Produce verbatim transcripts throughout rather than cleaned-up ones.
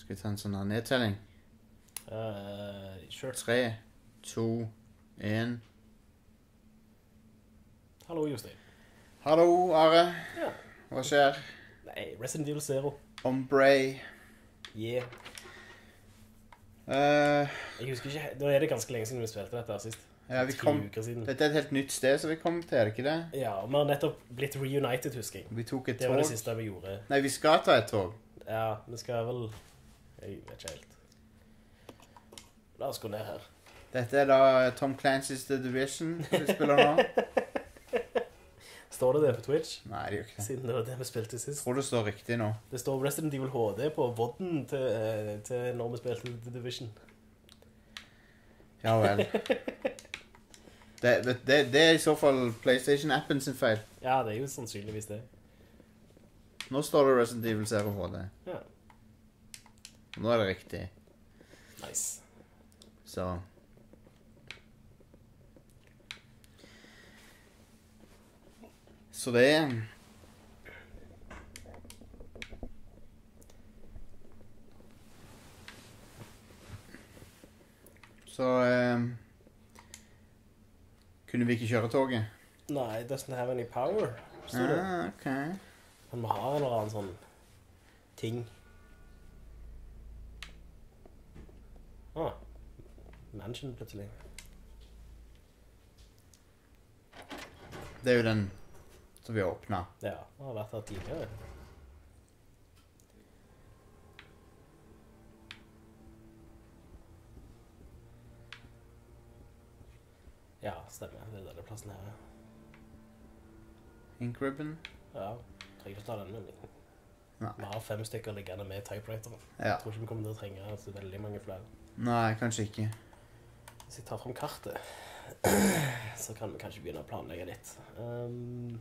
Skal vi ta en sånn her nedtelling? Uh, sure. Tre, to, en. Hallo, Jostein. Hallo, Are. Ja. Hva skjer? Nei, Resident Evil Zero. Ombre. Yeah. Uh, Jeg husker ikke, da er det ganske lenge siden vi spilte dette her sist. ja, vi kom, uker siden. dette er et helt nytt sted som vi kom til, er det ikke det? Ja, og vi har nettopp blitt reunited, husker jeg. Vi tok et Det tog. var det siste vi gjorde. Nei, vi skal ta et tog. Ja, vi skal vel... Jeg vet ikke helt. La oss gå ned her. Dette er da Tom Clancy's The Division vi spiller nå. Står det det på Twitch? Nei, det gjør ikke det. Siden det var det vi spilte sist. Jeg tror det står riktig nå. Det står Resident Evil H D på vodden til, eh, til når vi spilte The Division. Ja vel. Det, det, det er i så fall PlayStation-appen sin feil. Ja, det er jo sannsynligvis det. Nå står det Resident Evil Zero H D. Ja. Nå er det riktig. Nice. Så... Så det er... Så... Eh, kunne vi ikke kjøre toget? Nei, doesn't have any power. Så det. Ah, ok. Men vi har en eller annen sånn ting. Ah, mansion plutselig. Det er jo den som vi åpnet. Ja, det har vært her tidligere. Ja, stemmer. Det er denne plassen her. Ink ribbon. Ja, trenger ikke ta den med meg. Nei. Vi har fem stykker liggende med typewriter. Ja. Jeg tror ikke vi kommer til å trenge altså, veldig mange flere. Nei, kanskje ikke. Hvis jeg tar frem kartet, så kan vi kanskje begynne å planlegge litt. Um...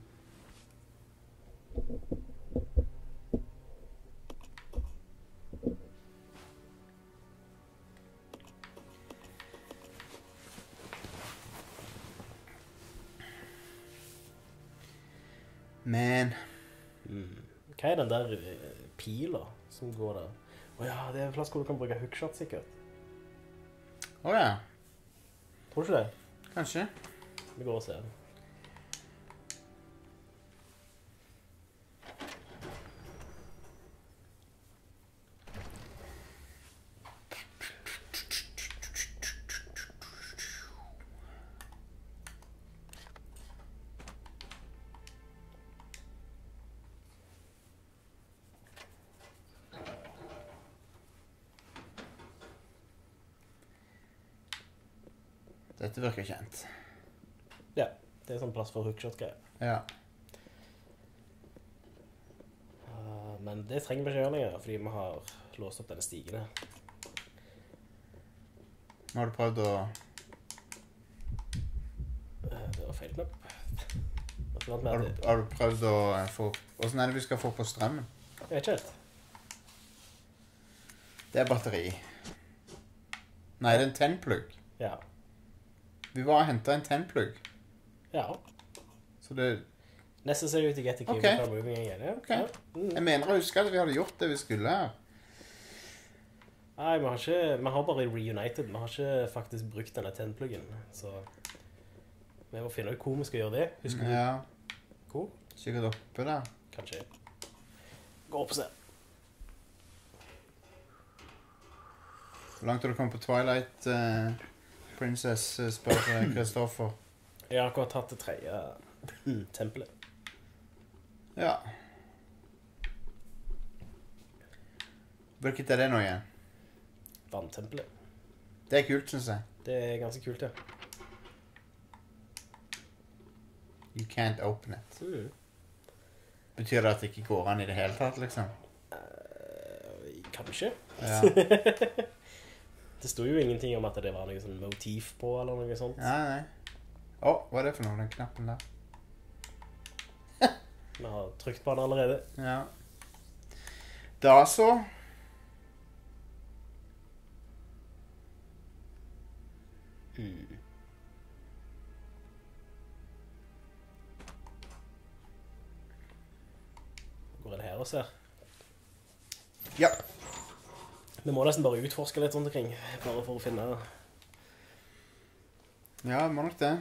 Men... Mm. Hva er den der eh, pila som går der? Åja, det er en plass hvor du kan bruke hookshot sikkert. Åja, Tror du ikke det? kanskje. Vi går og ser. Dette virker kjent. Ja, det er sånn plass for hookshot-greier. Ja. Uh, men det trenger vi ikke gjøre lenger, fordi vi har låst opp denne stigen her. Nå har du prøvd å... Uh, det var feil knapp. Jeg tror at vi Har du, hadde... har du prøvd å få... Hvordan er det vi skal få på strømmen? Jeg vet ikke helt. Det er batteri. Nei, det er en tennplugg. Ja. Vi var og hentet en tennplugg. Ja. Så det... Necessary to get the cable Ok. from moving again. Ja. Ok. Ja. Mm. Jeg mener å huske at vi hadde gjort det vi skulle her. Nei, vi har ikke... Vi har bare reunited. Vi har ikke faktisk brukt denne tennpluggen. Så... Vi må finne ut hvor vi skal gjøre det. Husker du? Ja, Hvor? sikkert oppe der. Kanskje. Gå opp og se. Hvor langt har du kommet på Twilight eh, Princess, eh, spør eh, Kristoffer. Jeg har akkurat tatt det tredje tempelet. Ja. Hvilket er det nå igjen? Vanntempelet. Det er kult, synes jeg. Det er ganske kult, ja. You can't open it. Mm. Betyr det at det ikke går an i det hele tatt, liksom? Uh, kanskje. Ja. Det stod jo ingenting om at det var noe sånn motif på, eller noe sånt. Nei, nei. Å, hva er det for noe, den knappen der? Vi har trykt på den allerede. Ja. Da så. Mm. Går inn her og ser. Ja. Vi må nesten bare utforske litt rundt omkring, bare for å finne... Ja, det må nok det.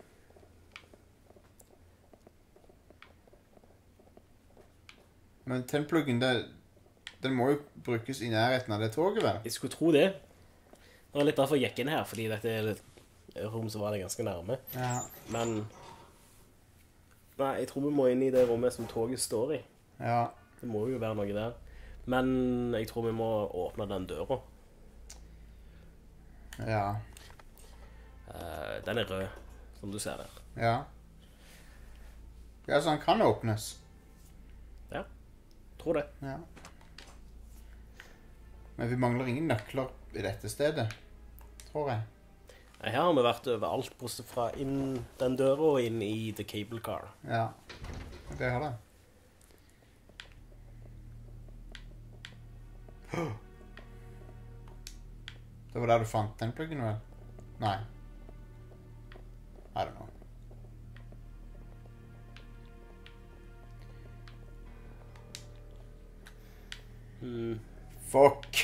Men tennpluggen, det, den må jo brukes i nærheten av det toget, vel? Jeg skulle tro det. Det var litt derfor jeg gikk inn her, fordi dette er et rom som var det ganske nærme. Ja. Men... Nei, jeg tror vi må inn i det rommet som toget står i. Ja. Det må jo være noe der. Men jeg tror vi må åpne den døra. Ja. Uh, den er rød, som du ser der. Ja. Ja, så han kan åpnes. Ja, tror det. Ja. Men vi mangler ingen nøkler i dette stedet, tror jeg. Her har vi vært overalt, bortsett fra inn den døra og inn i The Cable Car. Ja, det har det. Det var der du fant den pluggen, vel? Nei. I don't know. Mm. Fuck!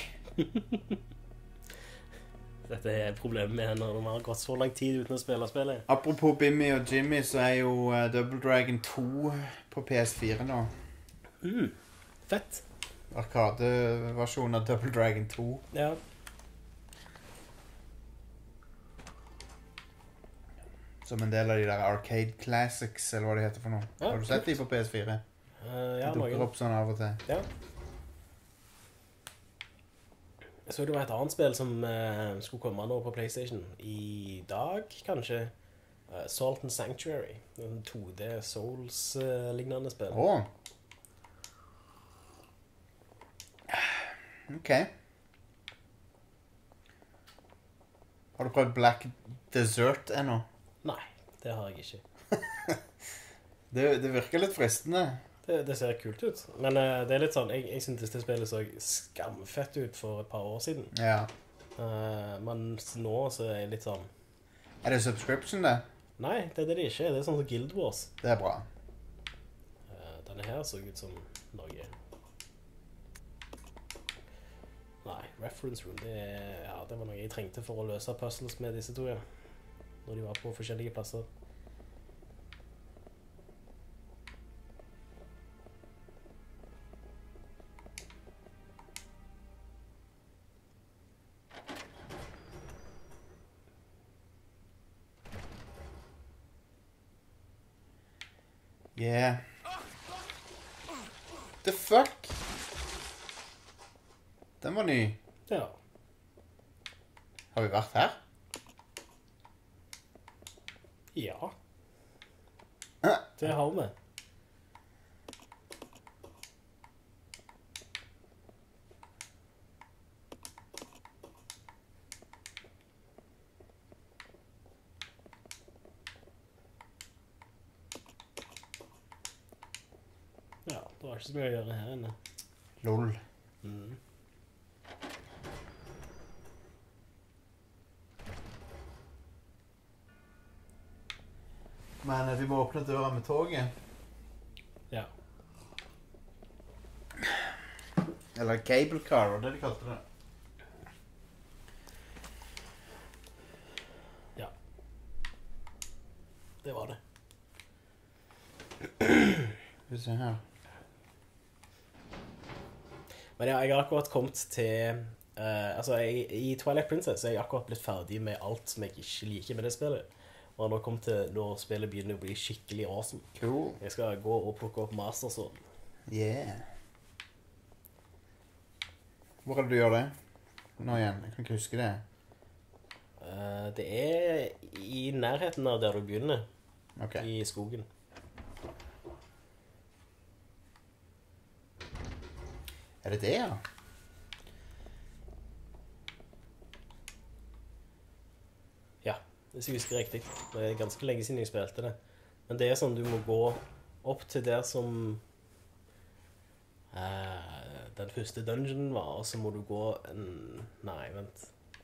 Dette er problemet med når man har gått så lang tid uten å spille spillet. Apropos Bimmy og Jimmy, så er jo uh, Double Dragon to på P S fire nå. Mm. Fett. Arkadeversjonen av Double Dragon to. Ja. Som en del av de der Arcade Classics, eller hva det heter for noe. Ja, har du sett de på P S fire? Uh, ja, de dukker noen. opp sånn av og til. Ja. Jeg så det var et annet spill som uh, skulle komme nå på PlayStation i dag, kanskje. Uh, Salt and Sanctuary. En to D Souls-lignende uh, spill. Åh. Ok. Har du prøvd Black Desert ennå? Nei, det har jeg ikke. det, det virker litt fristende. Det, det ser kult ut. Men uh, det er litt sånn, jeg, jeg synes det spillet så skamfett ut for et par år siden. Ja. Uh, men nå så er jeg litt sånn... Er det subscription det? Nei, det er det det ikke er. Det er sånn som Guild Wars. Det er bra. Uh, denne her så ut som noe... Nei, Reference Room, det, er, ja, det var noe jeg trengte for å løse puzzles med disse to, ja. Når de var på forskjellige plasser. Yeah. The fuck? Den var ny. Ja. Har vi vært her? Ja. Hæ? Det har vi. Ja, det var ikke så mye å gjøre her inne. Lol. Mm. Men vi må åpne døra med toget. Ja. Eller cable car, var det de kalte det. Ja. Det var det. Skal vi se her. Men ja, jeg har akkurat kommet til... Uh, altså, jeg, i Twilight Princess er jeg akkurat blitt ferdig med alt som jeg ikke liker med det spillet. Og jeg har nå kommet til når spillet begynner å bli skikkelig awesome. Cool. Jeg skal gå og plukke opp Master Sword. Yeah. Hvor er det du gjør det? Nå igjen, jeg kan ikke huske det. Uh, det er i nærheten av der du begynner. Ok. I skogen. Er det det, ja? Ja, hvis jeg husker riktig. Det er ganske lenge siden jeg spilte det. Men det er sånn du må gå opp til der som uh, den første dungeonen var, og så må du gå en... Nei, vent.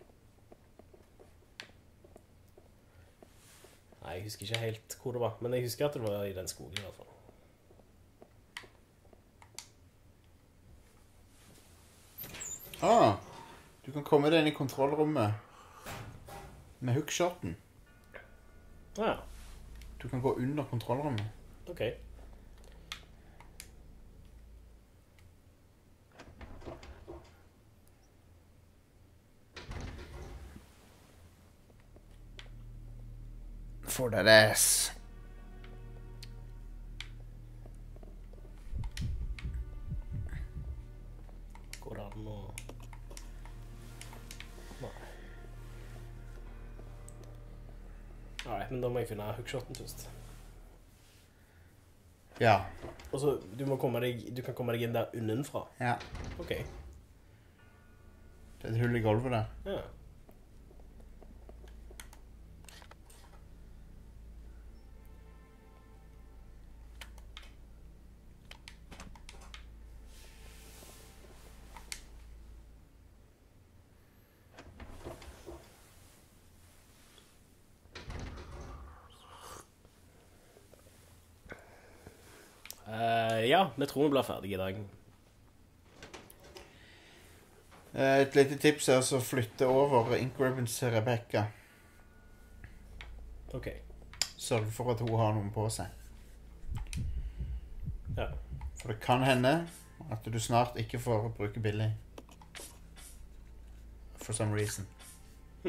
Nei, jeg husker ikke helt hvor det var, men jeg husker at det var i den skogen i hvert fall. Ah, Du kan komme deg inn i kontrollrommet med hookshoten. Ja. Du kan gå under kontrollrommet. Ok. For that ass. Går det an å... Nei. Nei, men da må jeg finne hookshoten først. Ja. Og så, du må komme deg, du kan komme deg inn der unnenfra. Ja. Ok. Det er et hull i gulvet der. Ja. Uh, ja, vi tror vi blir ferdig i dag. Eh, Et lite tips er å flytte over ink ribbons til Rebecca. Ok. Sørg for at hun har noen på seg. Ja. For det kan hende at du snart ikke får bruke Billy. For some reason. Hmm.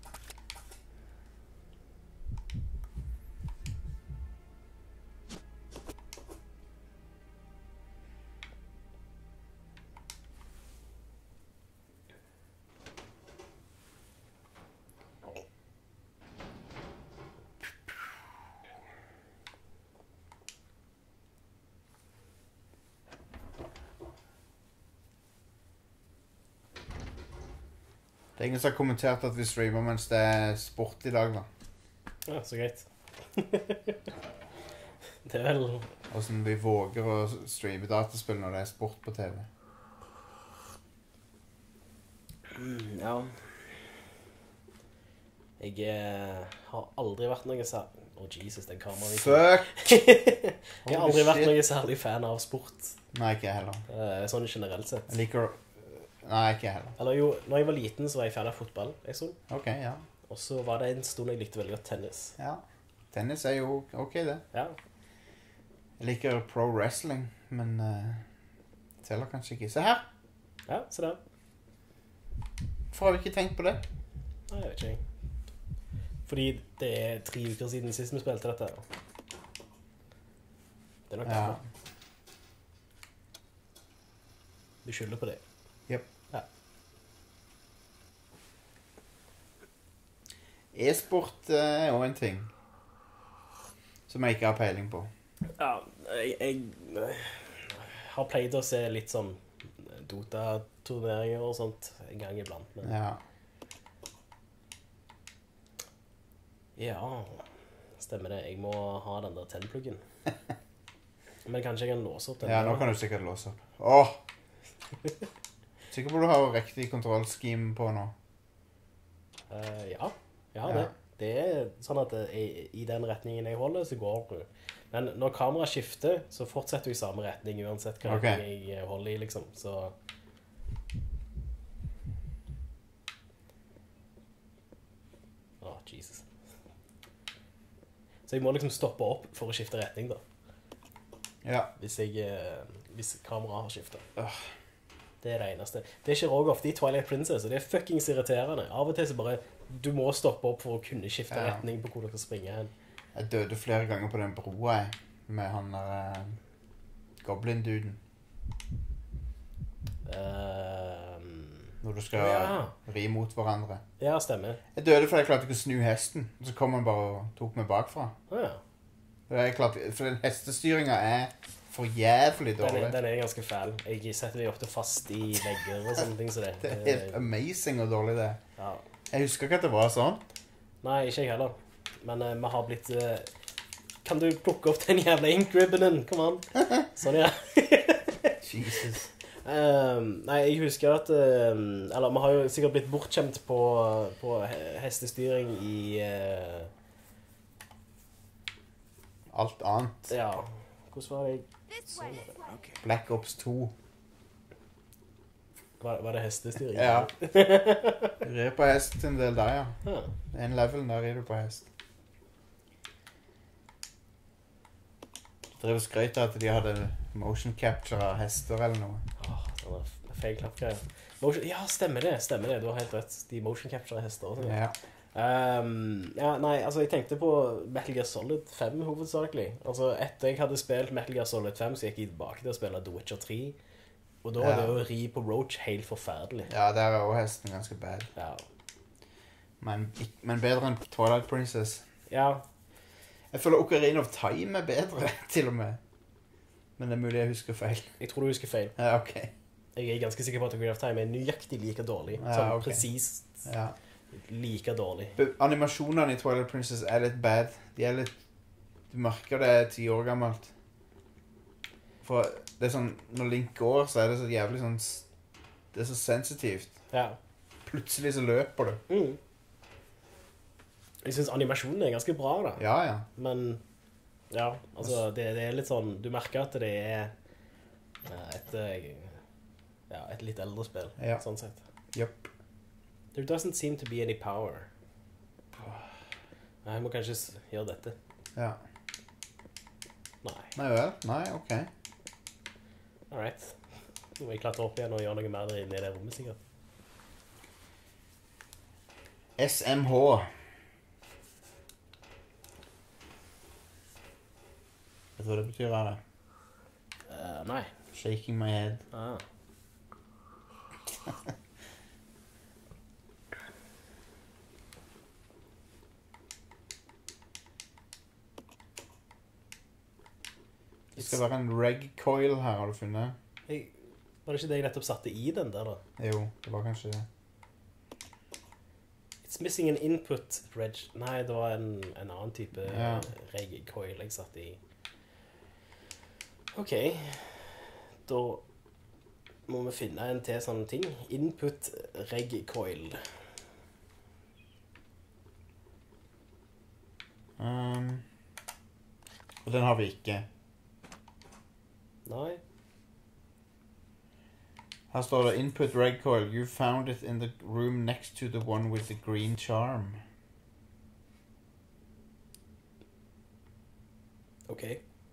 Det er ingen som har kommentert at vi streamer mens det er sport i dag, da. Ja, så greit. Det er vel... Hvordan vi våger å streame dataspill når det er sport på T V. Mm, ja. Jeg eh, har aldri vært noe særlig... Åh, oh, Jesus, den kameraen... Fuck! Jeg har aldri vært noe særlig fan av sport. Nei, ikke jeg heller. Eh, sånn generelt sett. Jeg liker... Nei, ikke jeg heller. Eller jo, når jeg var liten så var jeg fan av fotball, jeg så. Ok, ja. Og så var det en stund jeg likte veldig godt tennis. Ja. Tennis er jo ok, det. Ja. Jeg liker pro wrestling, men... Uh, teller kanskje ikke. Se her! Ja, se der. Hvorfor har vi ikke tenkt på det? Nei, jeg vet ikke jeg. Fordi det er tre uker siden sist vi spilte dette. Det er nok Ja. derfor. Vi skylder på det. Jep. Ja. E-sport uh, er jo en ting. Som jeg ikke har peiling på. Ja, jeg, jeg, jeg har pleid å se litt sånn Dota-turneringer og sånt en gang iblant. Men... Ja. Ja, stemmer det. Jeg må ha den der tennpluggen. Men kanskje jeg kan låse opp den. Ja, nå kan du sikkert låse opp. Åh! Sikker på du har riktig kontrollscheme på nå? Uh, ja, jeg har Ja. det. Det er sånn at i, i den retningen jeg holder, så går du. Men når kamera skifter, så fortsetter du i samme retning, uansett hva Ok. retning jeg holder i, liksom. Så... Åh, Jesus. Så jeg må liksom stoppe opp for å skifte retning, da. Ja. Hvis jeg... eh, Hvis kameraet har skiftet. Det er det eneste. Det er ikke råg ofte i Twilight Princess, og det er fuckings irriterende. Av og til så bare... Du må stoppe opp for å kunne skifte Ja. retning på hvor du skal springe hen. Jeg døde flere ganger på den broa, jeg. Med han der... Uh, Goblin-duden. Ehm, Når du skal Ja. ri mot hverandre. ja, stemmer. Jeg døde fordi jeg klarte ikke å snu hesten. Og så kom han bare og tok meg bakfra. Ah, ja. For, jeg klarte, for den hestestyringen er for jævlig Den dårlig. er, den er ganske fæl. Jeg setter meg ofte fast i vegger og sånne ting, så det... Det er helt amazing hvor dårlig det er. Ja. Jeg husker ikke at det var sånn. Nei, ikke jeg heller. Men eh, vi har blitt... eh, kan du plukke opp den jævla ink-ribbonen? Kom an. Sånn, ja. Jesus. Ehm, nei, jeg husker at... ehm, eller, vi har jo sikkert blitt bortkjent på, på he- hestestyring i... eh, Alt annet. ja, hvordan var det jeg... This way. Black Ops to. Var, var det hestestyring? Ja. Rir på hest en del der, ja. Ah. En level der rir du på hest. De drev og skrøt av at de hadde motion capture av hester eller noe. Åh, sånne feil knappgreier. Motion, ja, stemmer det, stemmer det. Du har helt rett. De motion capture hester og sånn. Ja. Um, ja, nei, altså jeg tenkte på Metal Gear Solid fem hovedsakelig. Altså etter jeg hadde spilt Metal Gear Solid fem, så gikk jeg tilbake til å spille The Witcher tre. Og da var Ja. det å ri på Roach helt forferdelig. Ja, der er også hesten ganske bad. Ja. Men, men bedre enn Twilight Princess. Ja, Jeg føler Ocarina of Time er bedre, til og med. Men det er mulig jeg husker feil. jeg tror du husker feil. Ja, ok. Jeg er ganske sikker på at Ocarina of Time er nøyaktig like dårlig. Ja, sånn ok. presist Ja. like dårlig. Be- Animasjonene i Twilight Princess er litt bad. De er litt... Du merker det er ti år gammelt. For det er sånn... Når Link går, så er det så jævlig sånn... s- Det er så sensitivt. Ja. Plutselig så løper du. Mm. Jeg synes animasjonen er ganske bra da. Ja, ja. Men ja, altså det, det er litt sånn, du merker at det er eh, et, eh, ja, et litt eldre spill, Ja. sånn sett. Jupp. There doesn't seem to be any power. Nei, jeg må kanskje s- gjøre dette. Ja. Nei, Nei vel? Nei, ok. alright. Nå må jeg klatre opp igjen og gjøre noe mer inne i det rommet, sikkert. S M H. Vet du hva det betyr, er det? Eh, nei. Shaking my head. Ah. Det skal være en reg coil her, har du funnet? Jeg, var det ikke det jeg nettopp satte i den der da? Jo, det var kanskje det. It's missing an input reg... Nei, det var en, en annen type Ja. reg coil jeg satte i. Ok. Da må vi finne en til sånn ting. Input reg coil. Um, og den har vi ikke. Nei. Her står det input reg coil. You found it in the room next to the one with the green charm. Ok.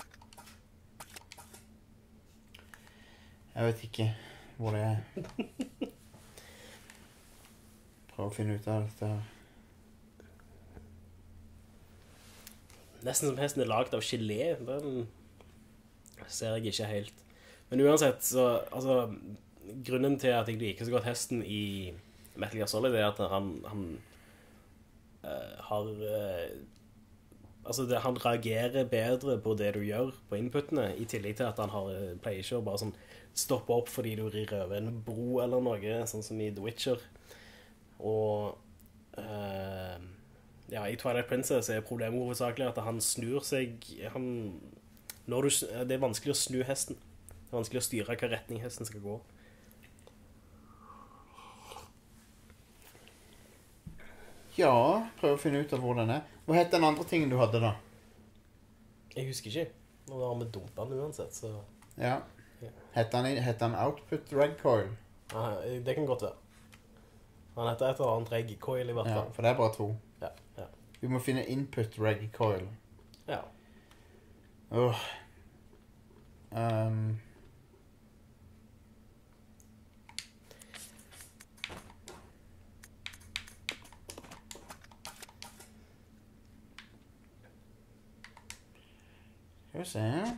Jeg vet ikke hvor det er. Prøv å finne ut av dette her. Nesten som hesten er laget av gelé. Den ser jeg ikke helt. Men uansett, så, altså, grunnen til at jeg liker så godt hesten i Metal Gear Solid er at han, han uh, har, uh, altså det, han reagerer bedre på det du gjør på inputene, i tillegg til at han har, pleier ikke å bare sånn stoppe opp fordi du rir over en bro eller noe, sånn som i The Witcher. Og uh, ja, i Twilight Princess er problemet hovedsakelig at han snur seg, han, når du, det er vanskelig å snu hesten. Det er vanskelig å styre hva retning hesten skal gå. Ja, prøv å finne ut av hvor den er. Hva heter den andre tingen du hadde da? Jeg husker ikke. Nå har vi dumpet den uansett, så... Ja. Ja. Heter den, heter den output reg coil? Aha, det kan godt være. Han heter et eller annet reg coil i hvert Ja, fall. for det er bare to. Ja, ja. Vi må finne input reg coil. Ja. Åh. Um. Skal vi se.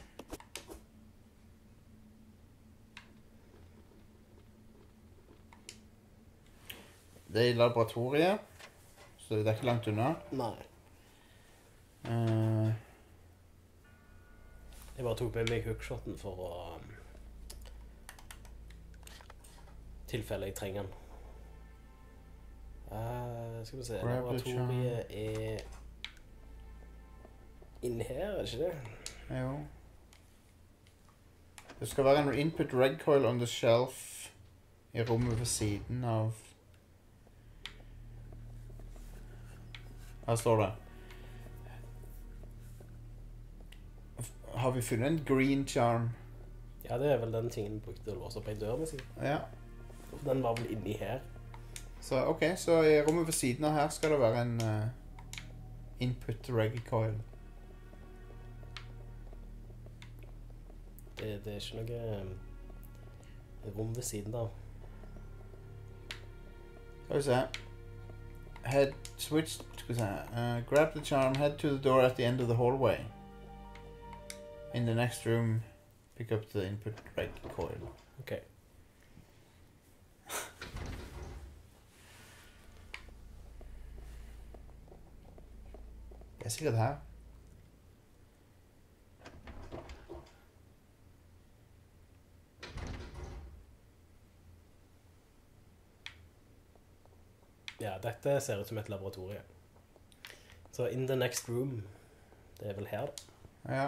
Det er i laboratoriet, så det er ikke langt unna. Nei. Uh, Jeg bare tok med meg hookshoten for å... um, tilfelle jeg trenger den. Uh, skal vi se, Grab the laboratoriet er... Inne her, er det ikke det? jo. Det skal være en input reg coil on the shelf i rommet ved siden av... Her står det. Har vi funnet en green charm? Ja, det er vel den tingen vi brukte å låse opp en dør med, sikkert. Ja. Den var vel inni her. Så ok, så i rommet ved siden av her skal det være en uh, input reg coil. Det, det er ikke noe um, rom ved siden av. Skal vi se. Head switch, skal vi se. Uh, grab the charm, head to the door at the end of the hallway. In the next room, pick up the input reg coil. Ok. Det er sikkert her. Ja, dette ser ut som et laboratorie. Så in the next room, det er vel her da. Ja.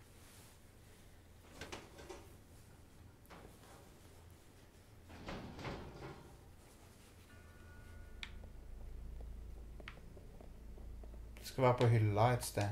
Det skal være på hylla et sted.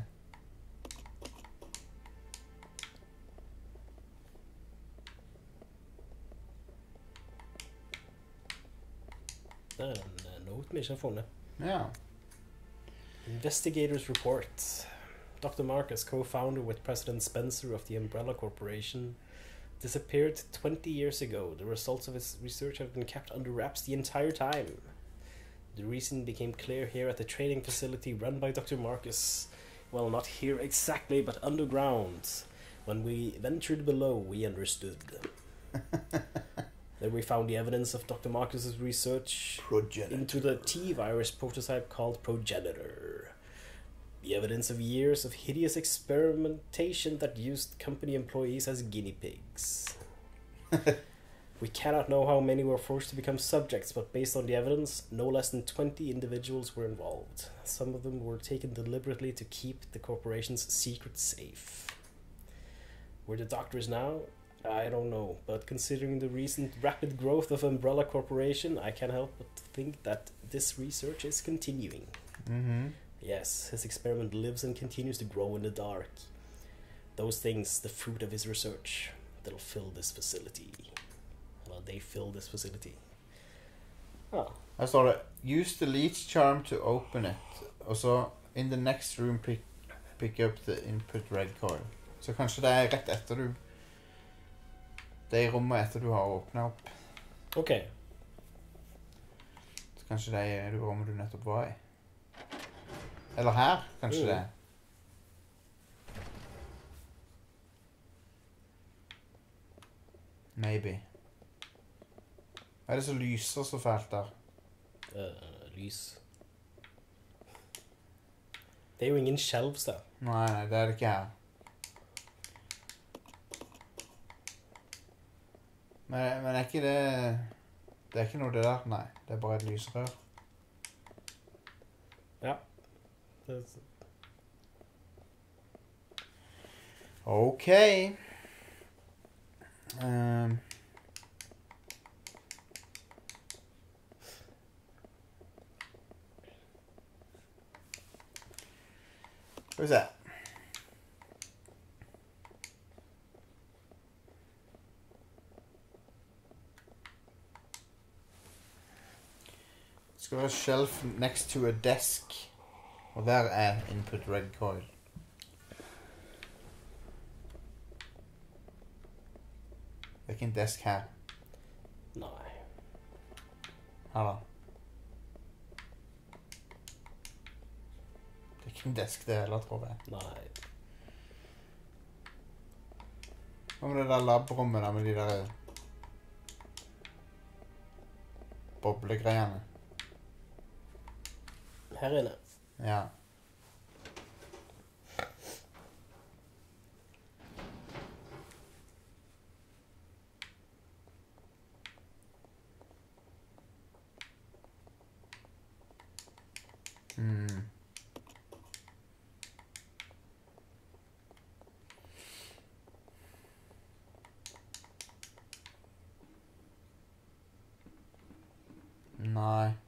Det er en uh, note vi ikke har funnet. Ja. Investigators report. Doctor Marcus, co-founder with President Spencer of the Umbrella Corporation, disappeared twenty years ago. The results of his research have been kept under wraps the entire time. The reason became clear here at the training facility run by Doctor Marcus. Well, not here exactly, but underground. When we ventured below, we understood. There we found the evidence of Doctor Marcus's research Progenitor. into the T-virus prototype called Progenitor. The evidence of years of hideous experimentation that used company employees as guinea pigs. We cannot know how many were forced to become subjects, but based on the evidence, no less than twenty individuals were involved. Some of them were taken deliberately to keep the corporation's secret safe. Where the doctor is now, I don't know, but considering the recent rapid growth of Umbrella Corporation, I can't help but think that this research is continuing. Mm-hmm. Yes, his experiment lives and continues to grow in the dark. Those things, the fruit of his research, that'll fill this facility. Well, they fill this facility. Ah. Her står det, use the leech charm to open it. Og så, in the next room, pick, pick up the input reg coil. Så kanskje det er rett etter du... Det er i rommet etter du har åpnet opp. Ok. Så kanskje det er det rommet du nettopp var i. Eller her, kanskje Mm. det. Maybe. Hva er det som lyser så fælt der? Uh, lys. Det er jo ingen shelves der. Nei, nei, det er det ikke her. Men, men er ikke det... Det er ikke noe det der, nei. Det er bare et lysrør. Ja. Det, Ok. Um. Skal vi se. Skal være shelf next to a desk. Og der er input reg coil. Det er ikke en desk her. nei. Her da. Det er ikke en desk det heller, tror jeg. Nei. Hva med det der labrommet der med de der boblegreiene? Her inne. Ja. Hmm. Nei.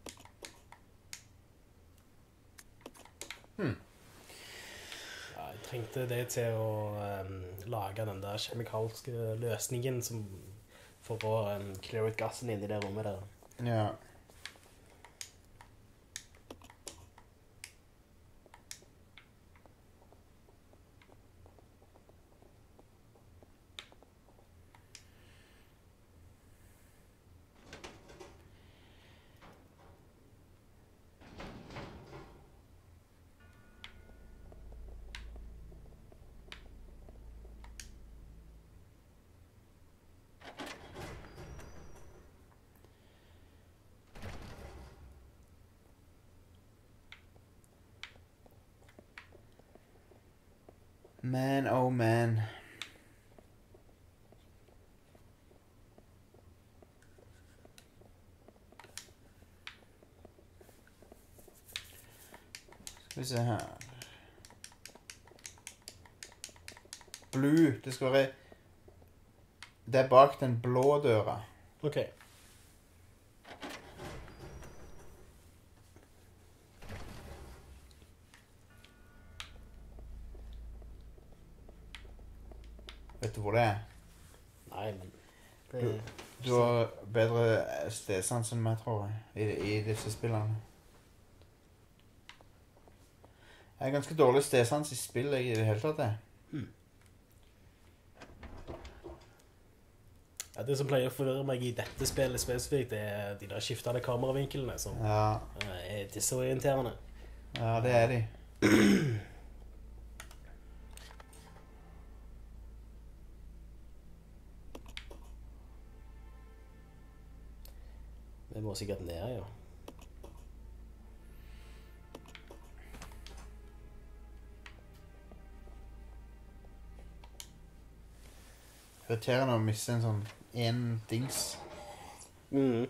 Ja, jeg trengte det til å um, lage den der kjemikalske løsningen som, for å um, clear ut gassen inn i det rommet der. Ja. Man, oh man. Skal vi se her. Blue, det skal være... Det er bak den blå døra. Ok. Vet du hvor det er? Nei, men... Det... Du, du har bedre stedsans enn meg, tror jeg, i, i disse spillene. Jeg er ganske dårlig stedsans i spill i det hele tatt, det. Hmm. Ja, det som pleier å forvirre meg i dette spillet spesifikt, det er de der skiftende kameravinklene som Ja. er desorienterende. Ja, det er de. Vi må sikkert ned, ja. Irriterende å miste en sånn en dings. Mhm.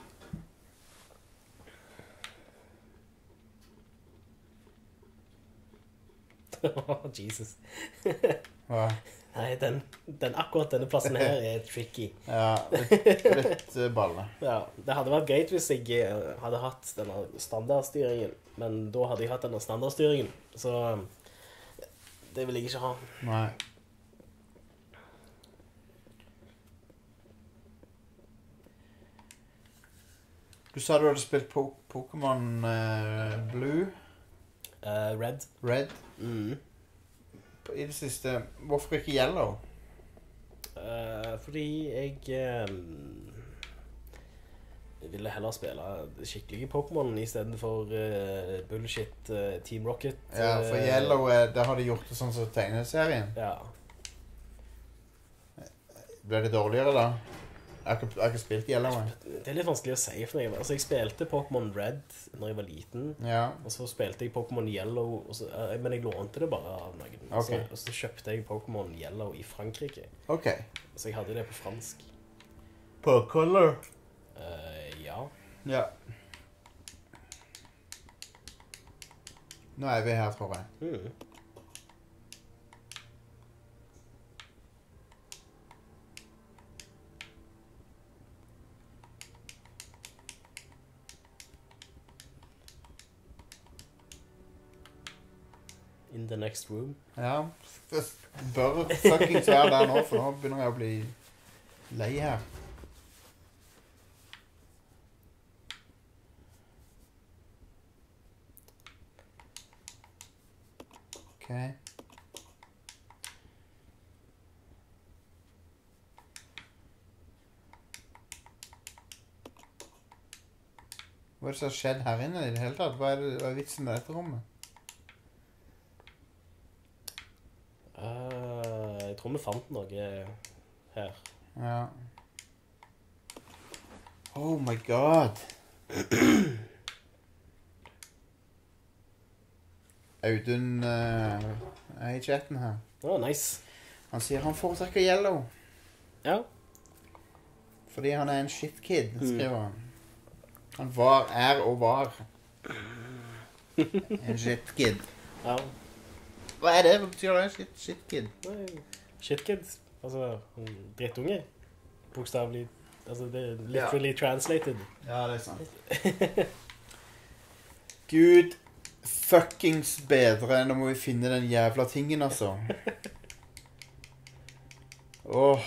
Jesus. Hva? Nei, den, den, akkurat denne plassen her er tricky. Ja, litt, litt uh, balle. Ja, det hadde vært greit hvis jeg eh, hadde hatt denne standardstyringen, men da hadde jeg hatt denne standardstyringen, så det vil jeg ikke ha. Nei. Du sa du hadde spilt po Pokémon uh, Blue? Uh, red. Red? Mm. I det siste, hvorfor ikke Yellow? Uh, fordi jeg um, jeg ville heller spille skikkelige Pokémon i stedet for uh, bullshit uh, Team Rocket. Ja, for Yellow, uh, der har de gjort det sånn som tegneserien. Ja. Ble det dårligere da? Jeg har ikke, jeg har ikke spilt Yellow. Jeg. Det er litt vanskelig å si for meg. Altså, jeg spilte Pokémon Red når jeg var liten, Ja. og så spilte jeg Pokémon Yellow, og så, uh, men jeg lånte det bare av noen. Ok. Så, og så kjøpte jeg Pokémon Yellow i Frankrike, Ok. så jeg hadde det på fransk. På color? Uh, ja. Ja. Nå er vi her, tror jeg. Mm. In the next room. Ja, det bør fucking være der nå, for nå begynner jeg å bli lei her. Ok. Hva er det som har skjedd her inne i det hele tatt? Hva er, det, hva er vitsen med dette rommet? Uh, jeg tror vi fant noe her. Ja. Oh my god. Audun uh, er i chatten her. Å, oh, nice. Han sier han foretrekker Yellow. Ja. Fordi han er en shitkid, skriver han. Han var, er og var en shitkid. Ja. Hva er det? Hva betyr det? Shit, shitkid? Nei, shitkid. Altså, en drittunge. Bokstavlig. Altså, det er literally Ja. translated. Ja, det er sant. Gud fuckings bedre. Nå må vi finne den jævla tingen, altså. Åh.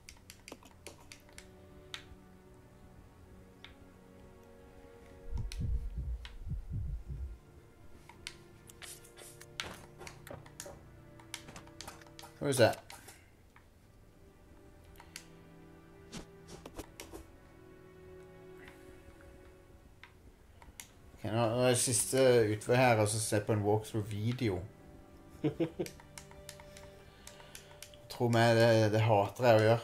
Skal vi se. Ok, nå nå er det siste utvei her, og så se på en walkthrough-video. Tro meg, det, det hater jeg å gjøre.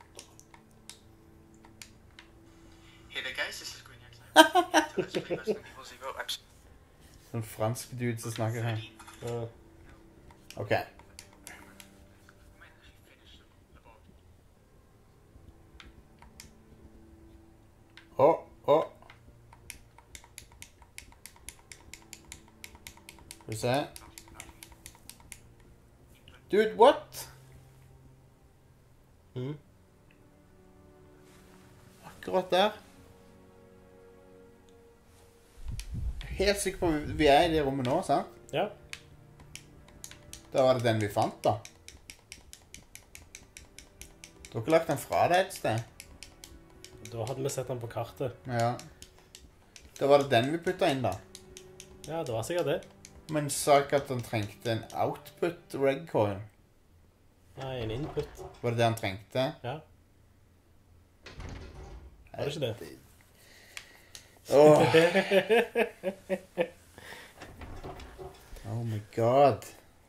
Hey there guys, this is Green X. En fransk dude som snakker her. Ja. Ok. Åh, åh. Skal vi se. Dude, what? Mm. Akkurat der. Helt sikker på at vi er i det rommet nå, sant? Ja. Da var det den vi fant, da. Du har ikke lagt den fra deg et sted? Da hadde vi sett den på kartet. Ja. Da var det den vi puttet inn, da. Ja, det var sikkert det. Men sa ikke at han trengte en output reg coil. Nei, en input. Var det det han trengte? Ja. Var det ikke det? Åh. Oh my god.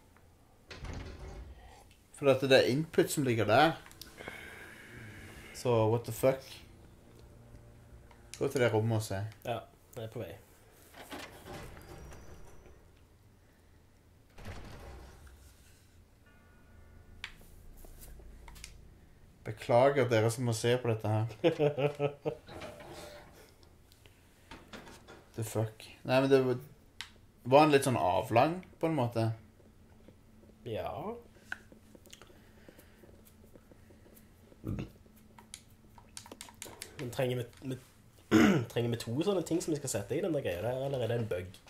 For at det er input som ligger der. Så, what the fuck? Gå til det rommet og se. Ja, det er på vei. Beklager dere som må se på dette her. The fuck. Nei, men det var, var en litt sånn avlang, på en måte. Ja. Men trenger vi, vi, trenger vi to sånne ting som vi skal sette i den der greia der, eller er det en bug?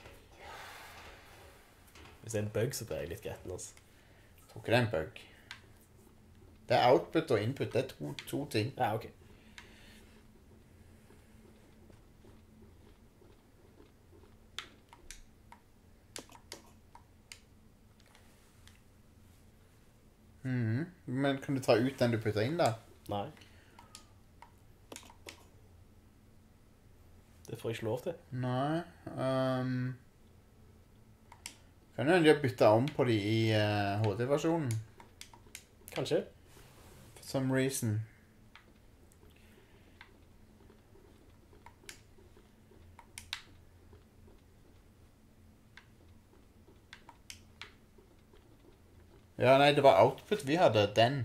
Hvis det er en bug, så blir jeg litt gretten, altså. Jeg tror ikke det er en bug. Det er output og input, det er to, to ting. Ja, ok. Mhm. Men kan du ta ut den du putter inn der? Nei. Det får jeg ikke lov til. Nei. Um, kan jo hende de har byttet om på de i uh, H D-versjonen. Kanskje. For some reason. Ja, nei, det var output vi hadde, den.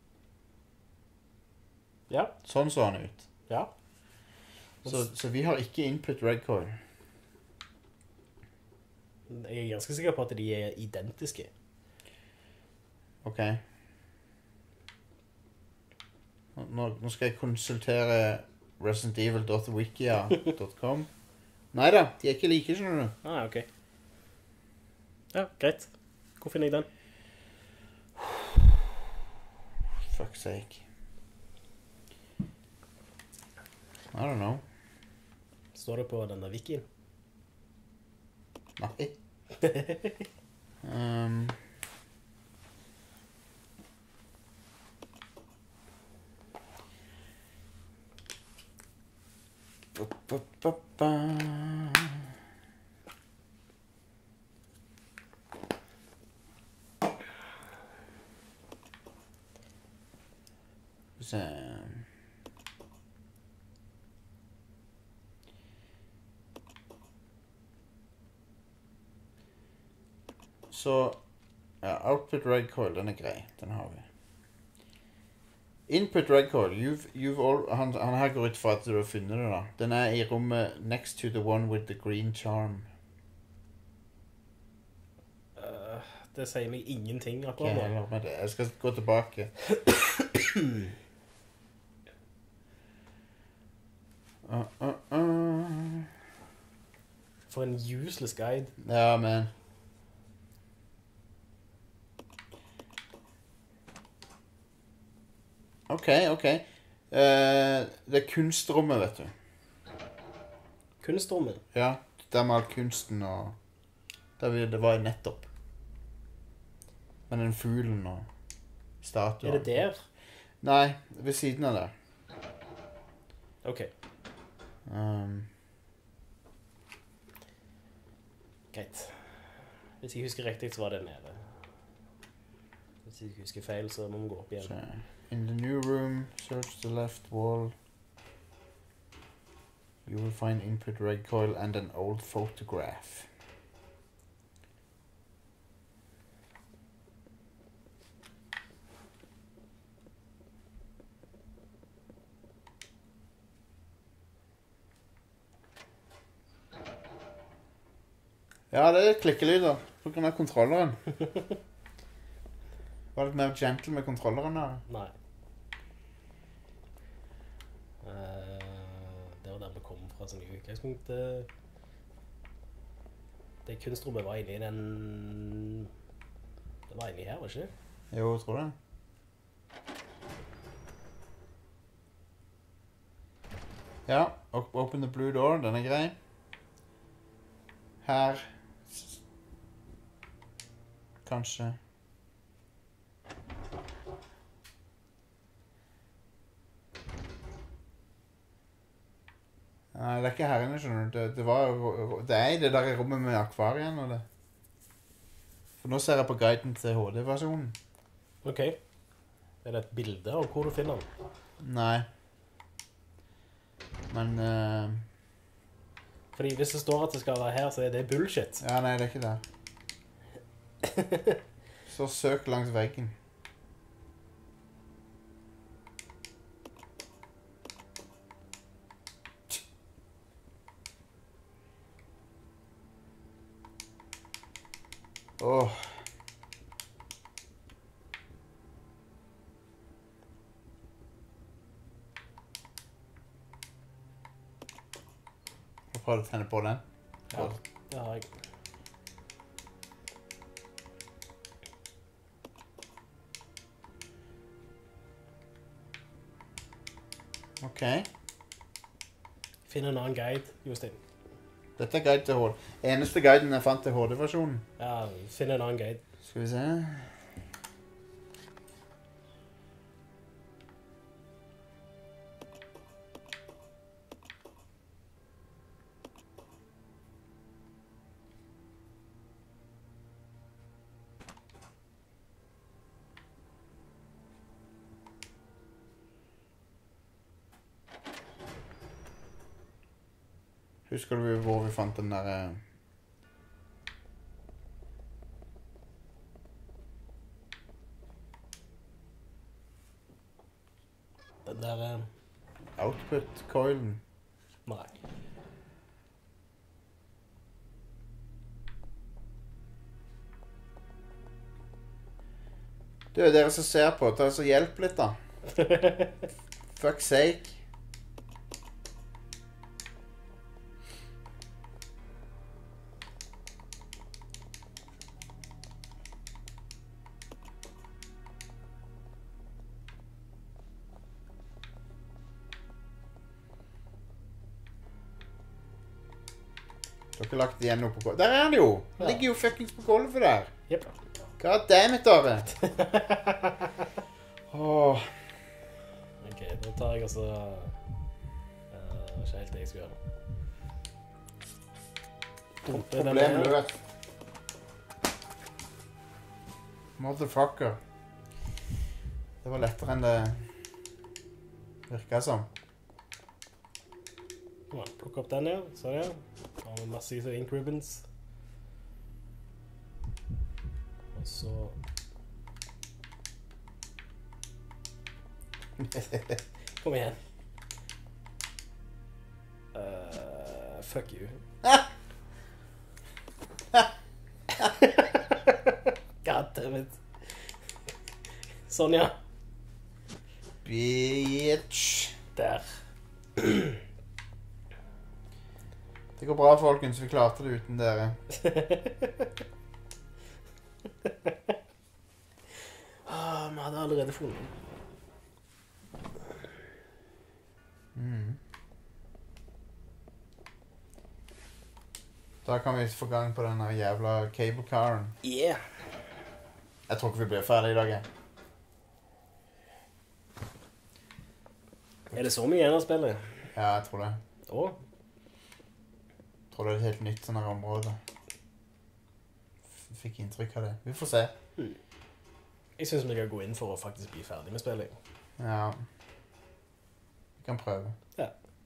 Ja. Sånn så han ut. Ja. Så, så vi har ikke input reg coil. Jeg er ganske sikker på at de er identiske. Ok. Nå, nå skal jeg konsultere resident evil dot wikia dot com. Neida, de er ikke like, skjønner du. Ah, ok. Ja, greit. Hvor finner jeg den? Fuck's sake. I don't know. Står det på denne wikien? Nei. um, ba, ba, ba, ba. Så Så ja, output reg coil, den er grei. Den har vi. Input reg coil, you've, you've all, han, han her går ut fra at du har funnet det, da. Den er i rommet next to the one with the green charm. Uh, det sier meg ingenting Ikke akkurat nå. heller med det. Jeg skal gå tilbake. uh, uh, uh. For en useless guide. Ja, men... Ok, ok. Uh, det er kunstrommet, vet du. Kunstrommet? Ja, der med all kunsten og... Der vi, det var nettopp. Med den fuglen og statuen. Er det der? Nei, ved siden av det. Ok. Um, Greit. Hvis jeg husker riktig, så var det nede. Hvis jeg husker feil, så må vi gå opp igjen. så, in the new room, search the left wall. You will find input reg coil and an old photograph. Ja, det er klikkelyder på grunn av kontrolleren. Var det mer gentle med kontrolleren her? Nei. Uh, det var der vi kom fra som i utgangspunktet. Det kunstrommet var inne i den... Det var inne i her, var det ikke? Jo, jeg tror det. Ja, open the blue door, den er grei. Her... Kanskje. Nei, det er ikke her inne, skjønner du. Det, det, var, det er i det der rommet med akvarien og det. For nå ser jeg på guiden til H D-versjonen. Ok. Er det et bilde av hvor du finner den? Nei. Men... Uh... Fordi hvis det står at det skal være her, så er det bullshit. Ja, nei, det er ikke det. Så søk langs veggen. Åh. Jeg prøver å tenne på den. Ja, det har jeg. Ok. Finn en annen guide, Jostein. Dette er guide til H D. Eneste guiden jeg fant til H D-versjonen. Ja, finn en annen guide. Skal vi se. Husker du hvor vi fant den der... eh, Den der... eh, output-coilen? Nei. Du, dere som ser på, ta så hjelp litt da. Fuck sake. Du har ikke lagt igjen noe på gulvet. Der er han jo! Han ligger jo fuckings på gulvet der. Jep. God damn it, Are. Åh. Ok, da tar jeg altså... Uh, ikke helt det jeg skal gjøre. Pumpe den Problem her. løst. Motherfucker. Det var lettere enn det virket som. Ja, plukk opp den her, så ja. Har vi masse ink ribbons. Og så... Kom igjen. Uh, fuck you. God damn it. Sånn, ja. Bitch. Der. Det går bra, folkens. Vi klarte det uten dere. Ah, vi hadde allerede funnet. Mm. Da kan vi få gang på denne jævla cable-caren. Yeah. Jeg tror ikke vi blir ferdig i dag, jeg. Er det så mye igjen å spille? Ja, jeg tror det. Åh? Jeg tror det er et helt nytt sånn her område. F- Fikk inntrykk av det. Vi får se. Hmm. Jeg synes vi skal gå inn for å faktisk bli ferdig med spilling. Ja. Vi kan prøve. Ja.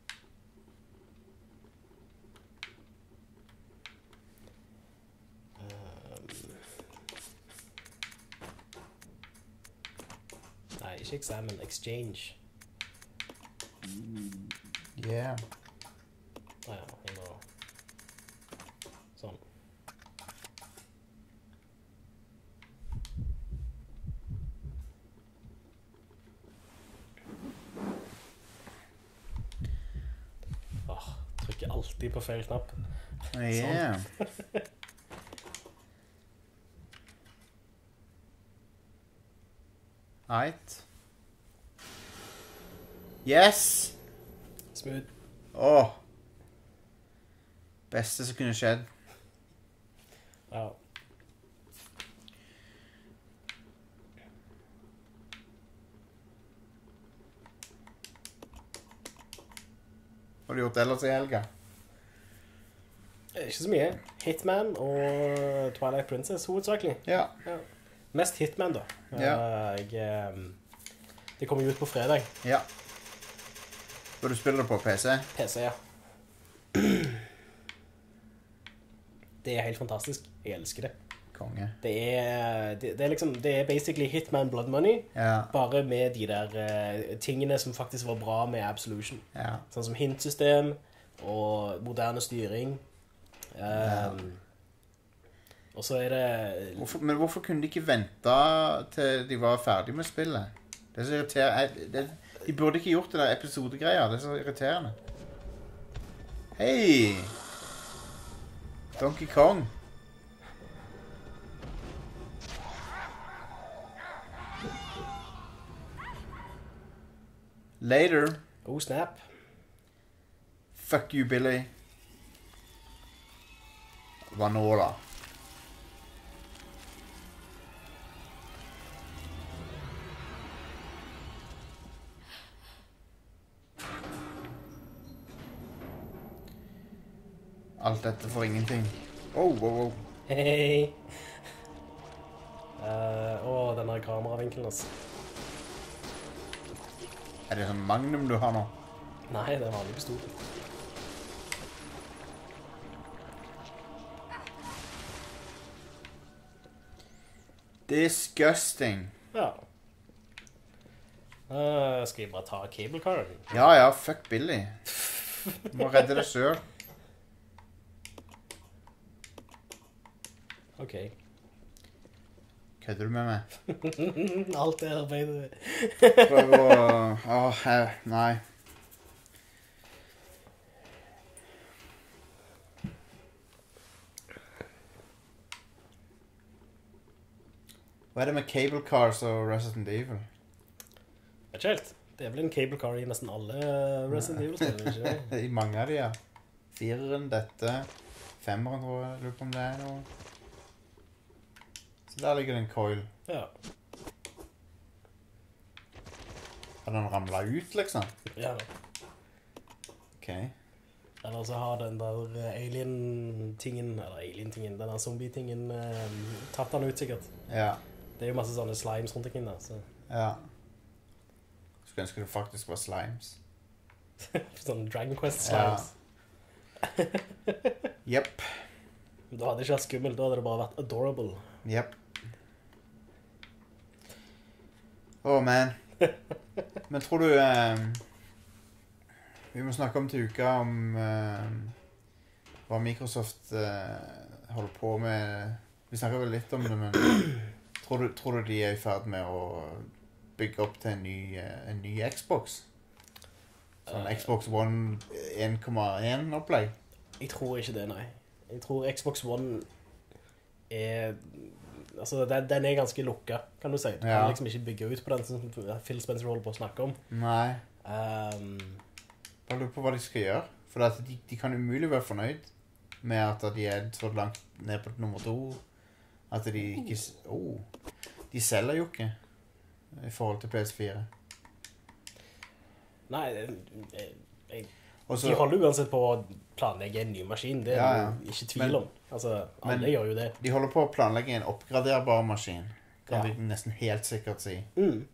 Nei, ikke examine, exchange. Yeah. Ah, ja, jeg må... Sånn. Åh, trykker alltid på feil knapp. Yeah. Right. Yes! Smooth. Åh. Beste som kunne skjedd. Ja. Hva har du gjort ellers i helga? Ikke så mye. Hitman og Twilight Princess hovedsakelig. Ja. Ja. Mest Hitman da. Ja. Jeg, ehm, det kommer jo ut på fredag. Ja. Skal du spille det på P C? P C, ja. Det er helt fantastisk. Jeg elsker det. Konge. Det er, det, det er liksom, det er basically Hitman Blood Money, Ja. bare med de der eh, tingene som faktisk var bra med Absolution. Ja. Sånn som hintsystem og moderne styring. Um, Og så er det... Hvorfor, men hvorfor kunne de ikke vente til de var ferdig med spillet? Det er så irriterende. Det, de burde ikke gjort det der episodegreier. Det er så irriterende. Hei! Donkey Kong. Later. Oh, snap. Fuck you, Billy. Hva nå da? Alt dette for ingenting. Oh, wow, wow. Hei. Uh, Åh, denne kameravinkelen, altså. Er det sånn Magnum du har nå? Nei, det er vanlig pistol. Disgusting. Ja. Uh, skal jeg bare ta cable card? Ja, ja, fuck Billy. Du må redde deg selv. Ok. Kødder du med meg? Alt det arbeidet. Prøv å... Åh, her, nei. Hva er det med Cable Cars og Resident Evil? Det er ikke helt. Det er vel en cable car i nesten alle Resident Evil-spillene, ikke det? I mange av de, ja. Fireren, dette. Femmeren, tror jeg. Lurer på om det er noe. Så der ligger det en coil. Ja. Har den ramlet ut, liksom? Ja. Ok. Eller så har den der alien-tingen, eller alien-tingen, den der zombie-tingen, eh, tatt den ut sikkert. Ja. Det er jo masse sånne slimes rundt omkring der, så... Ja. Skulle ønske det faktisk var slimes. Sånne Dragon Quest slimes. Jepp. Da hadde det ikke vært skummelt, da hadde det bare vært adorable. Jepp. Åh, oh, man. Men tror du... Um, vi må snakke om til uka om um, hva Microsoft uh, holder på med. Vi snakker vel litt om det, men tror du, tror du de er i ferd med å bygge opp til en ny, uh, en ny Xbox? Sånn uh, Xbox One en komma en opplegg? Jeg tror ikke det, nei. Jeg tror Xbox One er... Altså, den, den er ganske lukket, kan du si. Du Ja. kan liksom ikke bygge ut på den som Phil Spencer holder på å snakke om. Nei. Um, Jeg lurer på hva de skal gjøre. For at de, de kan umulig være fornøyd med at de er så langt ned på nummer to. At de ikke... s- Oh, de selger jo ikke i forhold til P S fire. nei, jeg, jeg, Og så- de holder uansett på å planlegge en ny maskin. Det er Ja, det ja. jo ikke tvil Men- om. Altså, alle men- gjør jo det. De holder på å planlegge en oppgraderbar maskin. Kan Ja. vi nesten helt sikkert si. Mm.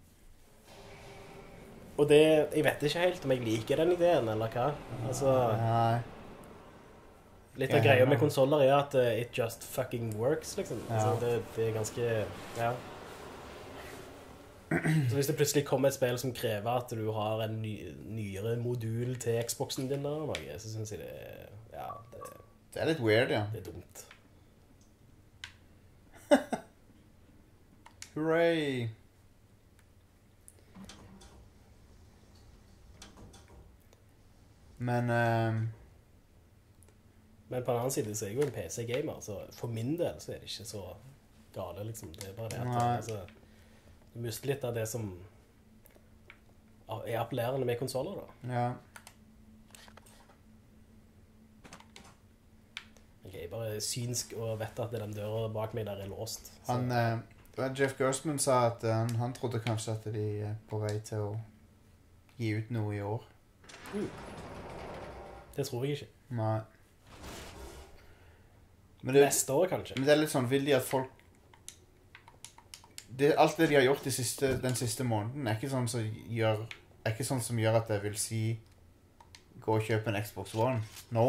Og det, jeg vet ikke helt om jeg liker den ideen, eller hva. Altså, Nei. litt Ikke av greia heller. med konsoler er at uh, it just fucking works, liksom. Ja. Altså, det, det er ganske, ja. Så hvis det plutselig kommer et spill som krever at du har en ny, nyere modul til Xboxen din eller noe, så synes jeg det, er- ja, det, Det er litt weird, ja. det er dumt. Hooray! Men ehm, Men på den annen side så er jeg jo en P C-gamer, så for min del så er det ikke så gale, liksom. Det er bare det at Nei. altså, du mister litt av det som er appellerende med konsoler, da. ja. Jeg er bare synsk og vet at den døra bak meg der er låst. Så, Han, eh, det var Jeff Gerstmann sa at eh, han, han trodde kanskje at de er på vei til å gi ut noe i år. det tror jeg ikke. Nei. Men det, Neste år, kanskje. men det er litt sånn, vil de at folk... Det, alt det de har gjort de siste, den siste måneden er ikke sånn som gjør, er ikke sånn som gjør at jeg vil si gå og kjøpe en Xbox One nå.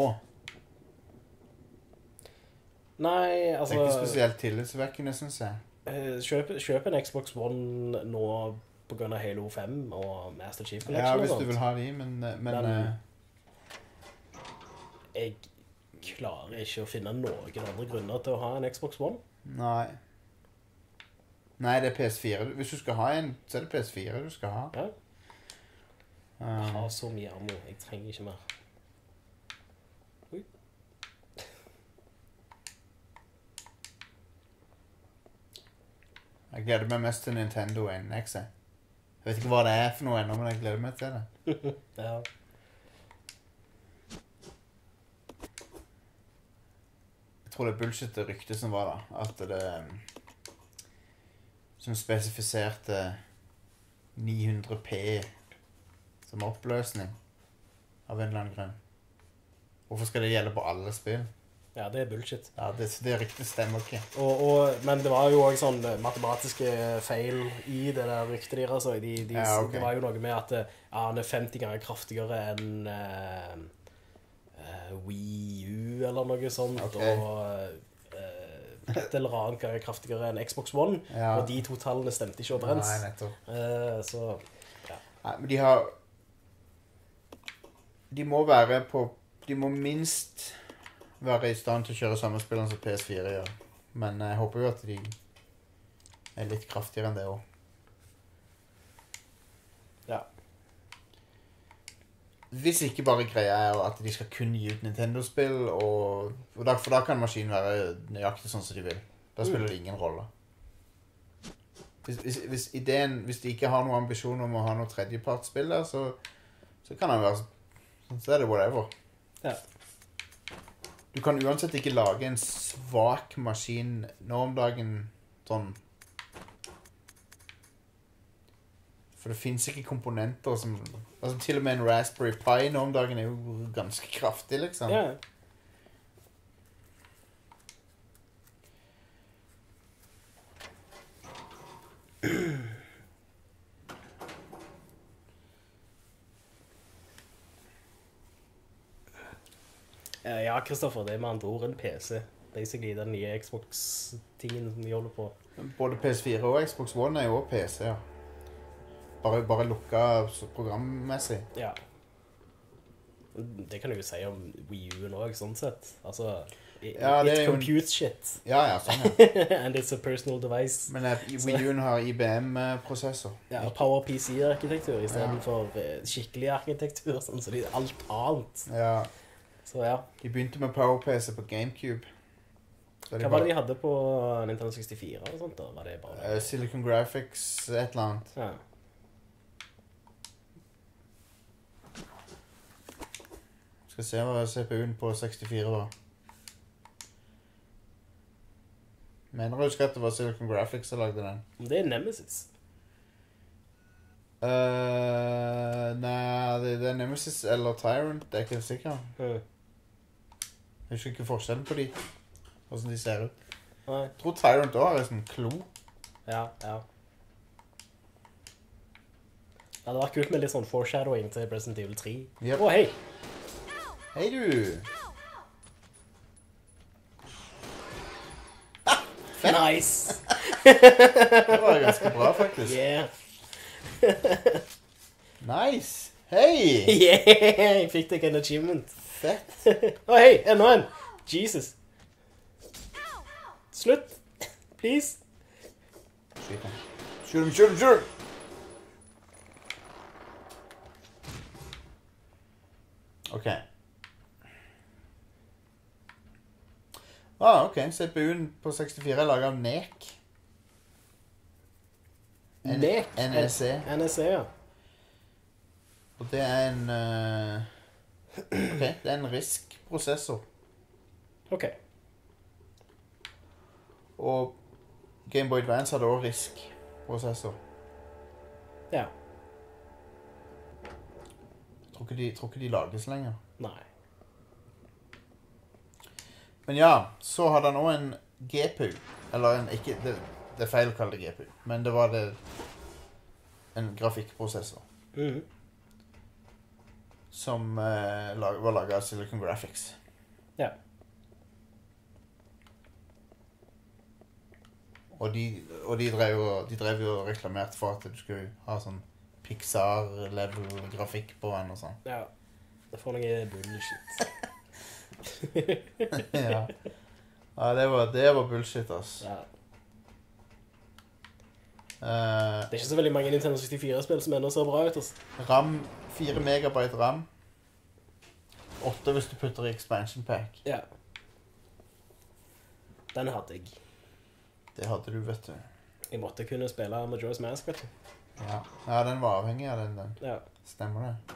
Nei, Det altså... er ikke spesielt tillitsvekkende, synes jeg. eh, Kjøp, kjøp en Xbox One nå på grunn av Halo fem og Master Chief Ja, Collection og hvis sånt. du vil ha de, men... eh, men, Men- eh, Jeg klarer ikke å finne noen andre grunner til å ha en Xbox One. nei. Nei, det er P S fire. Hvis du skal ha en, så er det P S fire du skal ha. Ja. Jeg Um, har så mye ammo, jeg trenger ikke mer. Oi. jeg gleder meg mest til Nintendo N X. Jeg Jeg vet ikke hva det er for noe ennå, men jeg gleder meg til det. Ja. Jeg tror det er bullshit det ryktet som var da. At det... um, Som spesifiserte ni hundre p som oppløsning. Av en eller annen grunn. Hvorfor skal det gjelde på alle spill? ja, det er bullshit. Ja, det, det ryktet stemmer ikke. Og, og, men det var jo også sånn matematiske feil i det der ryktet deres. og De, de, Ja, ok. Det var jo noe med at ja, han er femti ganger kraftigere enn eh, eh, Wii U eller noe sånt. Ok. Og eh, et eller annet ganger kraftigere enn Xbox One. Ja. Og de to tallene stemte ikke overens. Nei, nettopp. Eh, så Nei, men de har... De må være på... De må minst være i stand til å kjøre samme spillene som P S fire gjør. Men jeg håper jo at de er litt kraftigere enn det også. ja. Hvis ikke bare greia er at de skal kun gi ut Nintendo-spill, og, og da, for da kan maskinen være nøyaktig sånn som de vil. Da spiller det ingen rolle. Hvis, hvis, hvis ideen, hvis de ikke har noen ambisjon om å ha noe tredjepartsspill der, så, så kan den være sånn, så er det whatever. Ja. Du kan uansett ikke lage en svak maskin nå om dagen sånn. For det finnes ikke komponenter som... Altså til og med en Raspberry Pi nå om dagen er jo ganske kraftig, liksom. ja. Eh, Ja, Kristoffer, det er med andre ord en P C. Basically den nye Xbox-tingen som vi holder på. Både P S fire og Xbox One er jo også P C, ja. Bare, bare lukket så programmessig. Ja. Det kan du jo si om Wii U nå, sånn sett. Altså, i- Ja, det it er jo en- computes shit. Ja, ja, sånn, ja. And it's a personal device. Men eh, Wii U-en har I B M-prosessor. Ja, Power P C-arkitektur i stedet for eh, skikkelig arkitektur, sånn, så det er alt annet. Ja. Så ja. De begynte med PowerP C på GameCube. Så Hva var det de hadde på Nintendo sekstifire og sånt da? Var det bare... Uh, Silicon Graphics, et eller annet. Ja. Skal se hva C P U-en på sekstifire var. Mener du husker at det var Silicon Graphics som lagde den? Det er Nemesis. Uh, nei, det, det er Nemesis eller Tyrant, det er ikke sikker. Mm. Jeg husker ikke forskjellen på de, hvordan de ser ut. Nei. Jeg tror Tyrant også har en sånn klo. Ja, ja. Ja, det var kult med litt sånn foreshadowing til Resident Evil tre. Yep. Å, hei! Hei du! Nice! Det var ganske bra, faktisk. Yeah! Nice! Hei! Yeah! Jeg fikk deg en achievement. Fett. Å, hei! Enda en! Jesus! Slutt! Please! Skyt ham. Skyt ham, skyt ham, skyt ham! Ok. Ah, ok. C P U-en på sekstifire er laget av N E C. Nek? N E C. N E C, ja. Og det er en... Uh, ok, det er en RISC-prosessor. Ok. Og Game Boy Advance hadde også RISC-prosessor. Ja. Jeg tror ikke de, tror ikke de lages lenger. Nei. Men ja, så hadde han også en G P U. Eller en, ikke, det, det er feil å kalle det G P U. Men det var det, en grafikkprosessor. Mhm. Som eh, lag, var laget av Silicon Graphics. Ja. Og de, og de drev jo de drev jo og reklamerte for at du skulle ha sånn Pixar-level grafikk på den og sånn. Ja. Det får noe bullshit. Ja. Ja, det var, det var bullshit, ass. Ja. Eh, Det er ikke så veldig mange Nintendo sekstifire-spill som enda ser bra ut, altså. RAM, fire megabyte RAM. åtte hvis du putter i expansion pack. Ja. Den hadde jeg. Det hadde du, vet du. Jeg måtte kunne spille Majora's Mask, vet du. Ja, ja den var avhengig av den, den. Ja. Stemmer det.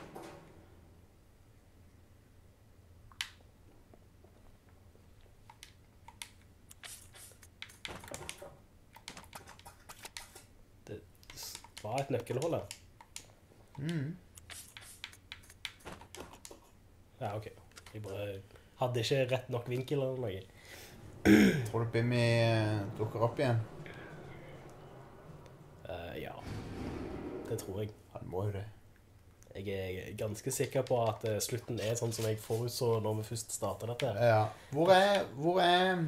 Det var et nøkkelhold her. Mm. Ja, ok. Jeg bare hadde ikke rett nok vinkel eller noe. Tror du Bimmy eh, dukker opp igjen? Eh, ja. Det tror jeg. Han må jo det. Jeg er ganske sikker på at eh, slutten er sånn som jeg forutså når vi først startet dette. her. Ja. Hvor er... Hvor er...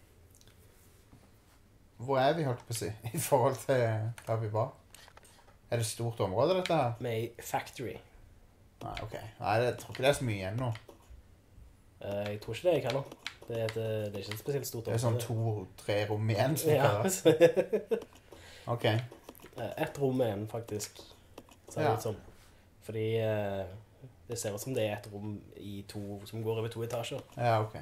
Hvor er vi, holdt på å si, i forhold til der vi var? Er det et stort område, dette her? Med Factory. Nei, ok. Nei, det, jeg tror ikke det er så mye igjen nå. Eh, jeg tror ikke det jeg kan nå. Det er, et, eh, det er ikke et spesielt stort Det er sånn område. to-tre rom igjen. som Ja, kaller. Ok. Eh, ett rom igjen, faktisk. Ser det Ja. ut som. Fordi eh, det ser ut som det er et rom i to, som går over to etasjer. Ja, ok.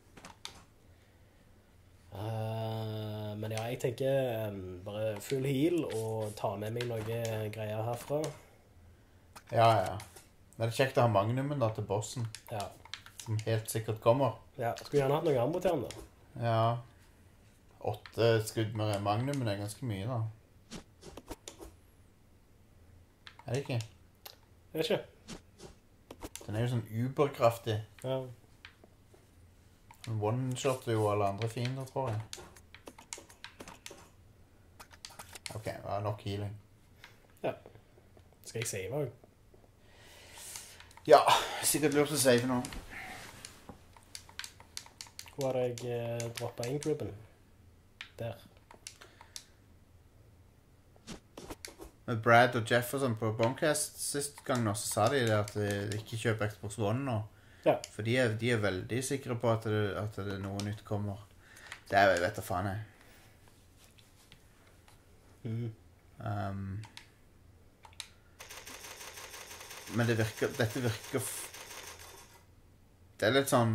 Eh, men ja, jeg tenker eh, bare full heal og ta med meg noe greier herfra. Ja, ja. Men det er kjekt å ha magnumen da til bossen, Ja. som helt sikkert kommer. Ja, skulle gjerne hatt noe ammo til han da. Ja. Åtte skudd med magnumen er ganske mye da. Er det ikke? Jeg vet ikke. Den er jo sånn uberkraftig. Ja. Den one-shotter jo alle andre fiender, tror jeg. Ok, det var nok healing. Skal jeg save også? Ja, sikkert lurt å save nå. Hvor har jeg eh, droppet inn grubben? Der. Med Brad og Jeff og sånn på Bombcast sist gang nå, så sa de det at de ikke kjøper Xbox One nå. Ja. For de er, de er veldig sikre på at det, at det noe nytt kommer. Det er, jeg vet da faen jeg. Mm. Um, men det virker, dette virker f det er litt sånn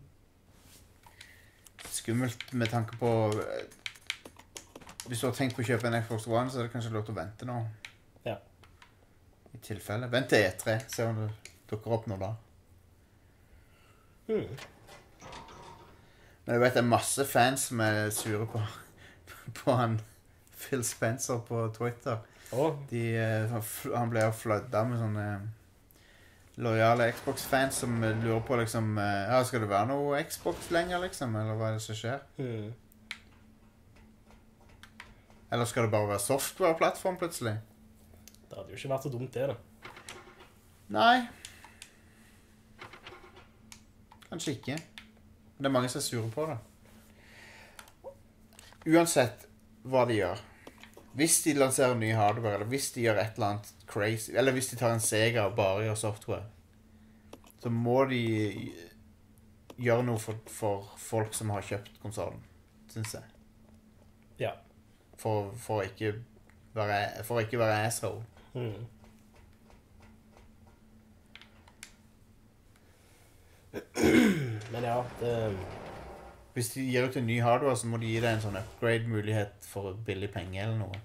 skummelt med tanke på eh, hvis du har tenkt på å kjøpe en Xbox One, så er det kanskje lov til å vente nå. Ja. I tilfelle. Vent til E tre, se om det dukker opp noe da. Hmm. Men jeg vet det er masse fans som er sure på, på han Phil Spencer på Twitter. Oh. De, eh, han ble jo flødda med sånne lojale Xbox-fans som lurer på liksom, eh, ja, skal det være noe Xbox lenger liksom, eller hva er det som skjer? Hmm. Eller skal det bare være software-plattform plutselig? Det hadde jo ikke vært så dumt det da. Nei. Kanskje ikke. Men det er mange som er sure på det. Uansett hva de gjør. Hvis de lanserer ny hardware, eller hvis de gjør et eller annet crazy, eller hvis de tar en Sega og bare gjør software, så må de gjøre noe for, for folk som har kjøpt konsolen, synes jeg. Ja. For, for, ikke være, for ikke være asshole. Mm. Men ja, det... Hvis de gir ut en ny hardware, så må de gi deg en sånn upgrade-mulighet for billig penger eller noe.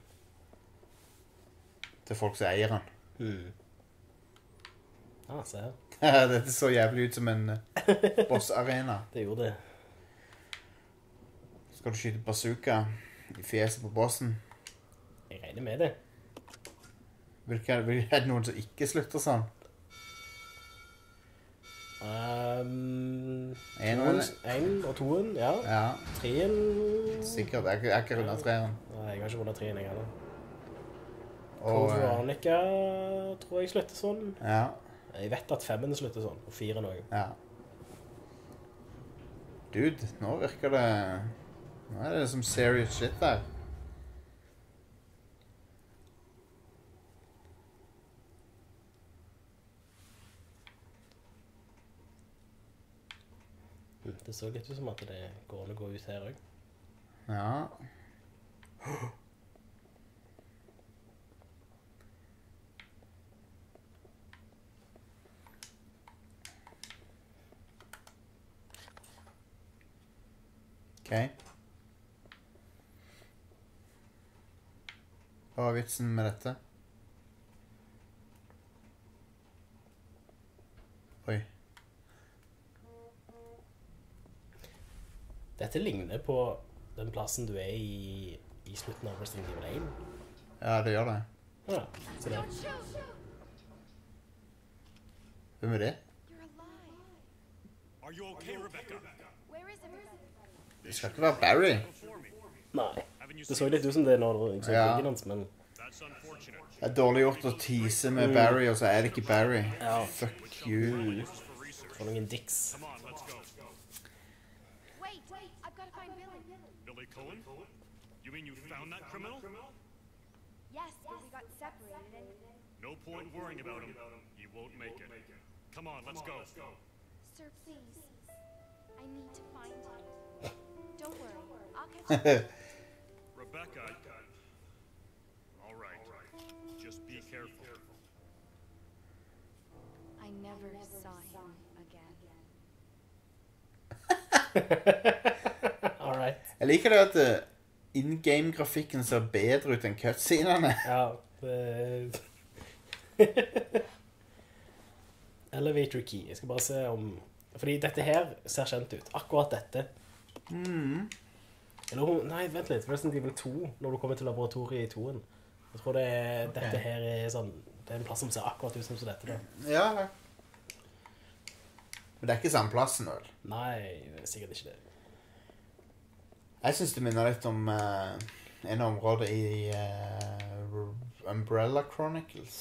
Til folk som eier den. Mm. Ja, se her. Dette så jævlig ut som en uh, boss-arena. Det gjorde det. Skal du skyte bazooka i fjeset på bossen? Jeg regner med det. Hvilke, er det noen som ikke slutter sånn? Um, En, toen, en og toen, ja. Ja, Treen... sikkert. Jeg, jeg er ikke rundt treeren. Nei, jeg har ikke rundt treen, jeg heller. Og, Og uh, Veronica tror jeg slutter sånn. ja, Jeg vet at femmen slutter sånn, og fire også. ja. Dude, nå virker det... Nå er det som serious shit der. Det så litt ut som at det går an å gå ut her også. Ja. Ok. Hva var vitsen med dette? Oi. Dette ligner på den plassen du er i, i slutten av Resident Evil én. Ja, det gjør det. Ja, så det. Hvem er det? You're alive. Are you okay, Rebecca? Where is everyone? Det skal ikke være Barry. Nei, det så litt ut som det når du så Ja. ryggen hans, men... That's unfortunate. Det er dårlig gjort å tease med Barry, og så er det ikke Barry. Ja. Fuck you. For noen dicks. Come on, let's go. Wait, wait, I've got to find Billy. Billy Cohen? You mean you found that criminal? Yes, but we got separated and... No point worrying about him. He won't make it. Come on, let's go. Sir, please. I need to find him. Don't worry, I'll catch you. Rebecca. All right. Just be careful. I never saw him again. Alright. Jeg liker det at uh, in-game-grafikken ser bedre ut enn cutscenene. Ja, det... Elevator key. Jeg skal bare se om... Fordi dette her ser kjent ut. Akkurat dette. Mm. Eller hun... Nei, vent litt. Resident Evil to, når du kommer til laboratoriet i toen. Jeg tror det er... Dette her er sånn... Det er en plass som ser akkurat ut som dette da. Ja. Men det er ikke samme plassen, vel? Nei, det er sikkert ikke det. Jeg synes det minner litt om uh, en område i uh, Umbrella Chronicles.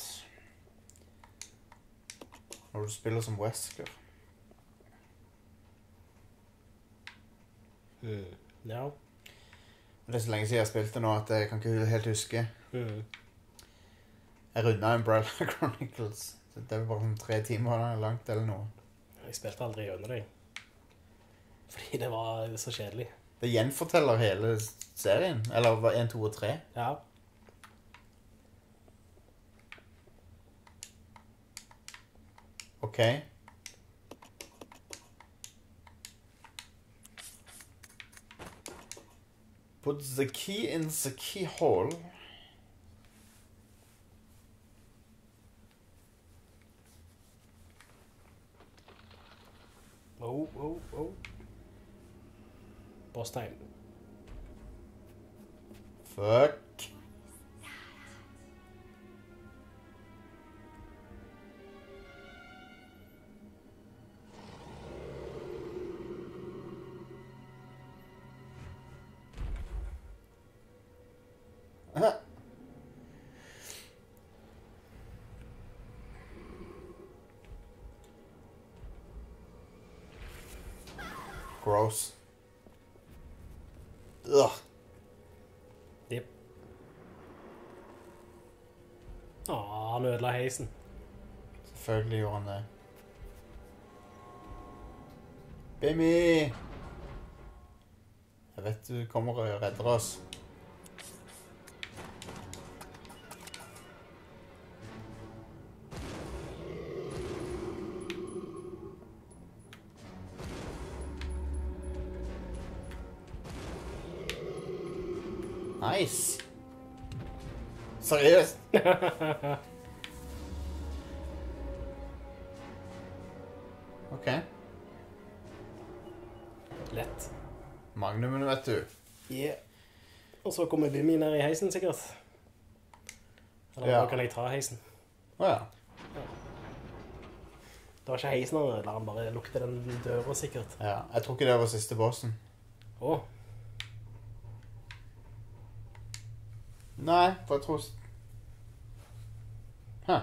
Når du spiller som Wesker. Mm. Ja. Det er så lenge siden jeg spilte nå at jeg kan ikke helt huske. Mm. Jeg rundet Umbrella Chronicles. Så det var bare sånn tre timer langt eller noe. Jeg spilte aldri under deg. Fordi det var så kjedelig. Det gjenforteller hele serien. Eller var en, to og tre. Ja. Ok. Put the key in the keyhole. Oh, oh, oh. Boss time. Fuck. Aha. Gross. Ugh. Jep. Åh, han ødela heisen. Selvfølgelig gjorde han det. Bimmy! Jeg vet du kommer og redder oss. Nice. Seriøst? Ok. Lett. Magnumen, vet du. Yeah. Og så kommer Bimmy ned i heisen, sikkert. Eller Ja. da kan jeg ta heisen. Åja. Det var ikke heisen han ødela, han bare lukte den døra, sikkert. Ja, jeg tror ikke det var siste bossen. Åh. Nei, for jeg tror... s- Hæ.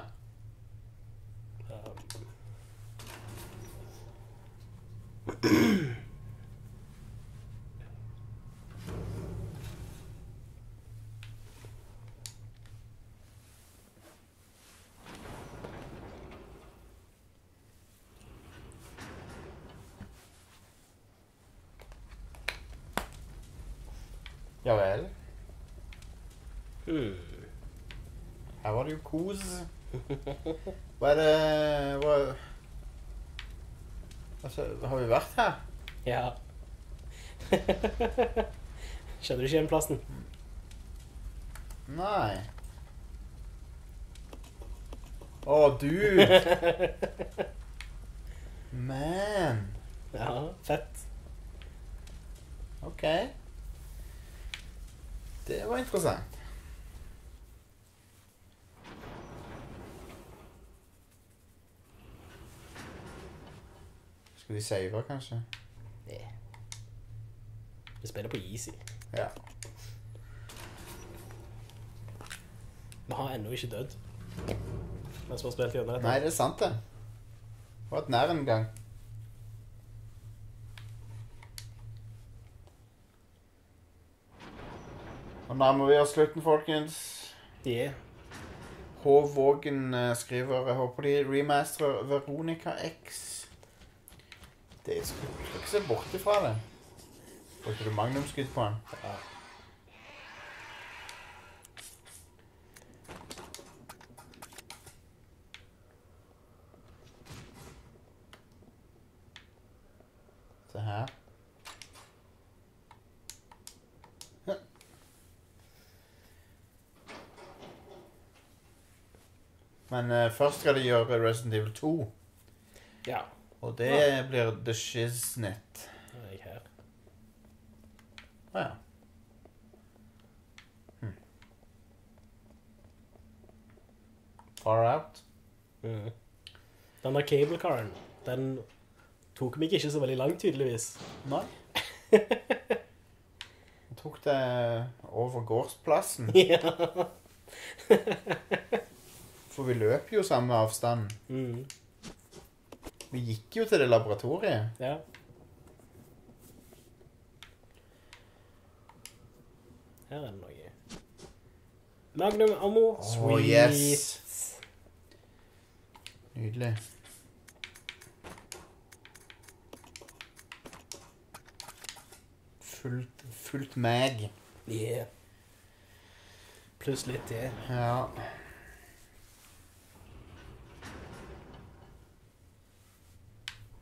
Ja vel. Hmm. Her var det jo kos. Hva er det... Hva... Altså, har vi vært her? Ja. Kjenner du ikke igjen plassen? Nei. Åh, dude. Man. Ja, fett. Ok. Det var interessant. Skal vi save, kanskje? Yeah. Vi spiller på easy. Ja. Vi har ennå ikke dødd. Mens vi har spilt gjennom dette. Nei, det er sant det. Det var et nær en gang. Og nærmer vi oss slutten, folkens. Yeah. H. Vågen eh, skriver, jeg håper de remasterer Veronica X. Det er skal skal ikke se bort ifra det. Bruker du magnumskudd på den? Ja. Se her. Ja. Men eh, først skal de gjøre Resident Evil to. Ja. Og det blir The Shiznit. Nå er jeg her. Åja. Hm. Far Out. Mm. Den der cablecaren, den tok meg ikke så veldig langt, tydeligvis. Nei. Jeg tok det over gårdsplassen. Ja. For vi løp jo samme avstand. Mm. Vi gikk jo til det laboratoriet. Ja. Her er det noe. Magnum ammo. Åh, yes. Nydelig. Fullt, fullt mag. Yeah. Pluss litt til. Ja.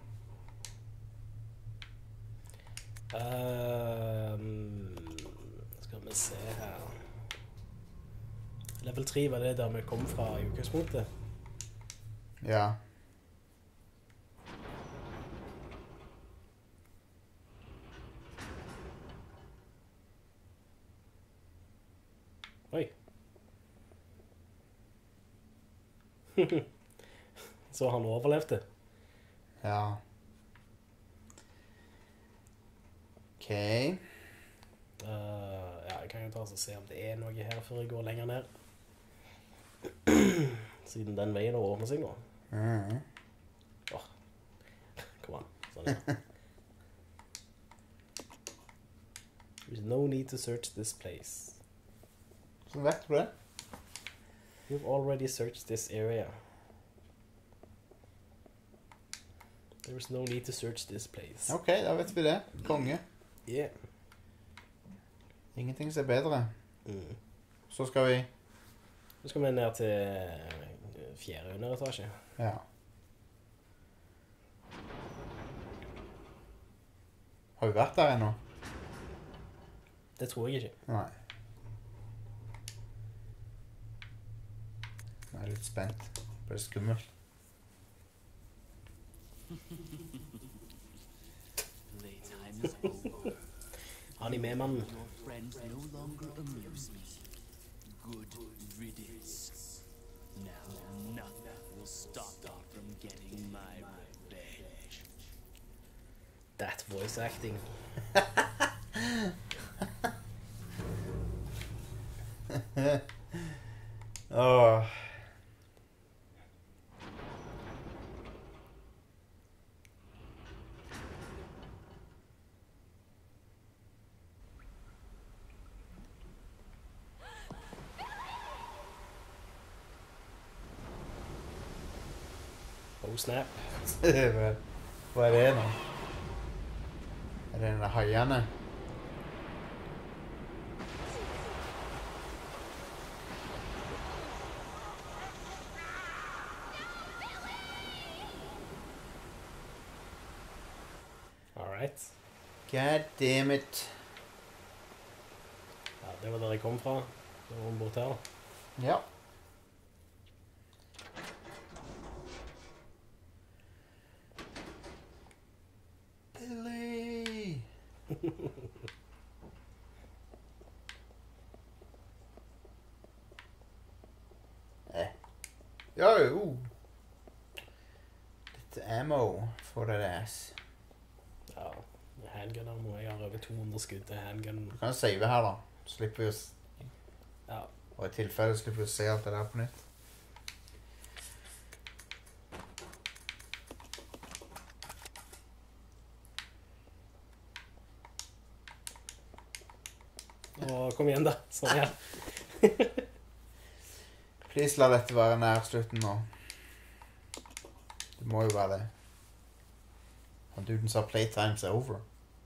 Ehm, level tre var det der vi kom fra i utgangspunktet. Ja. Oi. Så han overlevde. Ja. Ok. Uh, ja, jeg kan jo ta og se om det er noe her før jeg går lenger ned. Siden den veien åpner seg nå. Mhm. Åh. Kom an. Sånn ja. There's no need to search this place. Så vet du det? You've already searched this area. There's no need to search this place. Ok, da vet vi det. Konge. Yeah. Ingenting som er bedre. Mm. Så skal vi... Nå skal vi ned til eh, fjerde underetasje. Ja. Har vi vært der ennå? Det tror jeg ikke. Nei. Jeg er litt spent. Blir det skummelt? Playtime is over. Anime-mannen. Your friends no longer amuse me. Good riddance. Now nothing will stop me from getting my revenge. That voice acting. Åh. Oh snap. Hva hva er det nå? Er det den der haiene? Alright. God damn it. Ja, det var der jeg kom fra. Det var bort her. Ja. Billy! eh. Yo! Litt ammo for det ass. Ja, handgunner må jeg ha over to hundre skudd til handgun. Du kan save her da. Slipper vi å... s- Ja, Og i tilfelle slipper vi å se alt det der på nytt. og kom igjen da. Sånn ja. Please la dette være nær slutten nå. Det må jo være det. Han duden sa playtime's over.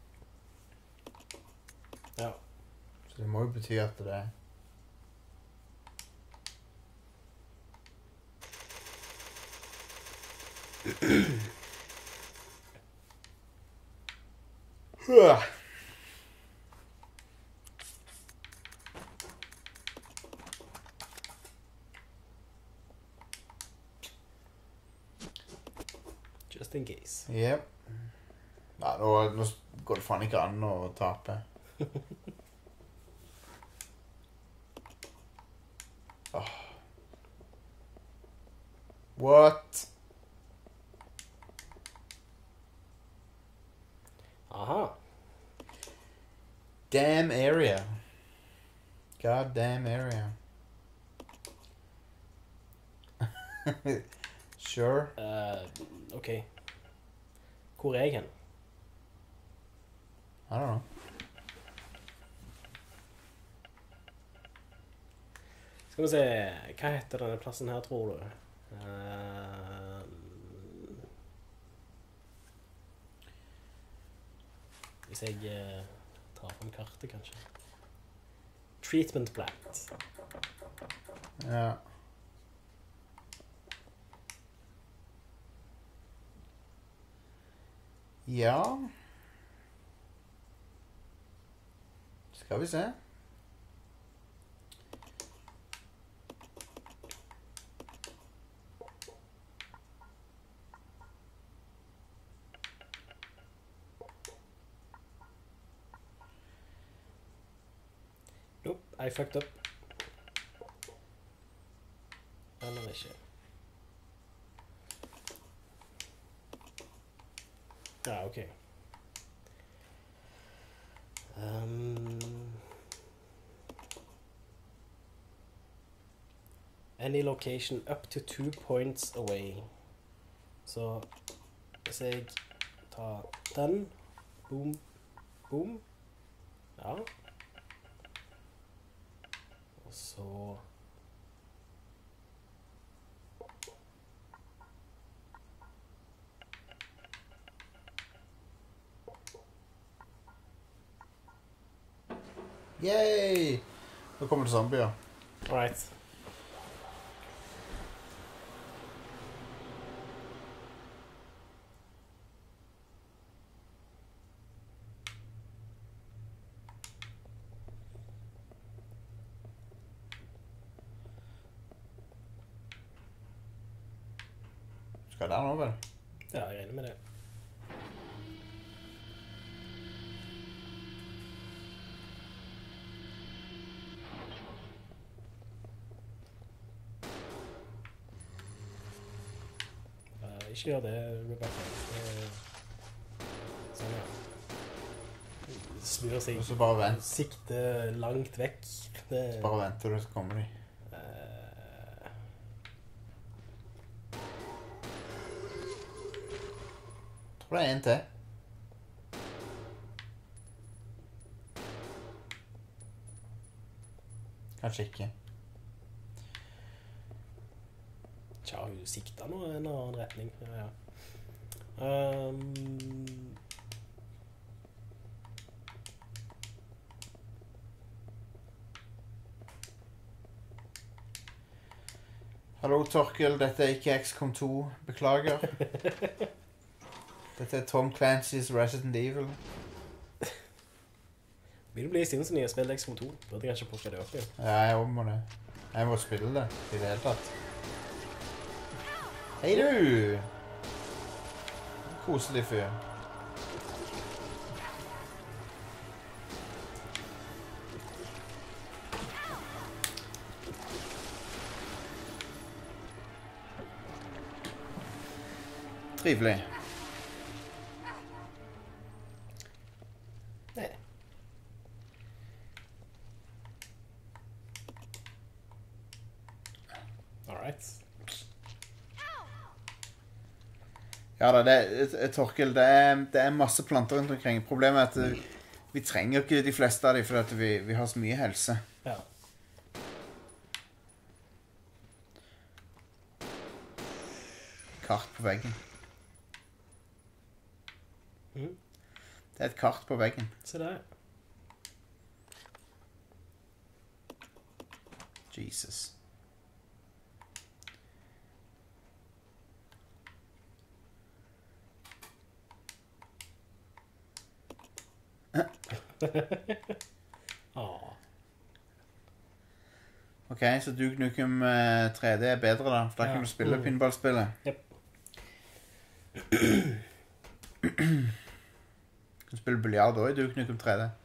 Ja. Så det må jo bety at det er... Huh. Just in case. Yep. Ja, nå, nå går det faen ikke an å tape. Åh. What? Aha. Damn area. God damn area. Sure. Eh, ok. Hvor er jeg hen? I don't know. Skal vi se, hva heter denne plassen her, tror du? Eh, hvis jeg eh, tar frem kartet, kanskje. Treatment plant. Ja. Ja. Skal vi se. I fucked up. Eller ikke. Ja, ok. Um, any location up to two points away. Så hvis jeg tar den, boom, boom, ja. Og så... Yay! Nå kommer det zombier. Alright. Skal der nå, vel? Ja, jeg regner med det. Uh, ikke gjør det, Rebecca. Det, sånn, ja. Snur seg. Og så bare vent. Sikte langt vekk. Det, Bare vent til det så kommer de. uh, Jeg tror det er en til. Kanskje ikke. Tja, hun sikta nå i en annen retning. Ja, ja. Um, Hallo, Torkel. Dette er ikke X COM to. Beklager. Dette er Tom Clancy's Resident Evil. vil du bli siden som jeg har spilt X COM to? Burde jeg kanskje plukke det opp igjen? Ja, jeg må det. Jeg må spille det i det hele tatt. Hei du! Koselig fyr. Trivelig. Nei. Alright. Ja da, det er, Torkel, det er, det er masse planter rundt omkring. Problemet er at eh, vi trenger ikke de fleste av dem, for at vi, vi har så mye helse. Ja. Kart på veggen. Mhm. Det er et kart på veggen. Se der. Jesus. Åh. Ok, så Duke Nukem eh, tre D er bedre da, for da Ja. kan du spille Mm. pinballspillet. Jep. Du kan spille biljard også i Duke Nukem tre D.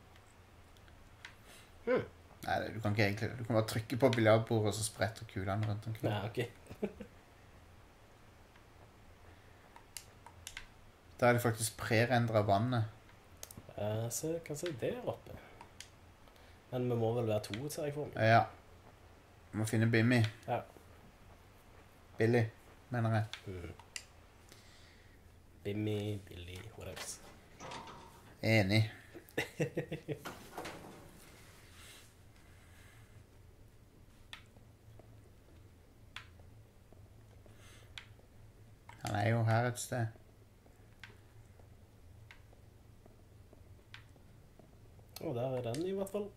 Hmm. Nei, du kan ikke egentlig, du kan bare trykke på biljardbordet og så spretter kulene rundt omkring. Ja, ok. Da er det faktisk pre-rendret vannet. Uh, så kan jeg se der oppe. Men vi må vel være to, ser jeg for meg. Ja. Du må finne Bimmy. Ja. Billy, mener jeg. Mm. Bimmy, Billy, what else? Enig. Han er jo her et sted. Og der er den i hvert fall.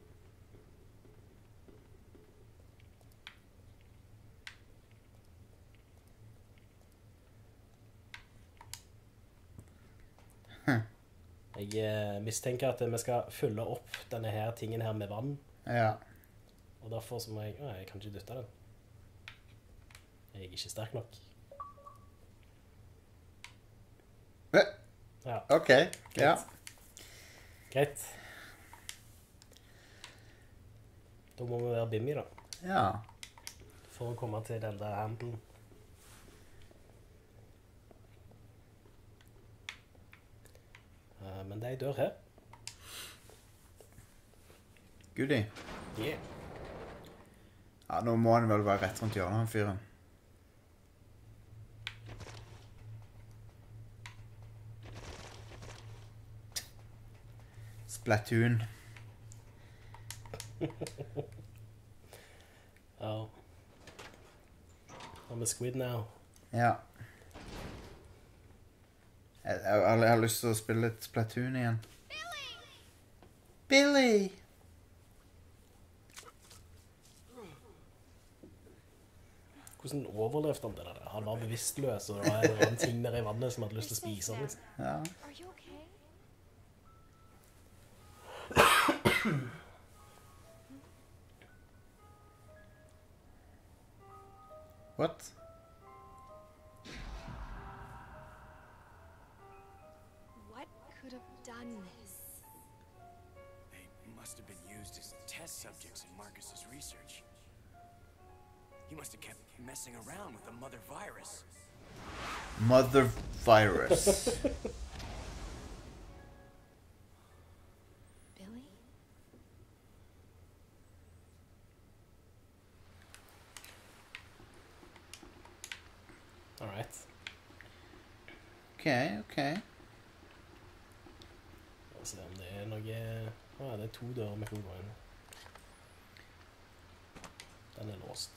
Jeg eh, mistenker at vi skal fylle opp denne her tingen her med vann. Ja. Og derfor så må jeg... Å, jeg kan ikke dytte den. Jeg er ikke sterk nok. Eh, Ja, Ok, ja. greit. Da må vi være Bimmy, da. Ja. For å komme til den der handelen. Uh, men det er en dør her. Goodie. Yeah. Ja, nå må han vel være rett rundt hjørnet, han fyren. Splatoon. Ja. I'm a squid now. Ja. Jeg, jeg, jeg har lyst til å spille litt Splatoon igjen. Billy! Hvordan overlevde han det der? Han var bevisstløs, og det var en annen ting der i vannet som hadde lyst til å spise han, liksom. Ja. Are you okay? What? What could have done this? They must have been used as test subjects in Marcus's research. He must have kept messing around with the mother virus. Mother virus. Billy? All right. Ok, ok. La oss se om det er noe... Å, det er to dører vi kan gå inn. Den er låst.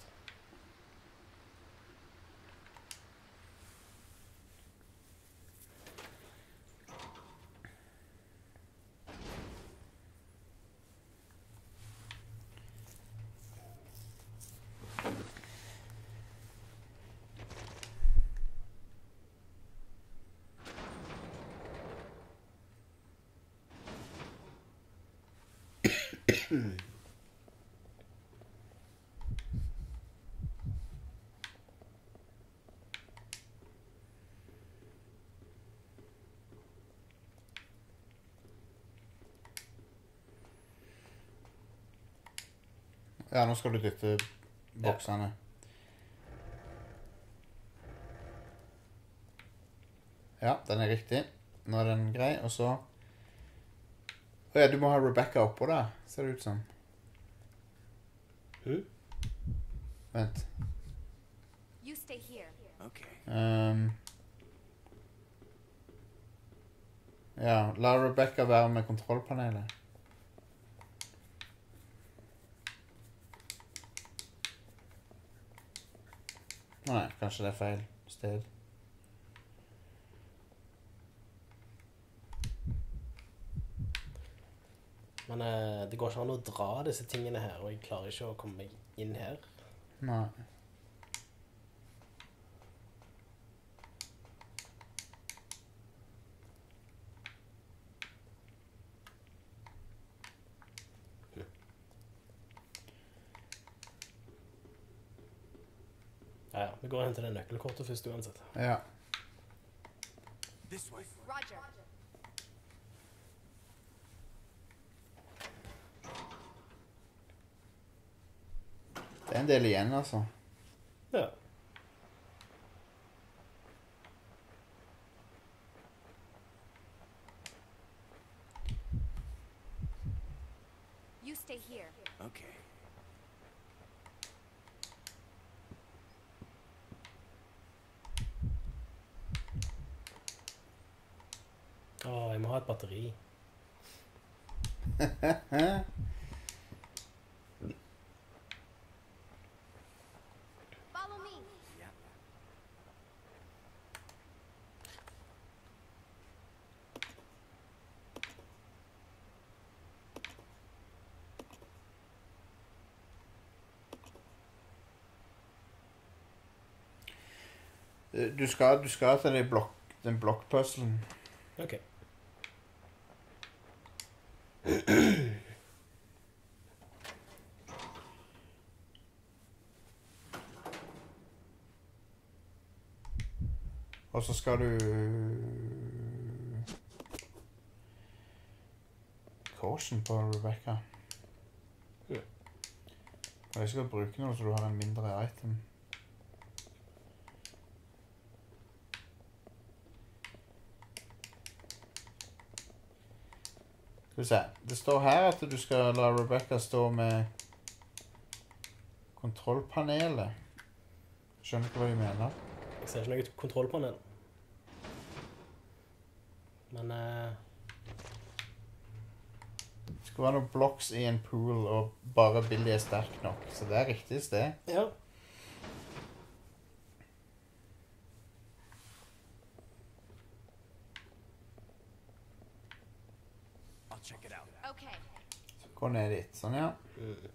Ja, nå skal du dytte boksene. Ja, den er riktig. Nå er den grei, og så... Åja, du må ha Rebecca oppå der, ser det ut som. Hm? Vent. You stay here. Okay. Um, ja, la Rebecca være med kontrollpanelet. Nei, kanskje det er feil sted. Men eh, det går ikke an å dra disse tingene her, og jeg klarer ikke å komme meg inn her. Nei. Ja, ja, vi går hen til det nøkkelkortet først uansett. Ja. This way. Roger. Det er en del igjen, altså. Ja. You stay here. Okay. Å, jeg må ha et batteri. Follow me. Yeah. Du skal, du skal til den blokk, den blokkpuzzlen. Ok. Og så skal du... Caution på Rebecca. Ja. Jeg vet ikke å bruke noe så du har en mindre item. Skal vi se. Det står her at du skal la Rebecca stå med kontrollpanelet. Skjønner ikke hva de mener. Jeg ser ikke noe kontrollpanel. Men... Uh... Det skal være noen blocks i en pool, og bare Billy er sterk nok. Så det er riktig sted. Ja. I'll check it out. Okay. Så gå ned dit. Sånn, ja. Mm.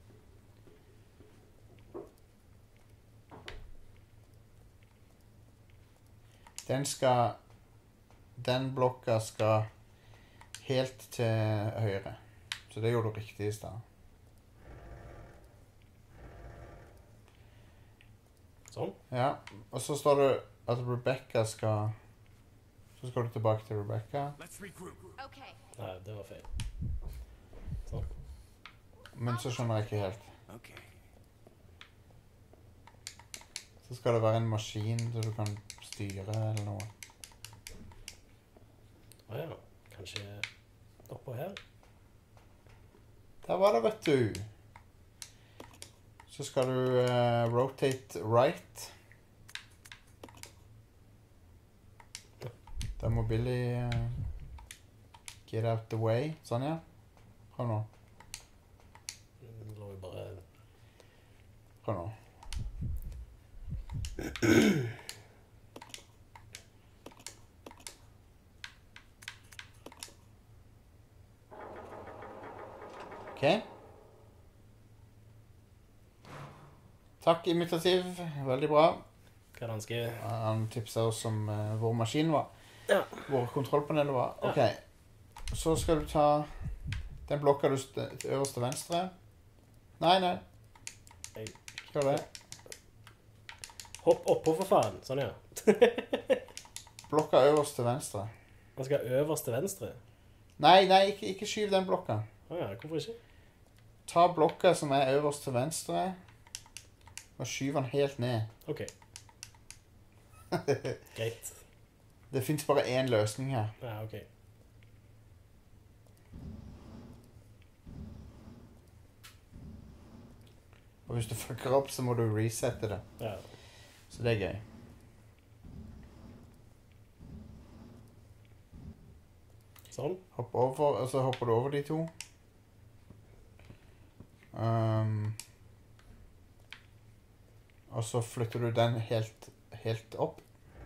Den skal... Den blokka skal helt til høyre. Så det gjorde du riktig i stedet. Sånn. Ja, og så står det at Rebecca skal... Så skal du tilbake til Rebecca. Let's regroup. Okay. Nei, det var feil. Sånn. Men så skjønner jeg ikke helt. Okay. Så skal det være en maskin så du kan styre eller noe. Åja, kanskje oppå her? Der var det, vet du. Så skal du uh, rotate right. Da må Billy uh, get out the way. Sånn, ja. Prøv nå. Det lå jo bare... Prøv nå. Ok. Takk, imitativ. Veldig bra. Hva er det han skriver? Han tipset oss om uh, hvor maskinen var. Ja. Hvor kontrollpanelet var. Ok. Så skal du ta den blokka du st øverst til venstre. Nei, nei. Hei. Gjør det. Hopp oppå for faen. Sånn, ja. Blokka øverst til venstre. Han skal øverst til venstre. Nei, nei, ikke, ikke skyv den blokka. Åja, hvorfor ikke? Ta blokka som er øverst til venstre, og skyv den helt ned. Ok. Greit. Det finnes bare én løsning her. Ja, ok. Og hvis du fucker opp, så må du resette det. Ja. Så det er gøy. Sånn. Hopp over, og så hopper du over de to. Um, og så flytter du den helt, helt opp.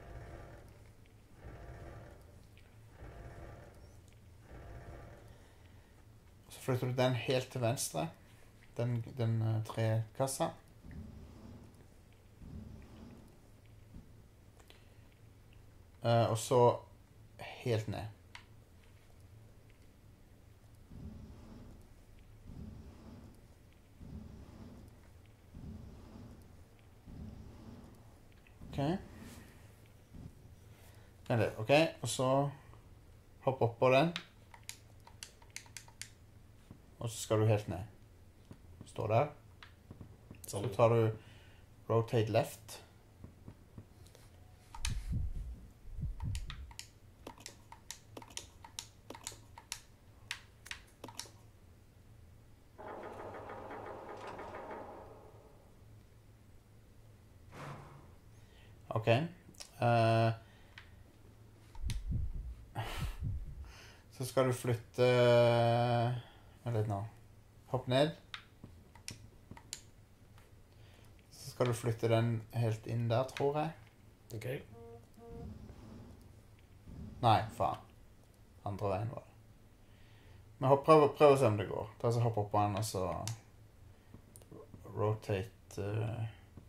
Så flytter du den helt til venstre. Den, den uh, trekassa. Uh, og så helt ned. Ok. Eller, ok, og så hopp opp på den. Og så skal du helt ned. Stå der. Sånn. Så tar du rotate left. Ok. Uh, så skal du flytte... Vent litt nå. Hopp ned. Så skal du flytte den helt inn der, tror jeg. Ok. Nei, faen. Andre veien var det. Men hopp, prøv, prøv å se om det går. Ta så hopp opp på den, og så... Rotate... Uh,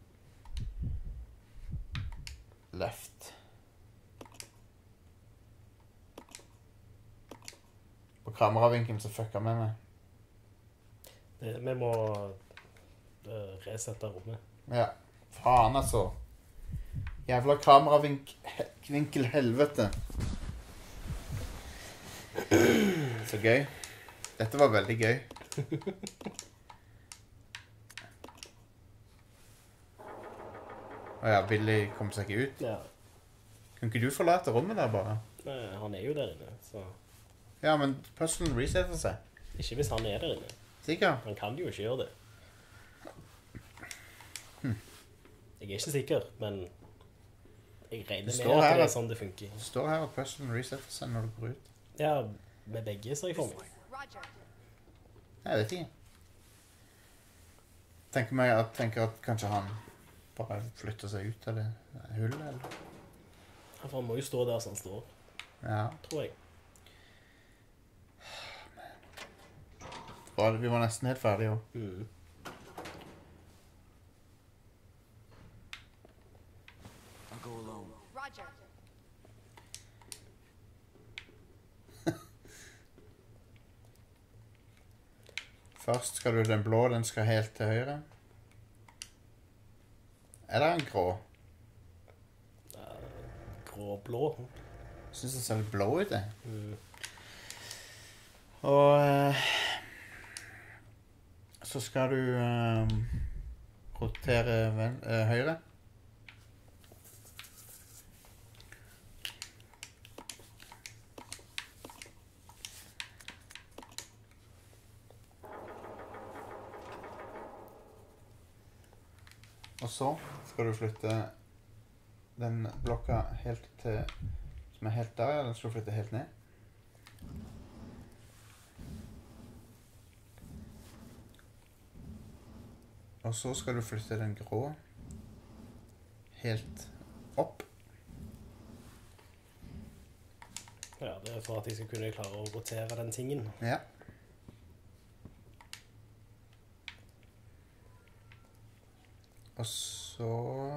left. På kameravinkelen så fucka med meg. Det, vi må uh, resette rommet. Ja, faen altså. Jævla kameravinkel helvete. Så gøy. Dette var veldig gøy. Åja, Billy kom seg ikke ut. Ja. Kan ikke du forlate rommet der bare? Nei, han er jo der inne, så... Ja, men puzzlen resetter seg. Ikke hvis han er der inne. Sikker? Han kan jo ikke gjøre det. Hm. Jeg er ikke sikker, men... Jeg regner Det med står at her det er at- sånn det funker. Det står her at puzzlen resetter seg når du går ut. Ja, med begge ser jeg for meg. Roger. Jeg vet ikke. Tenker meg at, tenker at kanskje han bare flytter seg ut av det hullet, eller? Ja, for han må jo stå der som han står, Ja. tror jeg. Bra, vi var nesten helt ferdige jo. Mm. I'll go alone. Roger. Først skal du den blå, den skal helt til høyre. Eller en grå. Grå-blå. Jeg synes den ser litt blå ut, det. Mm. Og eh, så skal du eh, rotere ven, eh, høyre. Og så skal du flytte den blokka helt til, som er helt der, eller skal du flytte helt ned? Og så skal du flytte den grå helt opp. Ja, det er for at jeg skal kunne klare å rotere den tingen. Ja. Og så...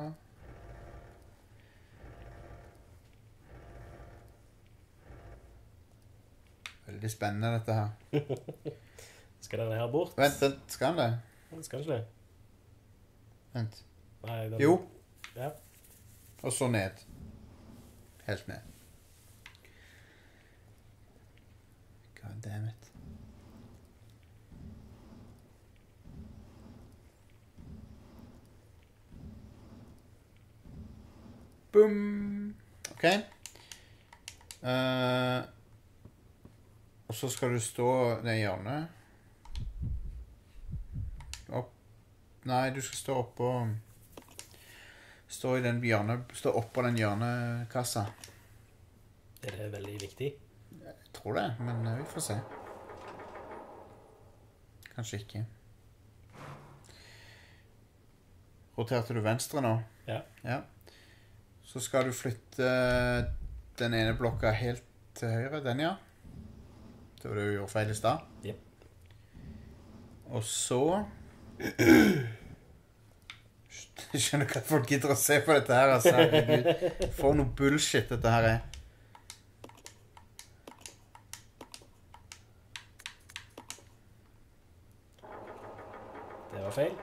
Veldig spennende dette her. Skal den her bort? Vent, vent, skal han det? Den skal ikke det. Vent. Nei, den... Jo, Ja. og så ned. Helt ned. God damn it. Boom. Ok. Eh, og så skal du stå det hjørnet. Opp. Nei, du skal stå oppå... Stå i den hjørne... Stå oppå den hjørnekassa. Er det veldig viktig? Jeg tror det, men eh, vi får se. Kanskje ikke. Roterte du venstre nå? Ja. Ja. Så skal du flytte den ene blokka helt til høyre, den ja. Det var det du gjorde feil i stad. Jep. Og så... Jeg skjønner ikke at folk gidder å se på dette her, altså. Herregud. For noe bullshit dette her er. Det var feil.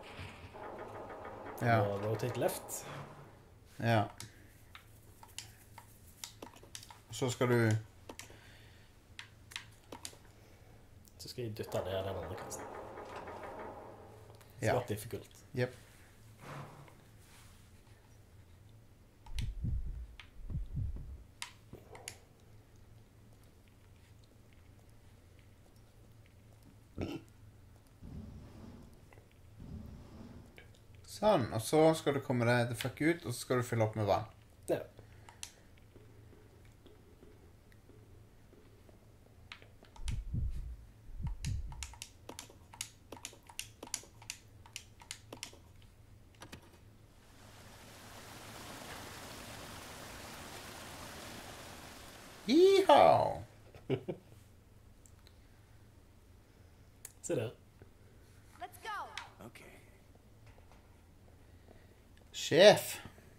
Ja. Og rotate left. Ja. Så skal du... Så skal jeg dytte ned den andre kassen. Ja. Svært difficult. Jep. Sånn, og så skal du komme deg til fuck ut, og så skal du fylle opp med vann. Ja. Yeehaw! Se der. Let's go. Okay. Sjef!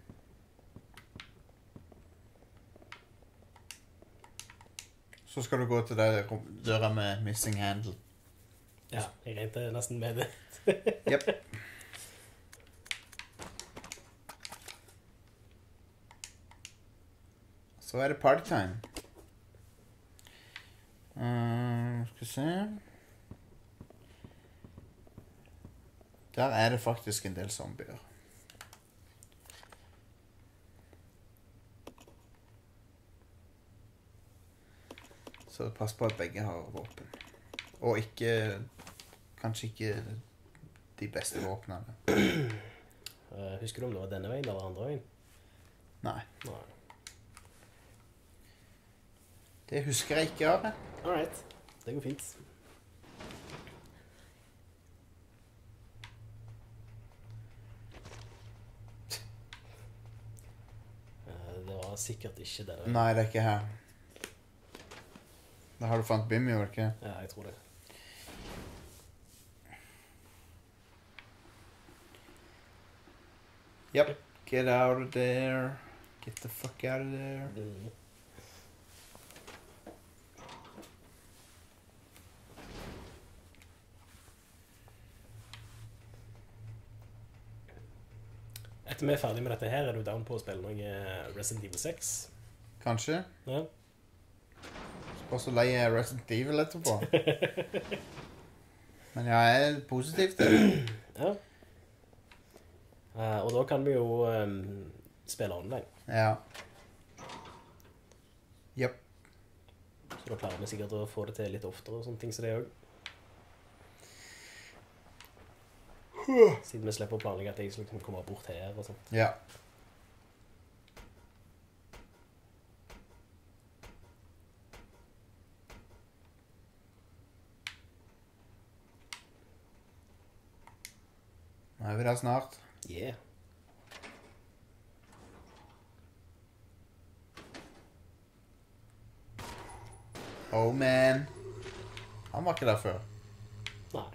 Så skal du gå til der rom- døra med missing handle. Ja, jeg regnet nesten med det. Jep. Så er det partytime. Uh, skal vi se. Der er det faktisk en del zombier. Så pass på at begge har våpen. Og ikke... Kanskje ikke de beste våpnene. Uh, husker du om det var denne veien eller andre veien? Nei. Nei. Det husker jeg ikke, Are. Alright. Det går fint. Uh, det var sikkert ikke det. Nei, det er ikke her. Da har du fant Bimmy, var det ikke? Ja, jeg tror det. Yep. Get out of there. Get the fuck out of there. Mm. Etter vi er ferdig med dette her, er du down på å spille noe Resident Evil seks? Kanskje? Ja. Og så lei jeg Resident Evil etterpå. Men jeg er positiv til det. Ja. Uh, og da kan vi jo um, spille online. Ja. Jep. Så da klarer vi sikkert å få det til litt oftere og sånne ting som det også. Siden vi slipper å planlegge at jeg skal komme bort her og sånt. Ja. Nå er vi der snart. Yeah. Oh man. Han var ikke der før. Nei.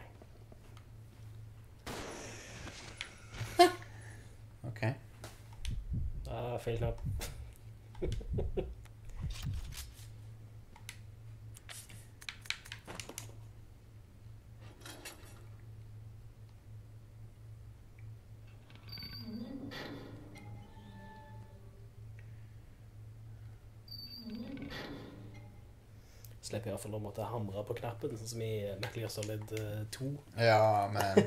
Ok. Ah, feil knapp. Slipper i hvert fall å måtte hamre på knappen, sånn som i Metal Gear Solid uh, to. Ja, men...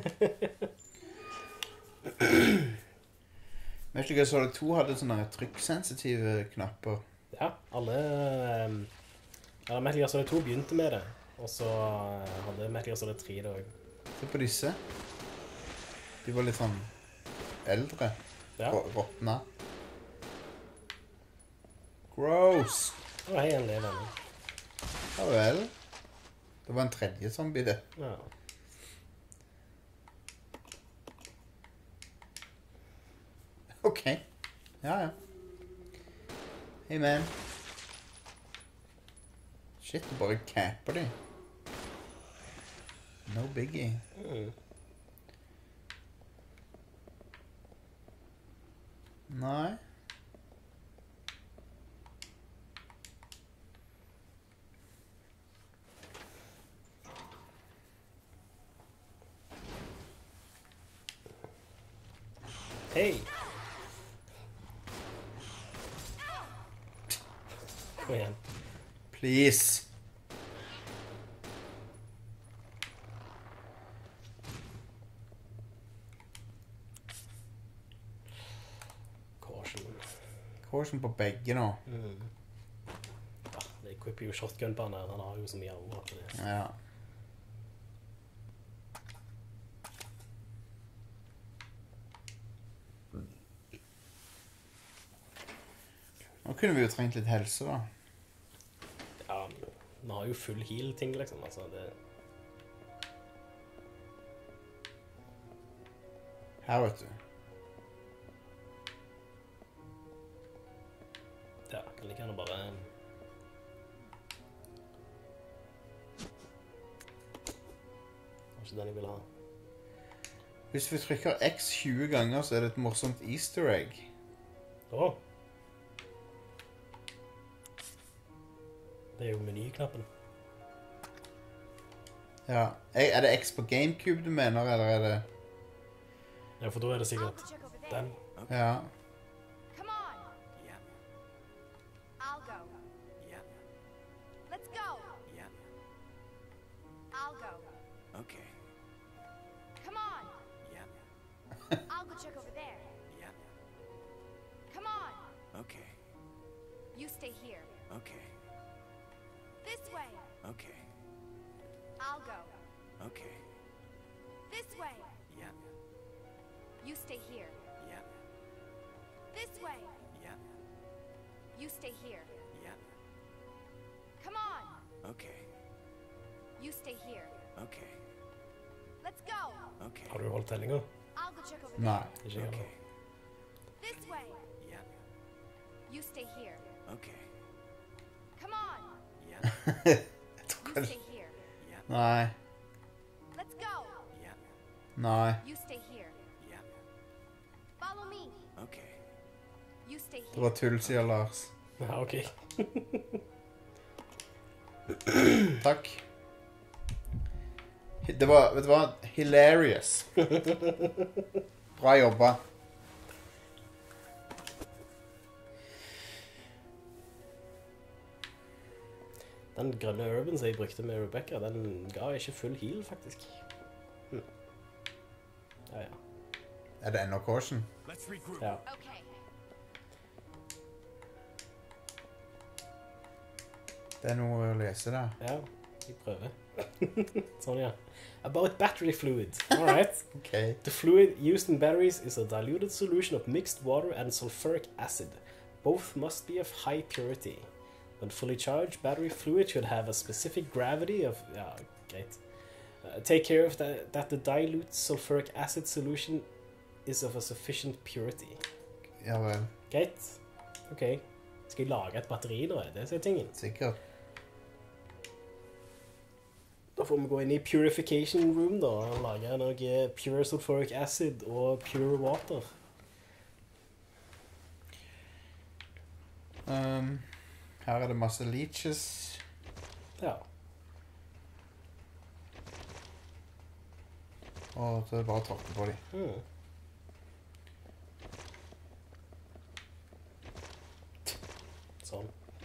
Metal Gear Solid to hadde sånne trykksensitive knapper. Ja, alle... Um, ja, Metal Gear Solid to begynte med det, og så uh, hadde Metal Gear Solid tre det også. Se på disse. De var litt sånn eldre. Ja. Rå- Råtna. Gross. Og hei, en lever nå. Ja vel. Det var en tredje zombie, det. Ja. Ok. Ja, ja. Hey, man. Shit, du bare capper de. No biggie. Mm. Nei. Hei! Kom igjen. Please. Caution. Caution på begge nå. Mm. Ja, det equipper jo shotgun på han her. Han har jo så mye armer på det. Ja. Nå kunne vi jo trengt litt helse, da. Ja, vi har jo full heal-ting, liksom. Altså, det... Her, vet du. Ja, kan like gjerne bare... Kanskje den jeg vil ha. Hvis vi trykker X tjue ganger, så er det et morsomt easter egg. Åh! Det er jo menyknappen. Ja. Er er det X på GameCube du mener, eller er det... Ja, for da er det I'll sikkert check over there. den. Ja. Come on. Yep, I'll go. yep, Let's go. yep. I'll go. Okay, Come on. yep, I'll go check over there. yep. Come on. Okay, You stay here. okay. This way. Okay. I'll go. Okay. This way. Yeah. You stay here. Yeah. This way. Yeah. You stay here. Yeah. Come on. Okay. You stay here. Okay. Let's go. Okay. Har du holdt tellinga? I'll go check over there. Nei. Ikke jeg. Okay. This way. Yeah. You stay here. Okay. Come on. Yeah. Jeg tror You kanskje... stay here. Yeah. Nei. Let's go. Yeah. Nei. You stay here. Yeah. Follow me. Okay. You stay Det here. var tull, sier Lars. Ja, ok. Takk. Det var, vet du hva? Hilarious. Bra jobba. Den grønne urban som jeg brukte med Rebecca, den ga ikke full heal, faktisk. Hm. Ja, ja. Er det ennå caution? Let's regroup. Ja. Okay. Det er noe å lese der. Ja, jeg prøver. Sånn, ja. About battery fluid. All right. Ok. The fluid used in batteries is a diluted solution of mixed water and sulfuric acid. Both must be of high purity. When fully charged, battery fluid should have a specific gravity of... Yeah, great. Uh, take care of that, that the dilute sulfuric acid solution is of a sufficient purity. Ja vel. Greit. Ok. Skal jeg lage et batteri nå? Det er tingen. Sikkert. Da får vi gå inn i purification room da, og lage noe pure sulfuric acid og pure water. Um, her er det masse leeches. Ja. Og så er det bare å tråkke på dem. Mm. Sånn.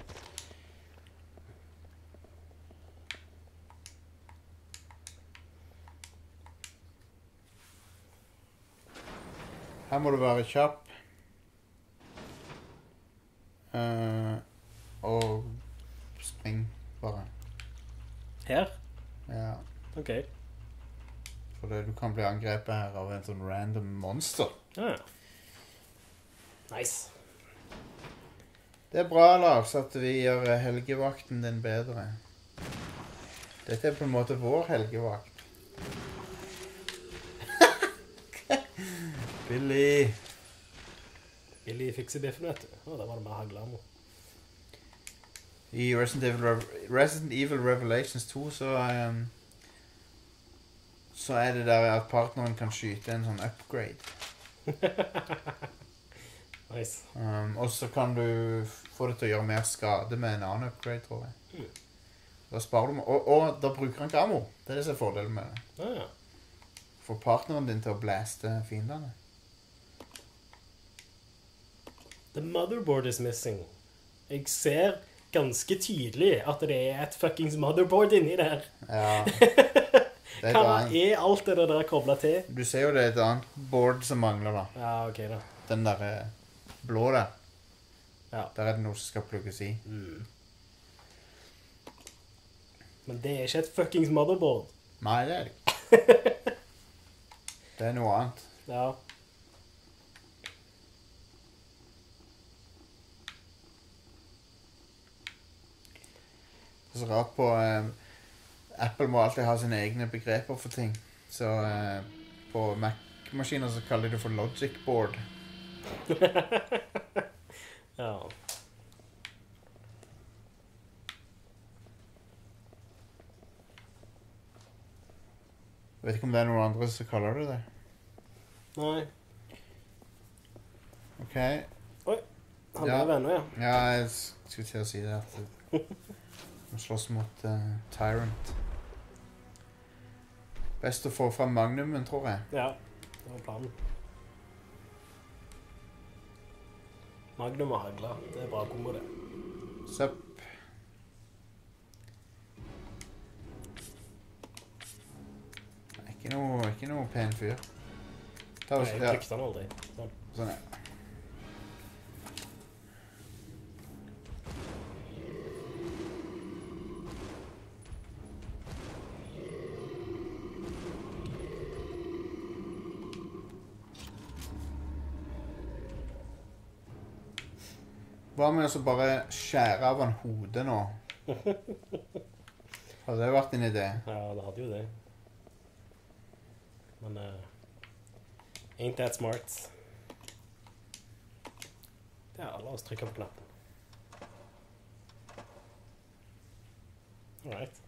Her må du være kjapp. Eh, og spring bare. Her? Ja. Ok. For det, du kan bli angrepet her av en sånn random monster. Ah. Nice. Det er bra, Lars, at vi gjør eh, helgevakten din bedre. Dette er på en måte vår helgevakt. Billy. Billig fikser biffen, vet du. Å, der var det bare haglammer. I Resident Evil, Rev- Resident Evil Revelations to så, um, så er det der at partneren kan skyte en sånn upgrade. Nice. Um, og så kan du f- få det til å gjøre mer skade med en annen upgrade, tror jeg. Mm. Da sparer du, og, og da bruker han ikke ammo. Det er det som er fordelen med det. Ah, ja. Få partneren din til å blaste fiendene. The motherboard is missing. Jeg ser ganske tydelig at det er et fuckings motherboard inni der. Ja. Det er et Hva annet. er alt det der koblet til? Du ser jo det er et annet board som mangler, da. Ja, ok da. Den der eh, blå der. Ja. Der er det noe som skal plugges i. Mm. Men det er ikke et fuckings motherboard. Nei, det er det ikke. Det er noe annet. Ja. Det er så rart på eh, Apple må alltid ha sine egne begreper for ting. Så eh, på Mac-maskiner så kaller de det for Logic Board. Ja. Jeg vet ikke om det er noen andre som kaller det det. Nei. Ok. Han Ja. er venner, ja. Ja, jeg skulle til å si det. At man slåss mot uh, Tyrant. Best å få fram Magnumen, tror jeg. Ja, det var planen. Magnum og hagla. Det er bra kombo, det. Sup. Ikke noe, ikke noe pen fyr. Ta Nei, oss, jeg ja, brukte den aldri. Sånn. sånn ja. Hva med å så bare skjære av han hodet nå? Hadde det vært en idé? Ja, det hadde jo det. Men uh, ain't that smart. Ja, la oss trykke på knappen. Alright.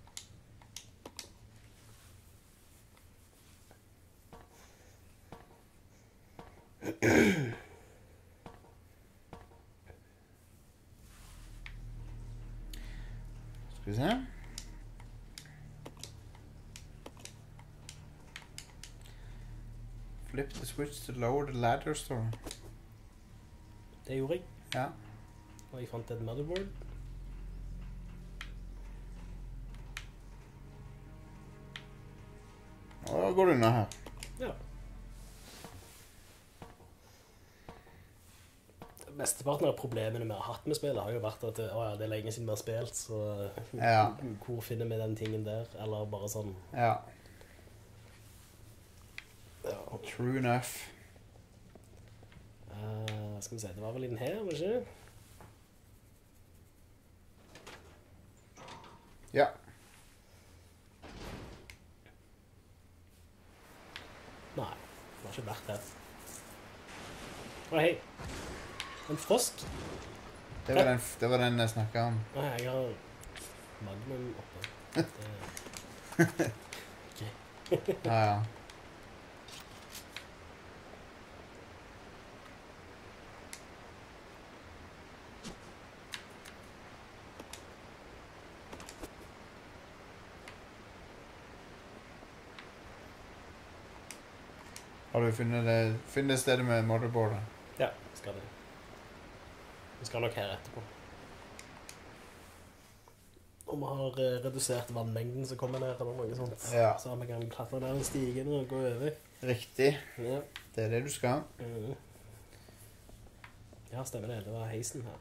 Skal vi se. Flip the switch to lower the ladder, står det. Det gjorde jeg. Ja. Og jeg fant et motherboard. Og da går det unna her. Ja. Mesteparten av problemene vi har hatt med spillet har jo vært at det, å ja, det er lenge siden vi har spilt, så Ja. hvor finner vi den tingen der? Eller bare sånn. Ja. Ja. True enough. Uh, skal vi se, det var vel inn her, var det ikke? Ja. Nei, det har ikke vært her. Å, hei. En frosk? Det var den, det var den jeg snakket om. Å, jeg har magnum oppe. Det... Ok. Ja, ja. Har du funnet det, funnet det stedet med motherboardet? Ja, skal det. Vi skal nok her etterpå. Og vi har eh, redusert vannmengden som kommer ned, eller noe sånt. Ja. Så vi kan klatre ned stigen og gå over. Riktig. Ja. Det er det du skal. Mhm. Ja, stemmer det. Det var heisen her.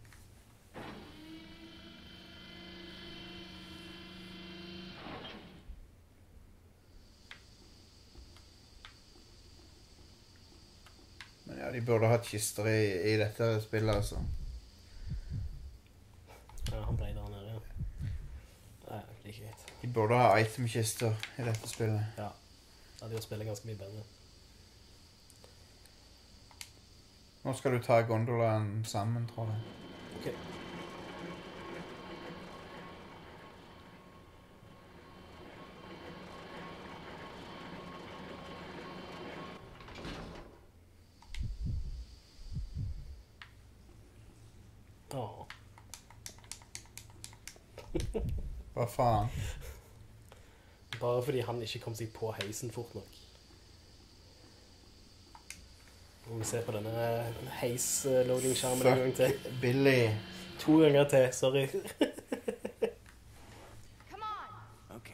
Men ja, de burde hatt kister i, i dette spillet, altså. Ja, han ble der nede, ja. Nei, like greit. De burde ha itemkister i dette spillet. Ja, det hadde jo spillet ganske mye bedre. Nå skal du ta gondolaen sammen, tror jeg. Ok. Åh. Hva faen? Bare fordi han ikke kom seg på heisen fort nok. Må vi se på denne heis-loading-skjermen en gang til. Fuck Billy. To ganger til, sorry. Come on! Okay.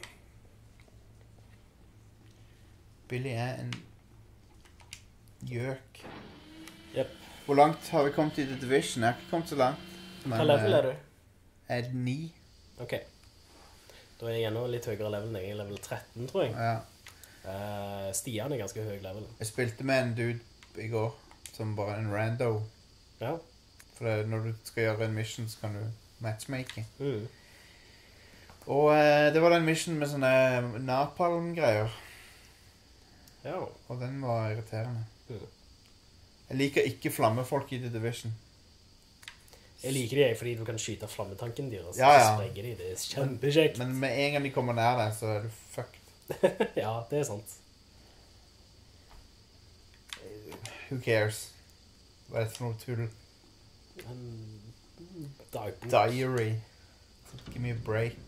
Billy er en gjøk. Jep. Hvor langt har vi kommet i The Division? Jeg har ikke kommet så langt. Hva level er du? Er det ni? Ok. Da er jeg enda litt høyere level enn jeg er level tretten, tror jeg. Ja. Uh, Stian er ganske høy level. Jeg spilte med en dude i går, som bare en rando. Ja. For det, når du skal gjøre en mission, så kan du matchmake. Mm. Og eh, det var den mission med sånne napalm-greier. Ja. Og den var irriterende. Mm. Jeg liker ikke flammefolk i The Division. Jeg liker de fordi du kan skyte flammetanken deres, Ja, ja. så sprenger de. Det er kjempekjekt. Men med en gang de kommer nær deg, så er du fucked. Ja, det er sant. Who cares? Hva er det for noe tull? En dagbok. Diary. Give me a break.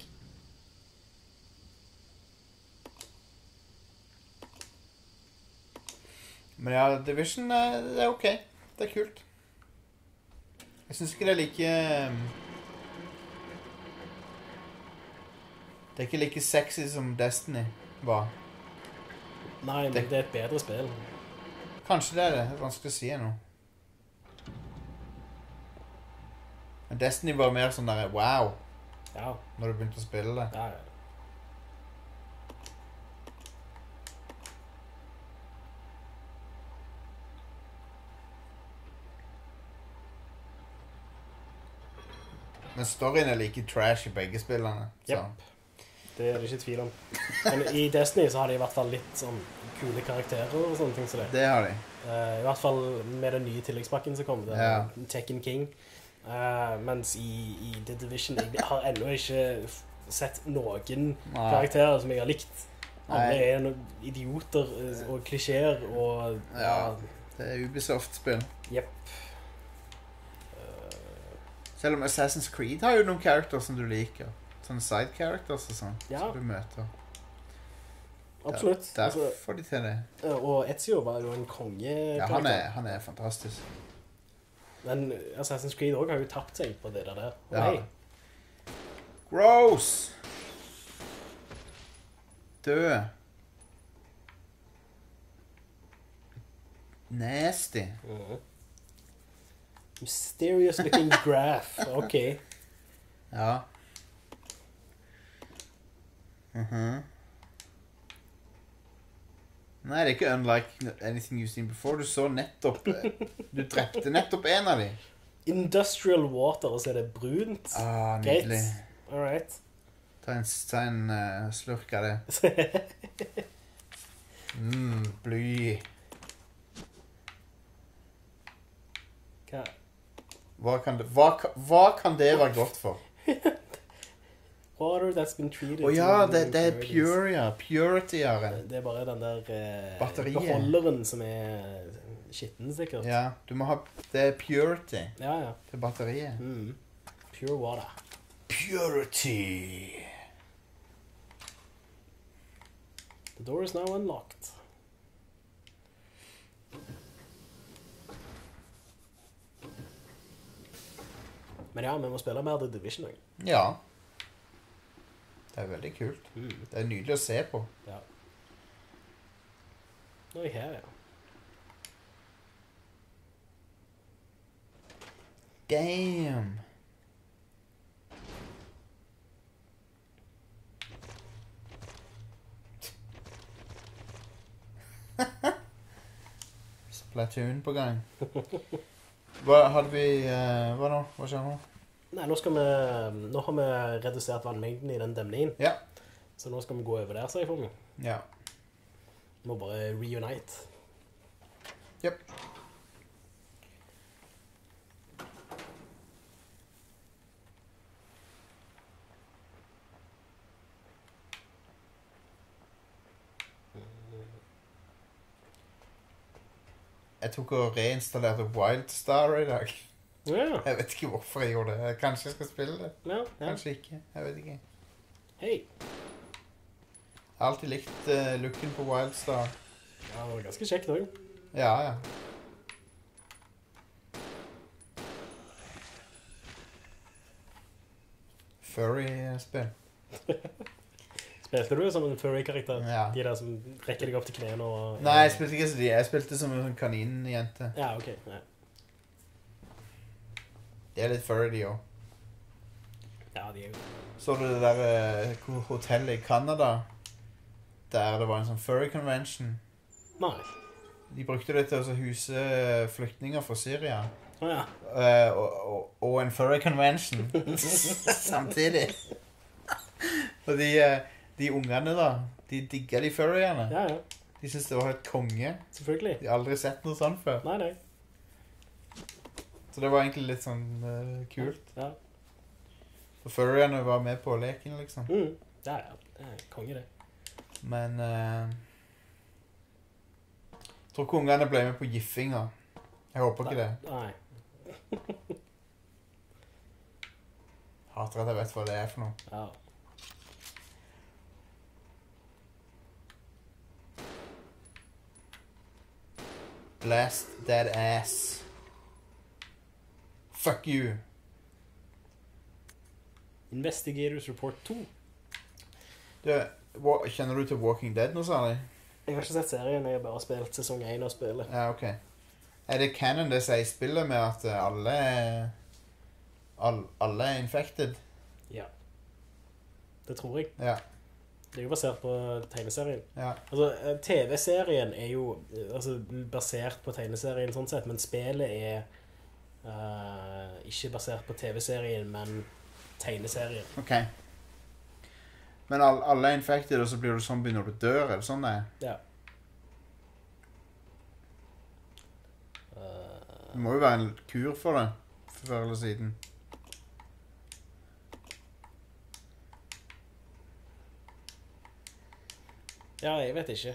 Men ja, Division eh, det er ok. Det er kult. Jeg synes ikke det er like... um, Det er ikke like sexy som Destiny var. Nei, men Det- det er et bedre spill. Kanskje det er det. Det er vanskelig å si ennå. Men Destiny var mer sånn der, wow, Ja, når du begynte å spille det. ja, ja. Men storyen er like trash i begge spillene. Så. Yep. Det er det ikke tvil om. Men i Destiny så har de i hvert fall litt sånn kule karakterer og sånne ting som det. Det har de. Uh, I hvert fall med den nye tilleggspakken som kom, det Ja. Tekken King. Uh, mens i, i The Division, jeg har ennå ikke f- sett noen Nei. karakterer som jeg har likt. Alle Nei. er noen idioter eh, og klisjeer og... Ja. Det er Ubisoft-spill. Jep. Selv om Assassin's Creed har jo noen characters som du liker. Sånne side characters og sånn. Ja. Som du møter. Absolutt. Der, der Altså, får de til det. og Ezio var jo en konge. Ja, han er, han er fantastisk. Men Assassin's Creed også har jo tapt seg på det der. der. Ja. Hei. Gross! Død. Nasty. Mhm. Mysterious looking graph. Ok. Ja. Mhm. Nei, det er ikke unlike anything you've seen before. Du så nettopp... eh, Du drepte nettopp en av dem. Industrial water, og så er det brunt. Ah, Greit. nydelig. Alright. Ta en, ta en uh, slurk av det. Mm, bly. Hva? Hva kan det, hva, ka- hva kan det være godt for? Water that's been treated. Å ja, to det, det er impurities. pure, ja. Purity, ja. Det er bare den der eh, Batteriet. beholderen som er skitten, sikkert. Ja, du må ha... Det er purity Ja, ja. til batteriet. Mm. Pure water. Purity. The door is now unlocked. Men ja, vi må spille mer The Division også. Ja. Det er veldig kult. Mm. Det er nydelig å se på. Ja. Nå er jeg her, ja. Damn. Splatoon på gang. Hva hadde vi... eh, hva nå? Hva skjer nå? Nei, nå skal vi... Nå har vi redusert vannmengden i den demningen. Ja. Så nå skal vi gå over der, sier jeg for meg. Ja. Vi må bare reunite. Jep. Jeg tok og reinstallerte Wildstar i dag. Ja, Jeg vet ikke hvorfor jeg gjorde det. Kanskje jeg skal spille det. ja, ja. Kanskje ikke. Jeg vet ikke. Hei. Jeg har alltid likt uh, looken på Wildstar. Ja, det var ganske kjekt også. Ja, ja. Furry-spill. Spilte du som en furry-karakter? Ja. De der som rekker deg opp til knene og... Nei, jeg spilte ikke som de. Jeg spilte som en sånn kaninjente. Ja, ok. Ja, De er litt furry, de også. ja de er jo... Så du det der eh, hotellet i Canada? Der det var en sånn furry convention. Nei. De brukte det til å huse flyktninger fra Syria. Åja. Eh, og, og, og en furry convention. Samtidig. Og de, eh, de ungene da, de digger de furryene. Ja, ja. De synes det var et konge. Selvfølgelig. De har aldri sett noe sånt før. Nei, nei. Så det var egentlig litt sånn eh, kult. Ja. For furryene var med på leken, liksom. Mm. Ja, ja. Det er konge, det. Men eh, jeg tror ikke ungene ble med på giffinga. Jeg håper ikke det. Nei. Hater at jeg vet hva det er for noe. Ja. Blast that ass. Fuck you. Investigators Report to. Du, wa- kjenner du til Walking Dead nå, særlig? Jeg har ikke sett serien, jeg har bare spilt sesong én av spillet. Ja, ok. Er det canon det sier i spillet med at eh, alle er, all, alle er infected? Ja. Det tror jeg. Ja, Det er jo basert på tegneserien. ja. Altså, eh, T V-serien er jo eh, altså, basert på tegneserien sånn sett, men spillet er eh, ikke basert på T V-serien, men tegneserie. Ok. Men all, alle er infected, og så blir du zombie når du dør, er det sånn det er? Ja. Det må jo være en kur for det, før eller siden. Ja, jeg vet ikke.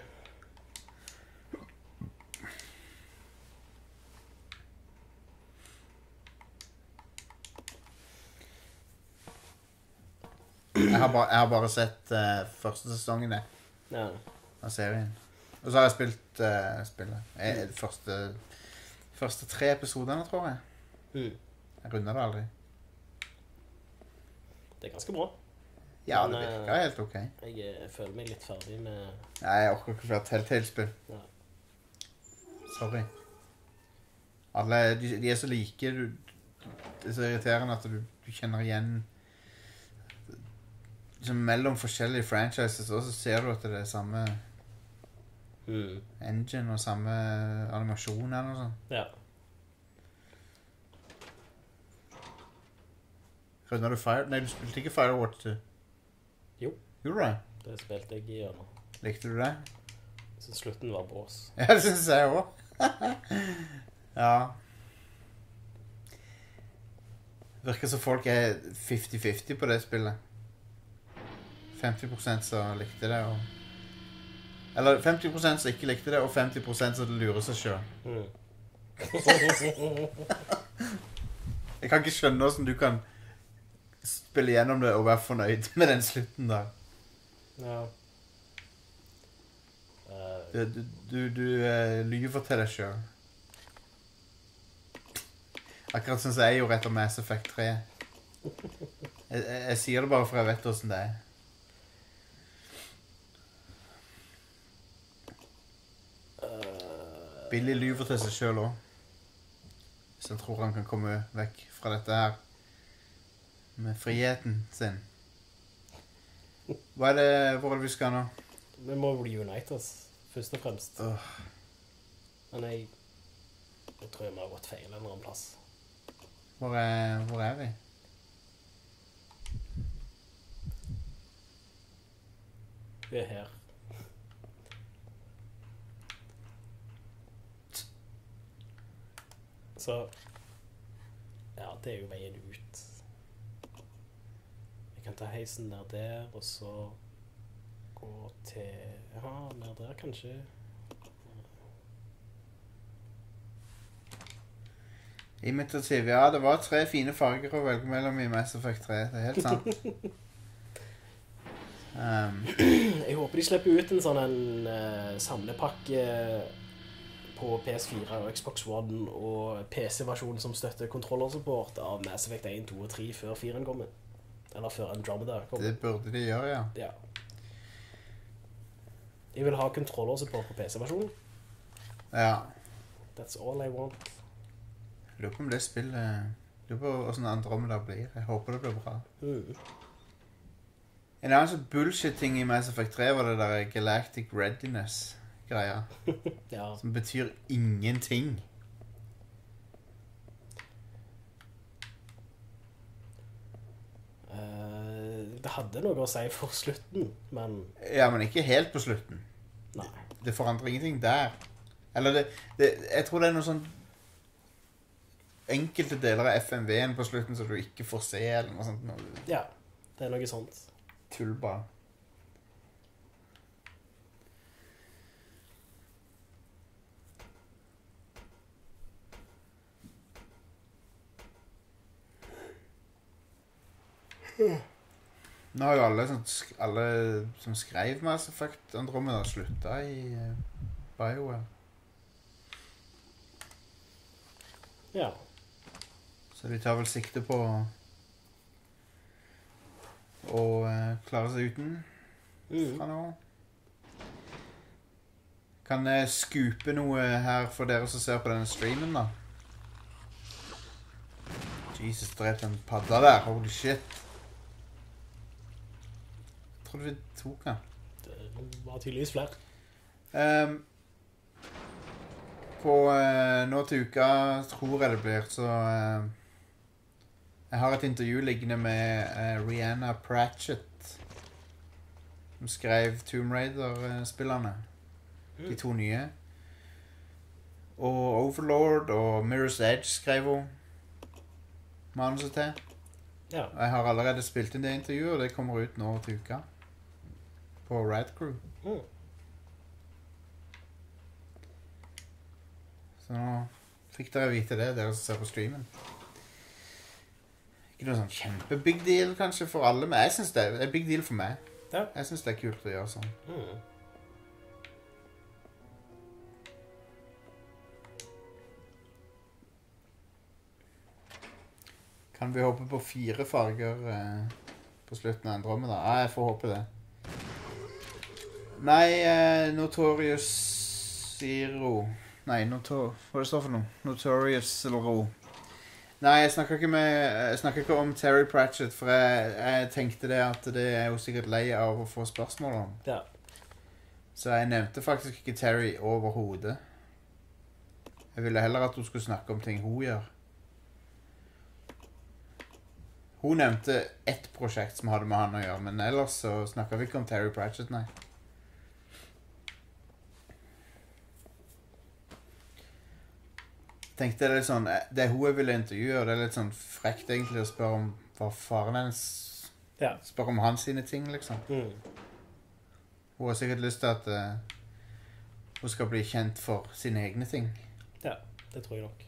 Jeg har bare, jeg har bare sett uh, første sesongen Ja. av serien. Og så har jeg spilt uh, spillet. Jeg, de første, første tre episoderne, tror jeg. Mm. Jeg rundet det aldri. Det er ganske bra. Ja, Men, det eh, virker helt ok. Jeg eh, føler meg litt ferdig med... Nei, jeg orker ikke flere Telltale-spill. Ja. Sorry. Alle, de, de er så like. Du, det er så irriterende at du, du kjenner igjen liksom mellom forskjellige franchises også, så ser du at det er samme Mm. engine og samme animasjon eller noe sånt. Ja. Rundet du Fire... Nei, du spilte ikke Firewatch du. Jo. Gjorde du det? Det spilte jeg gjennom. Likte du det? Så slutten var bås. Ja, det synes jeg også. Ja. Virker som folk er femti femti på det spillet. femti prosent som likte det, og... Eller femti prosent som ikke likte det, og femti prosent som lurer seg selv. Mm. Jeg kan ikke skjønne hvordan du kan spille gjennom det og være fornøyd med den slutten der. Ja. Uh, Du, du, du, du uh, lyver til deg selv. Akkurat som jeg gjorde etter Mass Effect tre. Jeg, jeg, jeg sier det bare for jeg vet hvordan det er. Billy lyver til seg selv også. Hvis han tror han kan komme vekk fra dette her med friheten sin. Hva er det, hvor er det vi skal nå? vi må reunite oss, først og fremst. Åh, Men jeg... Jeg tror jeg må ha gått feil en eller annen plass. hvor, er, hvor er vi? Vi er her. Så... Ja, det er jo veien ut. Jeg kan ta heisen ned der, og så... Gå til... Ja, ned der kanskje. Imitativ, ja, det var tre fine farger å velge mellom i Mass Effect tre, det er helt sant. um, Jeg håper de slipper ut en sånn en uh, samlepakke på P S fire og Xbox One og P C-versjonen som støtter kontrollersupport av Mass Effect en, to og tre før firen kommer. Eller før Andromeda kommer. det burde de gjøre, ja. Ja. Jeg vil ha kontrollersupport på P C-versjonen. Ja. That's all I want. Jeg lurer på om det spillet... Jeg lurer på hvordan Andromeda blir. Jeg håper det blir bra. Mm. En annen sånn bullshit-ting i Mass Effect tre var det der Galactic Readiness-greia. Ja. Som betyr ingenting. Uh, det hadde noe å si for slutten, men... Ja, men ikke helt på slutten. Nei. Det forandrer ingenting der. Eller det... det jeg tror det er noe sånn... Enkelte deler av F M V-en på slutten så du ikke får se eller noe sånt. Noe Ja, det er noe sånt. tullball. Nå har jo alle, som sk- alle som skrev Mass Effect Andromeda sluttet i uh, BioWare. Ja. Så de tar vel sikte på å, å uh, klare seg uten Mm. fra nå. Kan jeg skupe noe her for dere som ser på denne streamen da? Jesus, drept en padda der, holy shit. Jeg trodde vi tok den. Det var tydeligvis flere. Um, på uh, nå til uka, tror jeg det blir, så uh, Jeg har et intervju liggende med uh, Rihanna Pratchett, som skrev Tomb Raider-spillerne. Mm. De to nye. Og Overlord og Mirror's Edge skrev hun manuset til. Ja. Jeg har allerede spilt inn det intervjuet, og det kommer ut nå til uka. På Rad Crew. Mm. Så nå fikk dere vite det, dere som ser på streamen. Ikke noe sånn kjempe-big deal kanskje for alle, men jeg synes det er big deal for meg. Ja. Jeg synes det er kult å gjøre sånn. Mm. Kan vi håpe på fire farger eh, på slutten av Andromeda? Ja, jeg får håpe det. Nei, eh, Notorious Zero. Nei, Notor... Hva det står for noe? Notorious Zero. Nei, jeg snakker ikke med... Jeg snakker ikke om Terry Pratchett, for jeg, jeg tenkte det at det er jo sikkert lei av å få spørsmål om. Ja. Så jeg nevnte faktisk ikke Terry overhodet. Jeg ville heller at hun skulle snakke om ting hun gjør. Hun nevnte ett prosjekt som hadde med han å gjøre, men ellers så snakker vi ikke om Terry Pratchett, nei. Tenkte det er litt sånn, det er hun jeg ville intervjue, og det er litt sånn frekt egentlig å spørre om hva faren hennes, Ja. spørre om hans sine ting, liksom. Mm. Hun har sikkert lyst til at uh, hun skal bli kjent for sine egne ting. Ja, det tror jeg nok.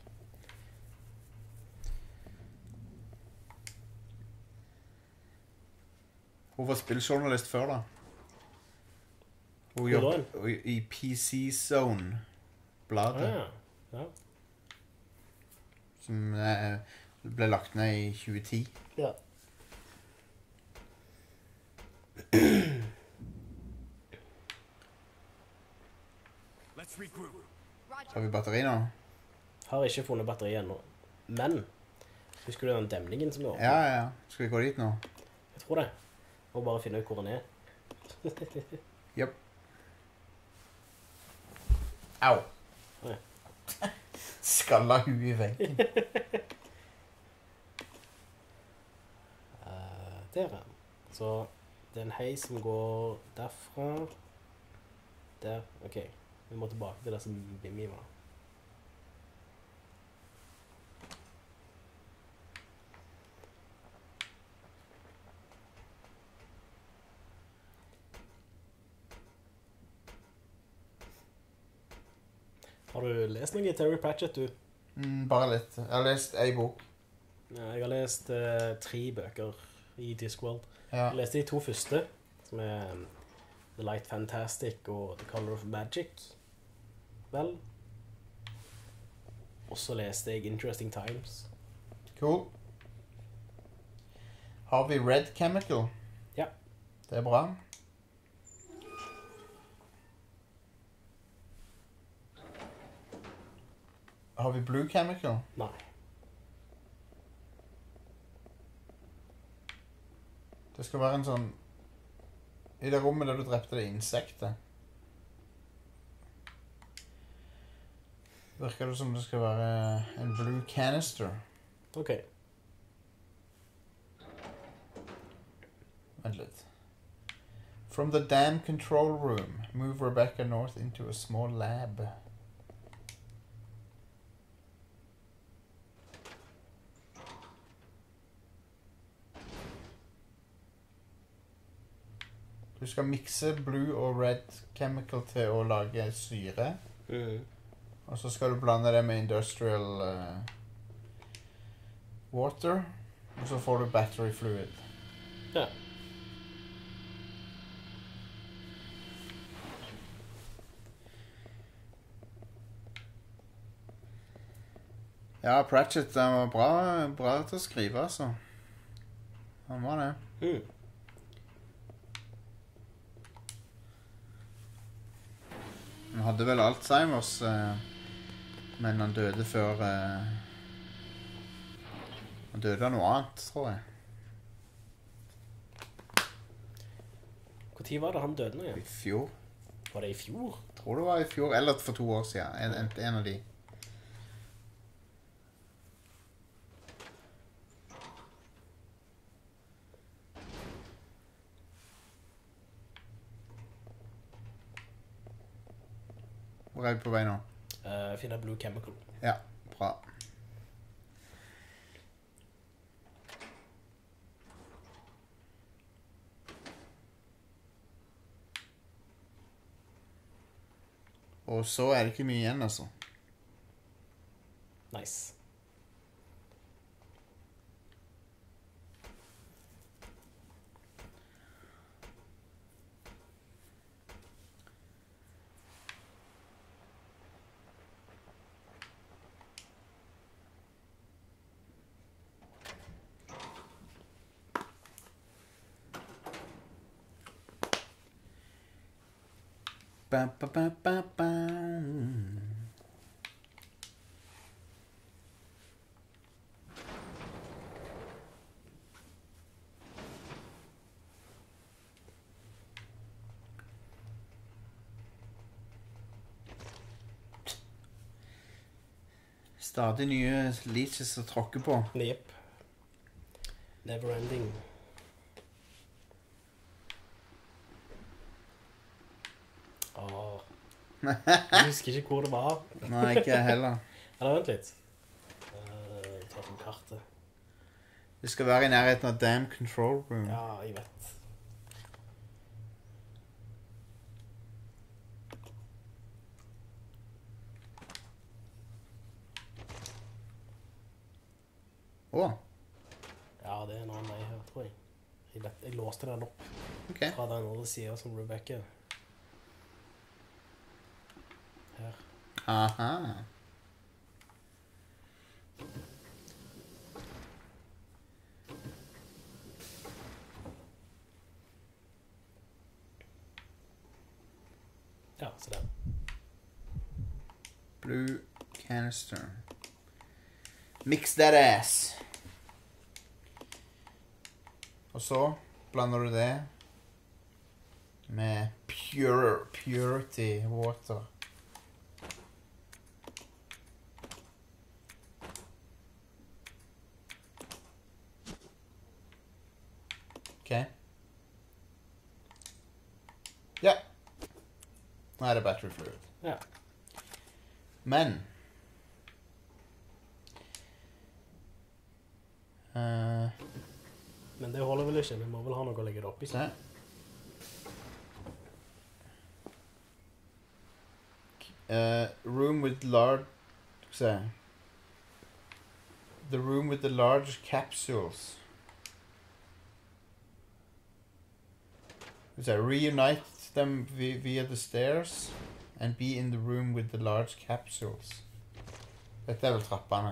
Hun var spilljournalist før da. Hun Hvor jobbet i P C Zone, bladet, Ah, ja. Ja. som eh, ble lagt ned i tjue ti. Ja. Let's regroup. Har vi batteri nå? Har ikke funnet batteri ennå. Men, husker du den demningen som lå? Ja, ja, ja. Skal vi gå dit nå? Jeg tror det. Må bare finne ut hvor den er. Jep. Au. Oi. Skalla huet i veggen. Uh, der er den. Så det er en hei som går derfra. Der, ok. Vi må tilbake til det som Bimmy var. Har du lest noe i Terry Pratchett, du? Mm, bare litt. Jeg har lest ei bok. Ja, jeg har lest uh, tre bøker i Discworld. Ja. Jeg leste de to første, som er um, The Light Fantastic og The Color of Magic. Vel. Og så leste jeg Interesting Times. Cool. Har vi Red Chemical? Ja. Det er bra. Har vi Blue Chemical? Nei. Det skal være en sånn... I det rommet der du drepte det insektet. Virker det som det skal være en blue canister. Ok. Vent litt. From the dam control room, move Rebecca north into a small lab. Du skal mikse blue og red chemical til å lage syre. Mhm. Og så skal du blande det med industrial uh, water. Og så får du battery fluid. Ja. Ja, Pratchett han var bra, bra til å skrive, altså. Han var det. Mhm. Han hadde vel Alzheimers, eh, men han døde før... Eh, han døde av noe annet, tror jeg. Hvor tid var det han døde nå I igjen? fjor. Var det i fjor? Tror det var i fjor, eller for to år siden. En, en, en av de. Hvor er vi på vei nå? Uh, finne Blue Chemical. Ja, bra. Og så er det ikke mye igjen, altså. Nice. Ba, ba, ba, ba, ba. Stadig nye leeches å tråkke på. Yep. Never ending. Åh. Jeg husker ikke hvor det var. Nei, ikke jeg heller. Eller vent litt. Uh, ta fram kartet. Det skal være i nærheten av Damn Control Room. Ja, jeg vet. Åh, Ja, det er en annen vei her, tror jeg. Jeg, vet, jeg låste den opp ok. fra den andre siden som Rebecca. Her. Aha. Ja, så der. Blue canister. Mix that ass. Og så blander du det med pure, purity water. Ok. Ja. Nå er det battery fluid. Ja. Men uh, Men det holder vel ikke. Vi må vel ha noe å legge det opp i. se. Uh, room with large se. The room with the large capsules. So reunite them vi- via the stairs and be in the room with the large capsules. Dette er vel trappene.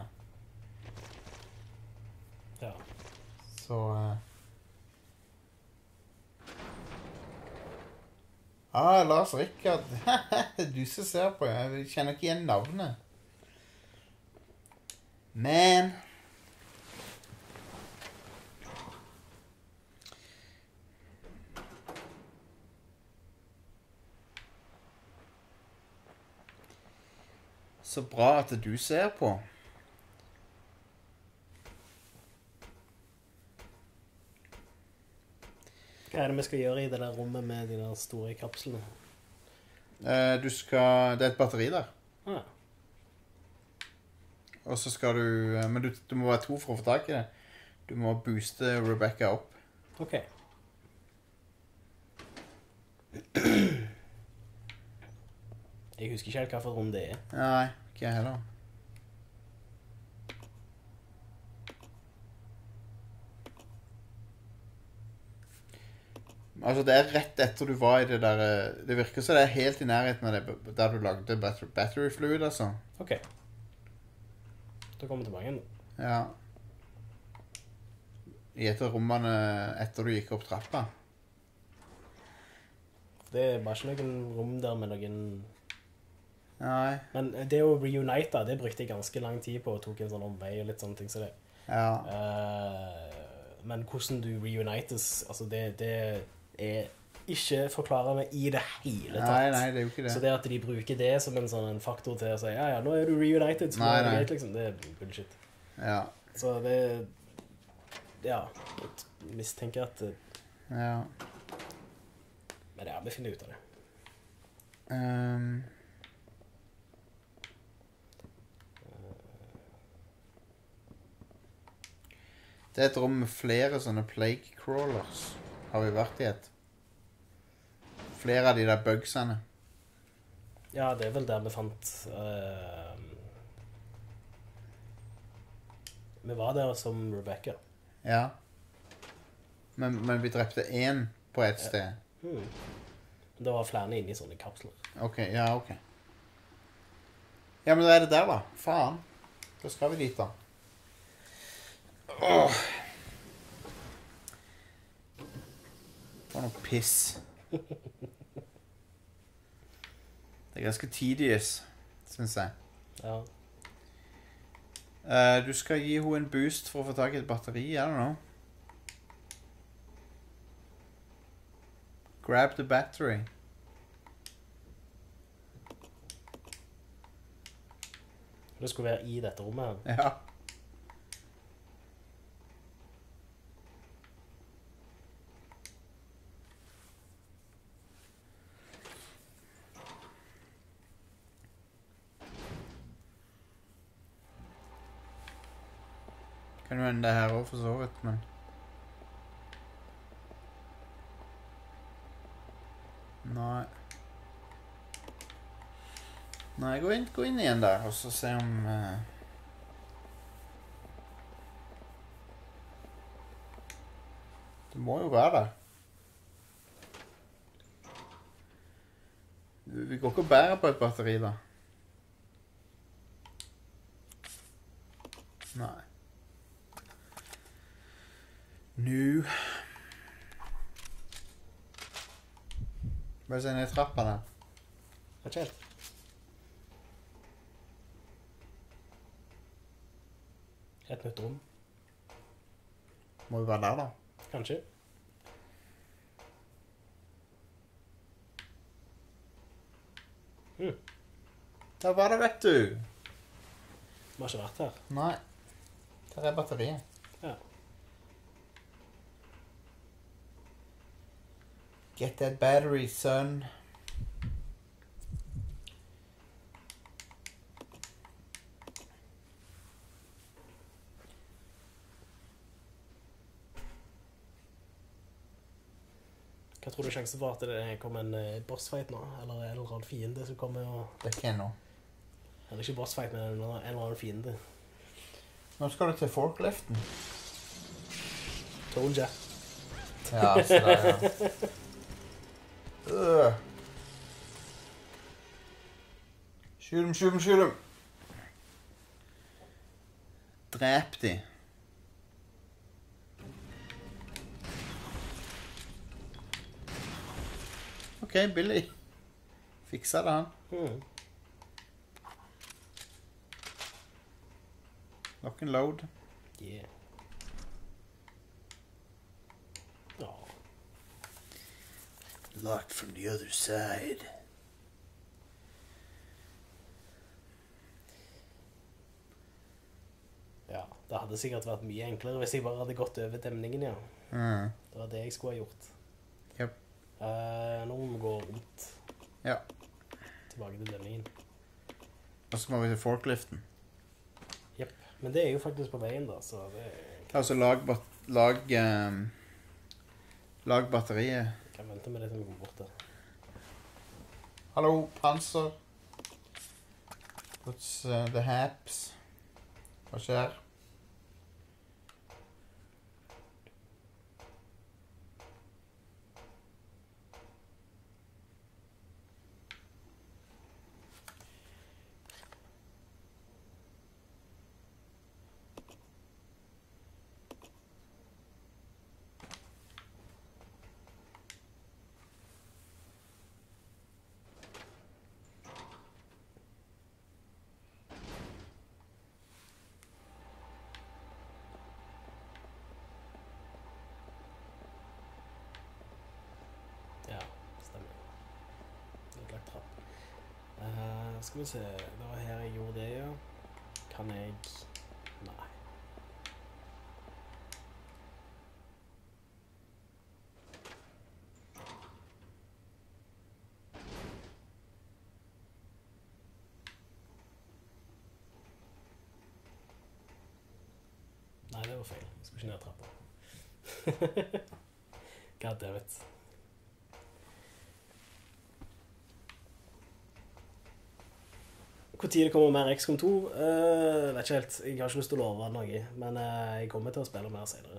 Ja. Så uh... Ah, Lars Rikard. Du som ser på. Jeg kjenner ikke igjen navnet. Men så bra at du ser på. Hva er det vi skal gjøre i det der rommet med de der store kapslene? Eh, du skal Det er et batteri der. Ah, Og så skal du eh, Men du, du må være to for å få tak i det. Du må booste Rebecca opp. ok. Jeg husker ikke helt hva for et rom det er. Nei, ikke jeg heller. Altså, det er rett etter du var i det der eh, Det virker som det er helt i nærheten av det der du lagde battery, battery fluid, altså. Ok. Da kommer vi tilbake igjen. Ja. I et av rommene etter du gikk opp trappa. Det er bare ikke noen rom der med noen... Nei. Men det å reunite, det brukte jeg ganske lang tid på, og tok en sånn omvei og litt sånne ting som det. Ja. Eh, men hvordan du reunites, altså det, det er ikke forklarende i det hele tatt. Nei, nei, det er jo ikke det. Så det at de bruker det som en sånn en faktor til å si, ja, ja, nå er du reunited, så Nei, nå er det nei. greit, liksom. Det er bullshit. Ja. Så det, ja, jeg mistenker at, Ja. men ja, vi finner ut av det. Um, Det er et rom med flere sånne plague crawlers. Har vi vært i et? Flere av de der bugsene. Ja, det er vel der vi fant... Uh, vi var der som Rebecca. Ja. Men, men vi drepte én på et sted. Hmm. Det var flere inne i sånne kapsler. Ok, ja, ok. Ja, men da er det der da. Faen. Da skal vi dit da. Åh. Det var noe piss. Det er ganske tedious, synes jeg. Ja. Eh, du skal gi henne en boost for å få tak i et batteri, I don't know. Grab the battery. Det skulle være i dette rommet her. Ja. Kan jo hende det her også for så vidt, men... Nei. Nei, gå inn, gå inn igjen der, og så se om... Uh... Det må jo være der. Vi går ikke og bærer på et batteri, da. Nei. Nu. Bare se ned i trappa der. Vet ikke helt. Et nytt rom. Må jo være der, da. Kanskje. Hmm. Der var det, vet du. Vi har ikke vært her. Nei. Der er batteriet. Ja. Get that battery, son. Hva tror du sjansen for at det kommer en uh, bossfight nå? Eller en eller annen fiende som kommer og... Det er ikke ennå. Eller ikke bossfight, men en eller annen fiende. Nå skal du til forkliften. Told ya. Ja, så der, ja. Øh. Skyt dem, skyt dem, skyt dem. Drep de. Ok, Billy. Fiksa det han. Hmm. Lock and load. Yeah. Ja. Locked from the other side. Ja, det hadde sikkert vært mye enklere hvis jeg bare hadde gått over demningen, ja. Mm. Det var det jeg skulle ha gjort. Yep. Uh, nå må vi gå rundt. Ja. Tilbake til demningen. Og så må vi til forkliften. Jep. Men det er jo faktisk på veien da, så det er... Altså lag, bat lag, um, lag batteriet. Jeg kan vente med det til vi går bort der. Hallo, Panser. What's uh, the haps? Hva skjer? Ja, stemmer. Nedlagt trapp. Uh, skal vi se, det var her jeg gjorde det, ja. Kan jeg... Nei. Nei, det var feil. Jeg skulle ikke ned trappa. God damn it. Hvor tid det kommer mer X COM to? Uh, vet ikke helt. Jeg har ikke lyst til å love noe, men uh, jeg kommer til å spille mer senere.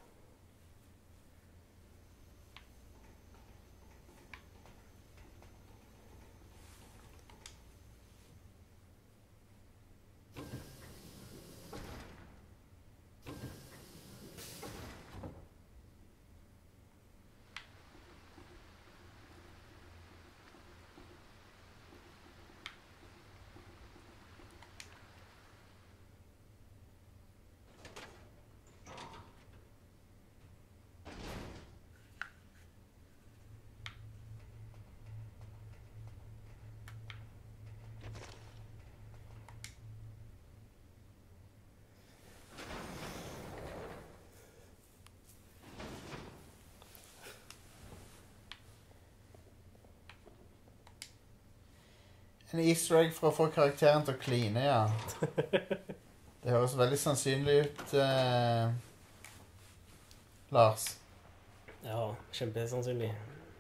En easter egg for å få karakteren til å kline, ja. Det høres veldig sannsynlig ut, eh, Lars. Ja, kjempesannsynlig.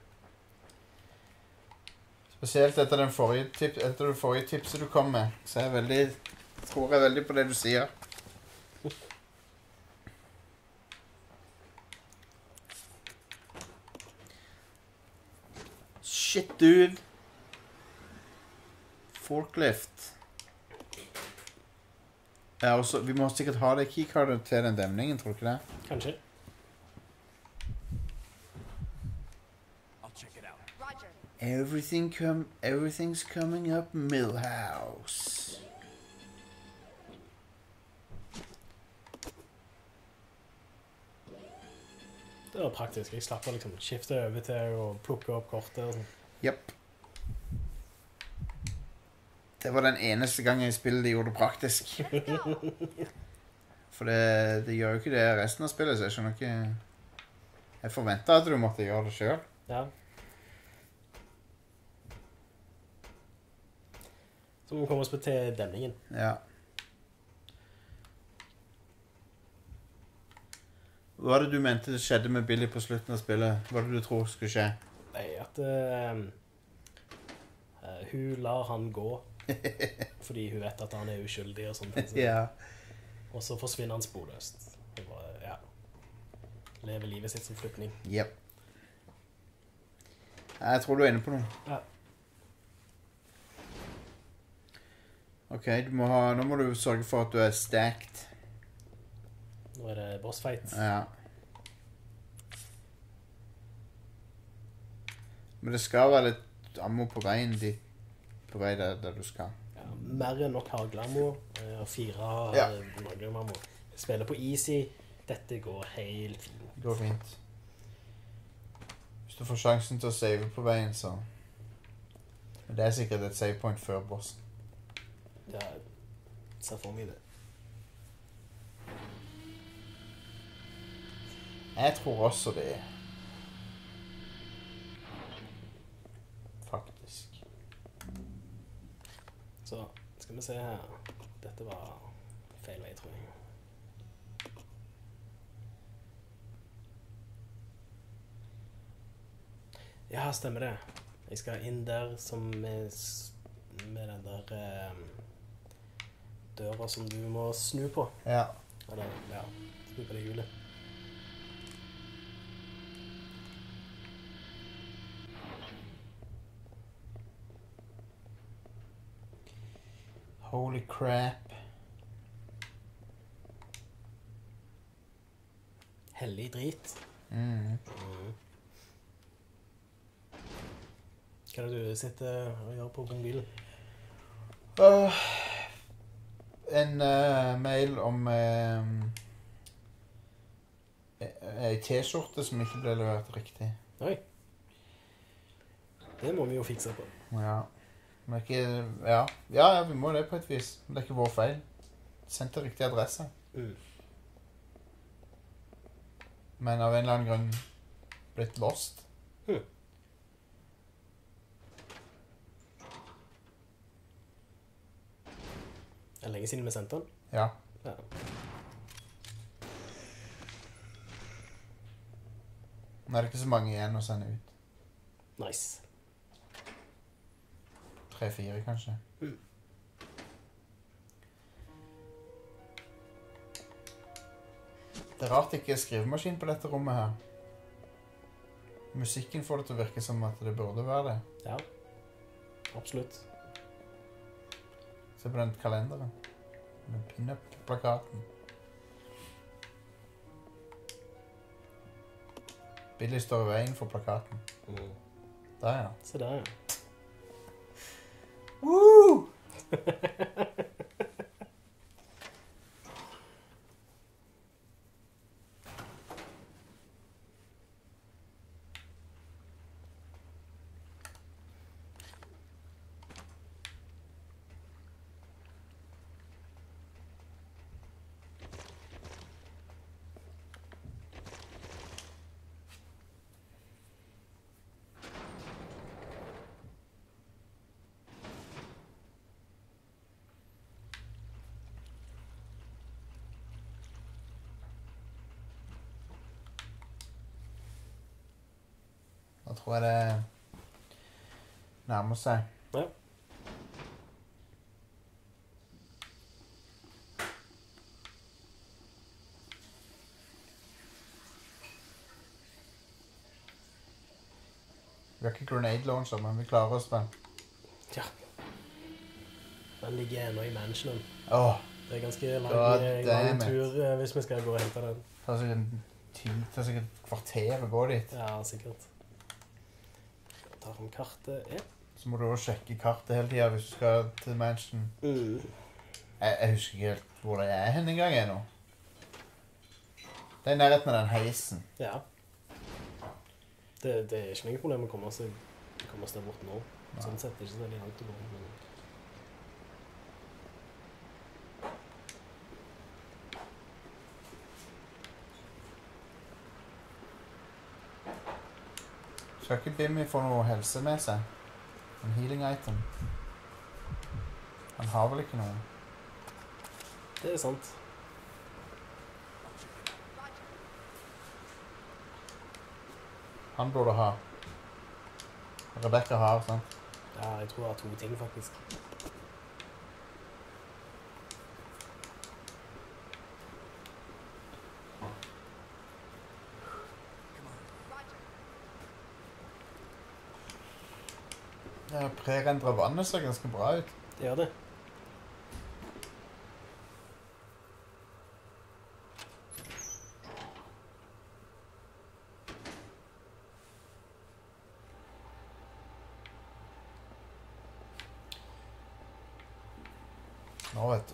Spesielt etter, den forrige tip etter det forrige tipset du kom med. Så jeg er veldig, tror jeg veldig på det du sier. Shit, dude. Forklift. Ja, også, vi må sikkert ha det keycardet til den demningen, tror du ikke det? Kanskje. I'll check it out. Roger. Everything com everything's coming up Millhouse. Det var praktisk. Jeg slapp å liksom skifte over til å plukke opp kortet og sånn. Japp. Det var den eneste gangen i spillet de gjorde det praktisk. For det, det gjør jo ikke det resten av spillet, så jeg skjønner ikke... Jeg forventet at du måtte gjøre det selv. Ja. Så må vi komme oss på til demningen. Ja. Hva var det du mente det skjedde med Billy på slutten av spillet? Hva var det du tror skulle skje? Nei, at uh, uh, hun lar han gå. Fordi hun vet at han er uskyldig og sånt. Så. Ja. Og så forsvinner han sporløst. Og bare, ja. Lever livet sitt som flyktning. Jep. Jeg tror du er inne på noe. Ja. Ok, du må ha, nå må du sørge for at du er stacked. Nå er det boss fight. Ja. Men det skal være litt ammo på veien dit. På vei der, der du skal. Ja, mer enn nok har glammo. Og fire Ja. har glammo. Jeg spiller på easy. Dette går helt fint. Det går fint. Hvis du får sjansen til å save på veien, så... Men det er sikkert et save point før bossen. Ja, jeg ser for meg det. Jeg tror også det. Faktisk. Så skal vi se her. Dette var feil vei, tror jeg. Ja, stemmer det. Jeg skal inn der som med, s- med den der eh, døra som du må snu på. Ja. Eller, ja, snu på det hjulet. Holy crap. Hellig drit. Mm. Hva er det du sitter og gjør på mobilen? Åh, en eh, mail om uh, en t-skjorte som ikke ble levert riktig. Oi. Det må vi jo fikse på. Ja. Men ikke, ja. ja, ja, vi må det på et vis. Men det er ikke vår feil. Sendt til riktig adresse. Mm. Men av en eller annen grunn blitt lost. Hmm. Det er lenge siden vi sendte den. Ja. Ja. Nå er det ikke så mange igjen å sende ut. Nice. Tre-fire, kanskje. Mm. Det er rart det ikke er skrivemaskin på dette rommet her. Musikken får det til å virke som at det burde være det. Ja. Absolutt. Se på den kalenderen. Den pin-up-plakaten. Billy står i veien for plakaten. Mm. Der, ja. Se der, ja. Woo! Da tror jeg det nærmer seg. Ja. Vi har ikke grenade launcher, men vi klarer oss vel. Ja. Den ligger ennå i mansionen. Åh, Det er ganske lang, God lang damn it. tur eh, hvis vi skal gå og hente den. det tar sikkert en tid, det tar sikkert et kvarter å gå dit. Ja, sikkert. Jeg tar fram kartet. Ja. Så må du også sjekke kartet hele tiden hvis du skal til mansion. Mm. Jeg, jeg husker ikke helt hvor det er hen en gang ennå. Det er i nærheten av den heisen. Ja. Det, det er ikke noe problem å komme seg komme oss der bort nå. Sånn sett det er ikke så veldig langt å gå. Men... Skal ikke Bimmy få noe helse med seg? En healing item. Han har vel ikke noe? Det er sant. Han burde ha. Rebecca har, sant? Ja, jeg tror jeg har to ting, faktisk. Ja, pre-rendra vannet ser ganske bra ut. Det gjør det. Nå vet du.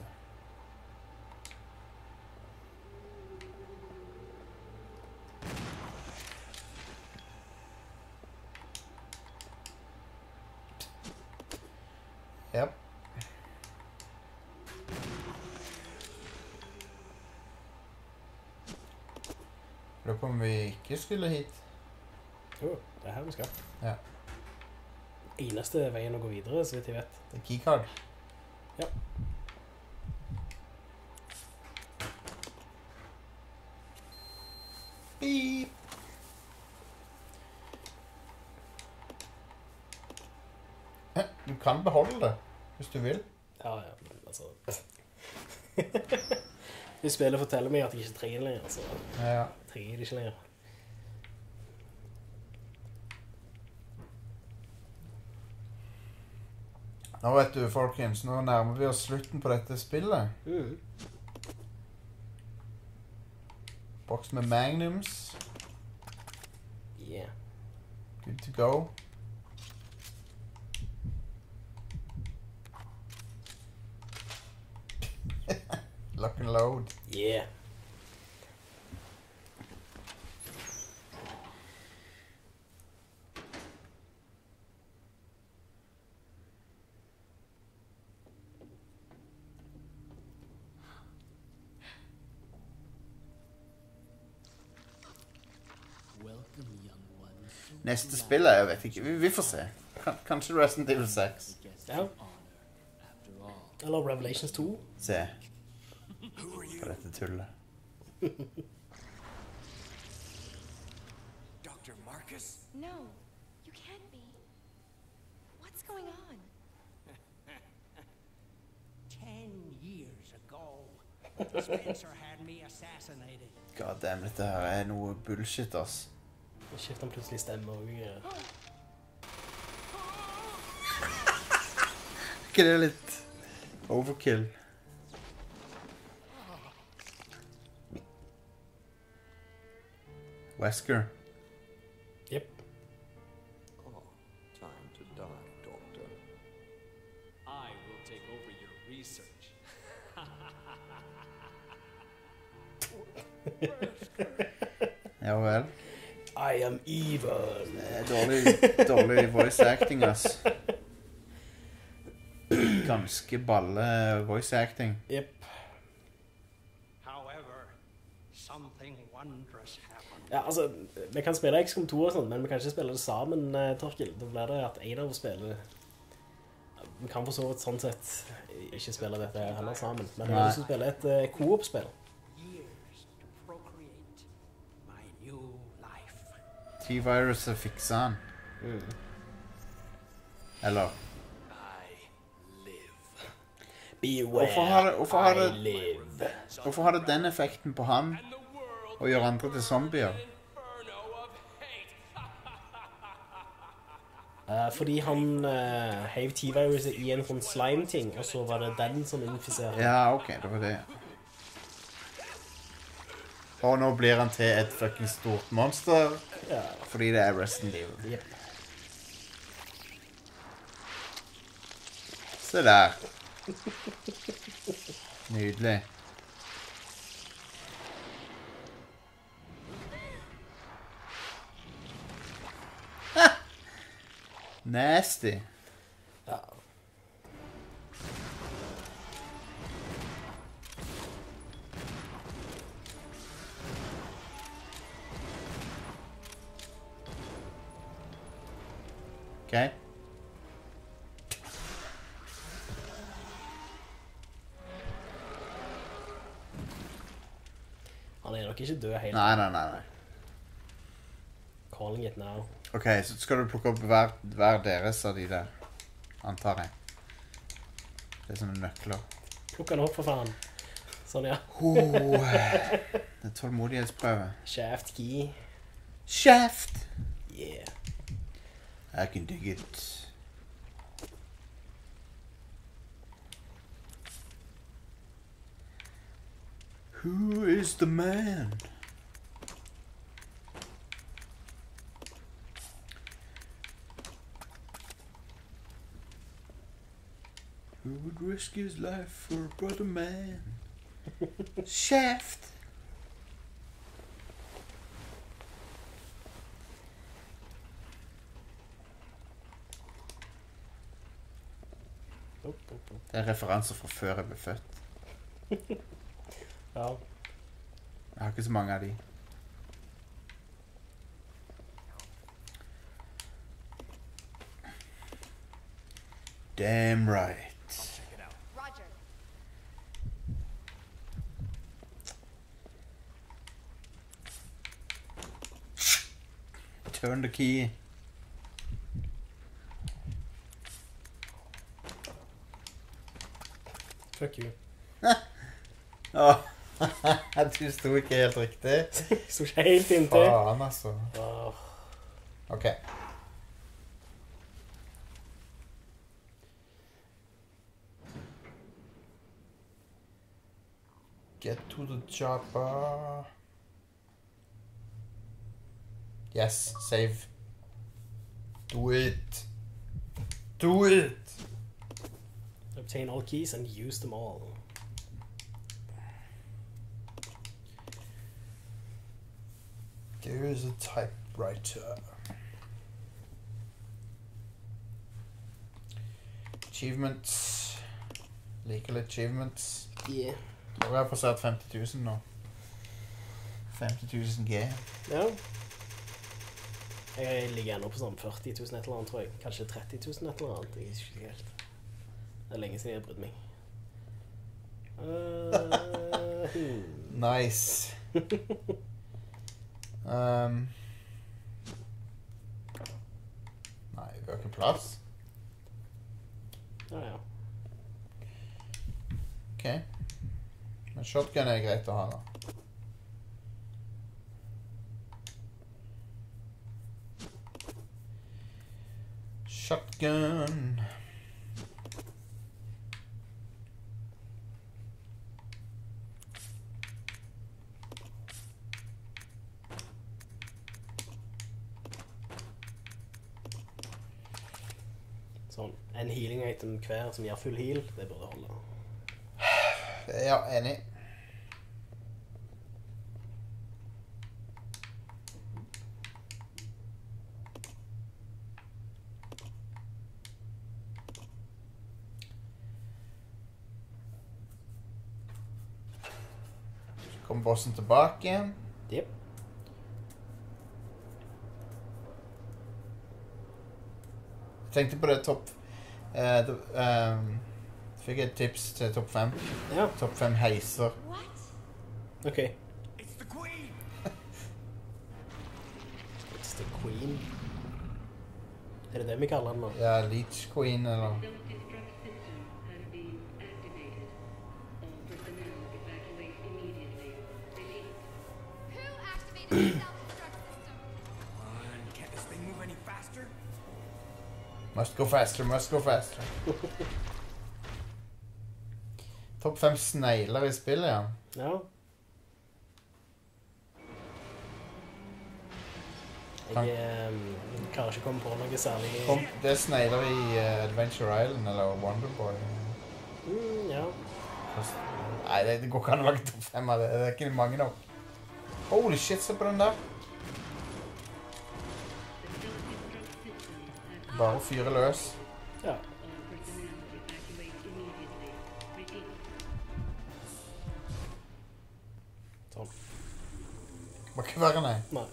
Yep. Lurer på om vi ikke skulle hit. Jo, det er her vi skal. Ja. Eneste veien å gå videre, så vidt jeg vet. Det er keycard. Ja. Beep. Du kan beholde det, hvis du vil. Ja, ja, men altså... Hvis spillet forteller meg at jeg ikke trenger det lenger, så Ja. trenger jeg det ikke lenger. Nå vet du, folkens, nå nærmer vi oss slutten på dette spillet. Mm. Boks med magnums. Yeah. Good to go. Lock and load. Yeah. Welcome, young one. So Neste spill er, jeg vet ikke, vi, vi får se. Kan, kanskje Resident Evil seks. guest Ja. of honor, after all. Eller Revelations to. Se. På dette tullet. Doctor, Marcus? No, you can't be. What's going on? Ten years ago, Spencer had me assassinated. God damn, dette her er noe bullshit, ass. Så skifter han plutselig stemme og greier. Ikke det litt overkill? Wesker. Jep. Oh, time to die, Doctor. I will take over your research. Ja vel. I am evil. Det er dårlig, dårlig voice acting, ass. Ganske balle voice acting. Jep. However, something wondrous happened. Ja, altså, vi kan spille X COM to og sånn, men vi kan ikke spille det sammen, eh, Torkel. Da blir det at en av oss spiller. Vi kan for så vidt sånn sett ikke spille dette her heller sammen. Men det er hvis vi spiller et eh, co-op-spill. Years to procreate my new life. T-virus har fiksa han. Eller I live. Beware, Hvorfor har det- hvorfor har det- I live. hvorfor har det den effekten på han And the world å gjøre andre til zombier? inferno of hate. Eh, fordi han uh, heiv T-viruset i en sånn slime-ting, og så var det den som infiserte. Ja, ok, det var det. Og nå blir han til et fucking stort monster, Ja. fordi det er Resident Evil. Jep. Se der. Nydelig. Ha! Nasty. Ja. Ok. Han er nok ikke død helt. Nei, nei, nei, nei. Calling it now. Ok, så skal du plukke opp hver, hver deres av de der, antar jeg. Det er sånne nøkler. Plukk han opp for faen. Sånn, ja. Oh, det er tålmodighetsprøve. Shaft key. Shaft! Yeah. I can dig it. Who is the man? Who would risk his life for a brother man? Shaft! Opp, opp, opp. Det er referanser fra før jeg ble født. Ja. Jeg har ikke så mange av de. Damn right. Check it out. Roger. Turn the key. Fuck you. Åh, du sto ikke helt riktig. Så ikke helt inntil. Faen, altså. Åh. Ok. Get to the chopper. Yes, save. Do it. Do it. Obtain all keys and use them all. There is a typewriter. Achievements. Legal achievements. Yeah. Tror jeg har passert femti tusen nå. femti tusen G. Ja. Jeg ligger ennå på sånn førti tusen et eller annet, tror jeg. Kanskje tretti tusen et eller annet. Jeg er ikke helt. Det er lenge siden jeg har brydd meg. Uh, hmm. Nice. um, Det går ikke plass. Ja, ja. Ok. Men shotgun er greit å ha da. Shotgun. Sånn, en healing item hver som gir full heal, det burde holde. Ja, enig. Så kommer bossen tilbake igjen. Jep. Jeg tenkte på det topp... Eh, det, ehm, fikk et tips til topp fem. Ja, Topp fem heiser. What? ok. It's the queen! It's the queen. Er det det vi kaller den nå? Ja, Leech Queen, eller... Self-destruct system has been activated. All personnel evacuate immediately. Repeat. Who activated the self-destruct system? Come on, can't this thing move any faster? Must go faster, must go faster. Topp fem snegler i spillet, ja. Ja. Kan- Jeg um, klarer ikke å komme på noe særlig... Kom, det er snegler i eh, Adventure Island, eller Wonderboy. Mm, ja. Nei, det, det går ikke an å lage topp fem av det. Det er ikke mange nok. Holy shit, se på den der. Bare fyre løs. Ja. All personnel evacuate immediately. Repeat. Sånn. Må ikke være, nei. Nei.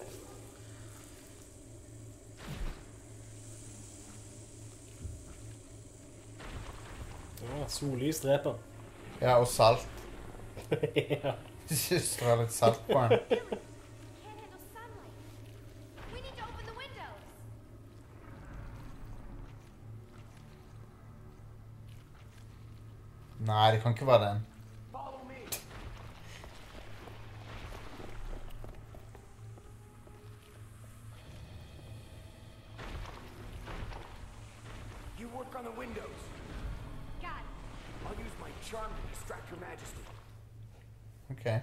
Ja, sollys dreper. Ja, og salt. Ja. Strø litt salt på den. Can't handle sunlight. We need to open the windows. Nei, det kan ikke være den. Follow me! You work on the windows. Got it. I'll use my charm to distract Your Majesty. Ok.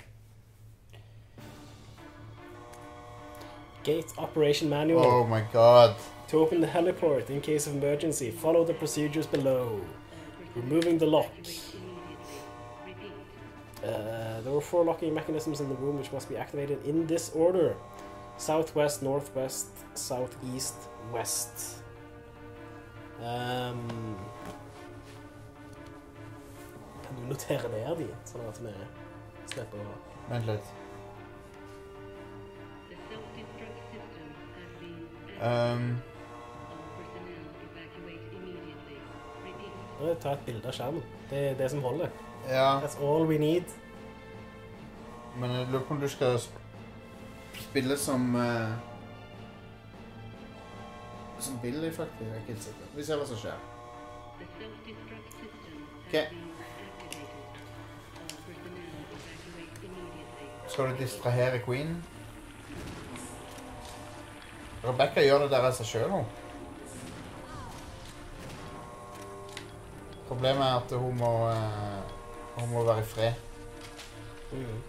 Gate Operation Manual. Oh my god. To open the heliport in case of emergency, follow the procedures below. Removing the lock. Repeat. Uh, there were four locking mechanisms in the room which must be activated in this order. Southwest, northwest, southeast, west. Um, kan du notere ned de, sånn at vi slipper å... Vent litt. The self-destruct system has been activated. Um, All personnel evacuate immediately. Repeat. Nå, ta et bilde av skjermen. Det er det som holder. ja, That's all we need. men jeg lurer på om du skal sp- spille som... eh, som Billy, faktisk. Jeg er ikke helt sikker. Vi ser hva som skjer. The self-destruct system has Okay. been activated. All personnel evacuate immediately. Skal du distrahere Queen? Rebecca gjør det der av seg selv, hun. Problemet er at hun må, eh, hun må være i fred. Mm.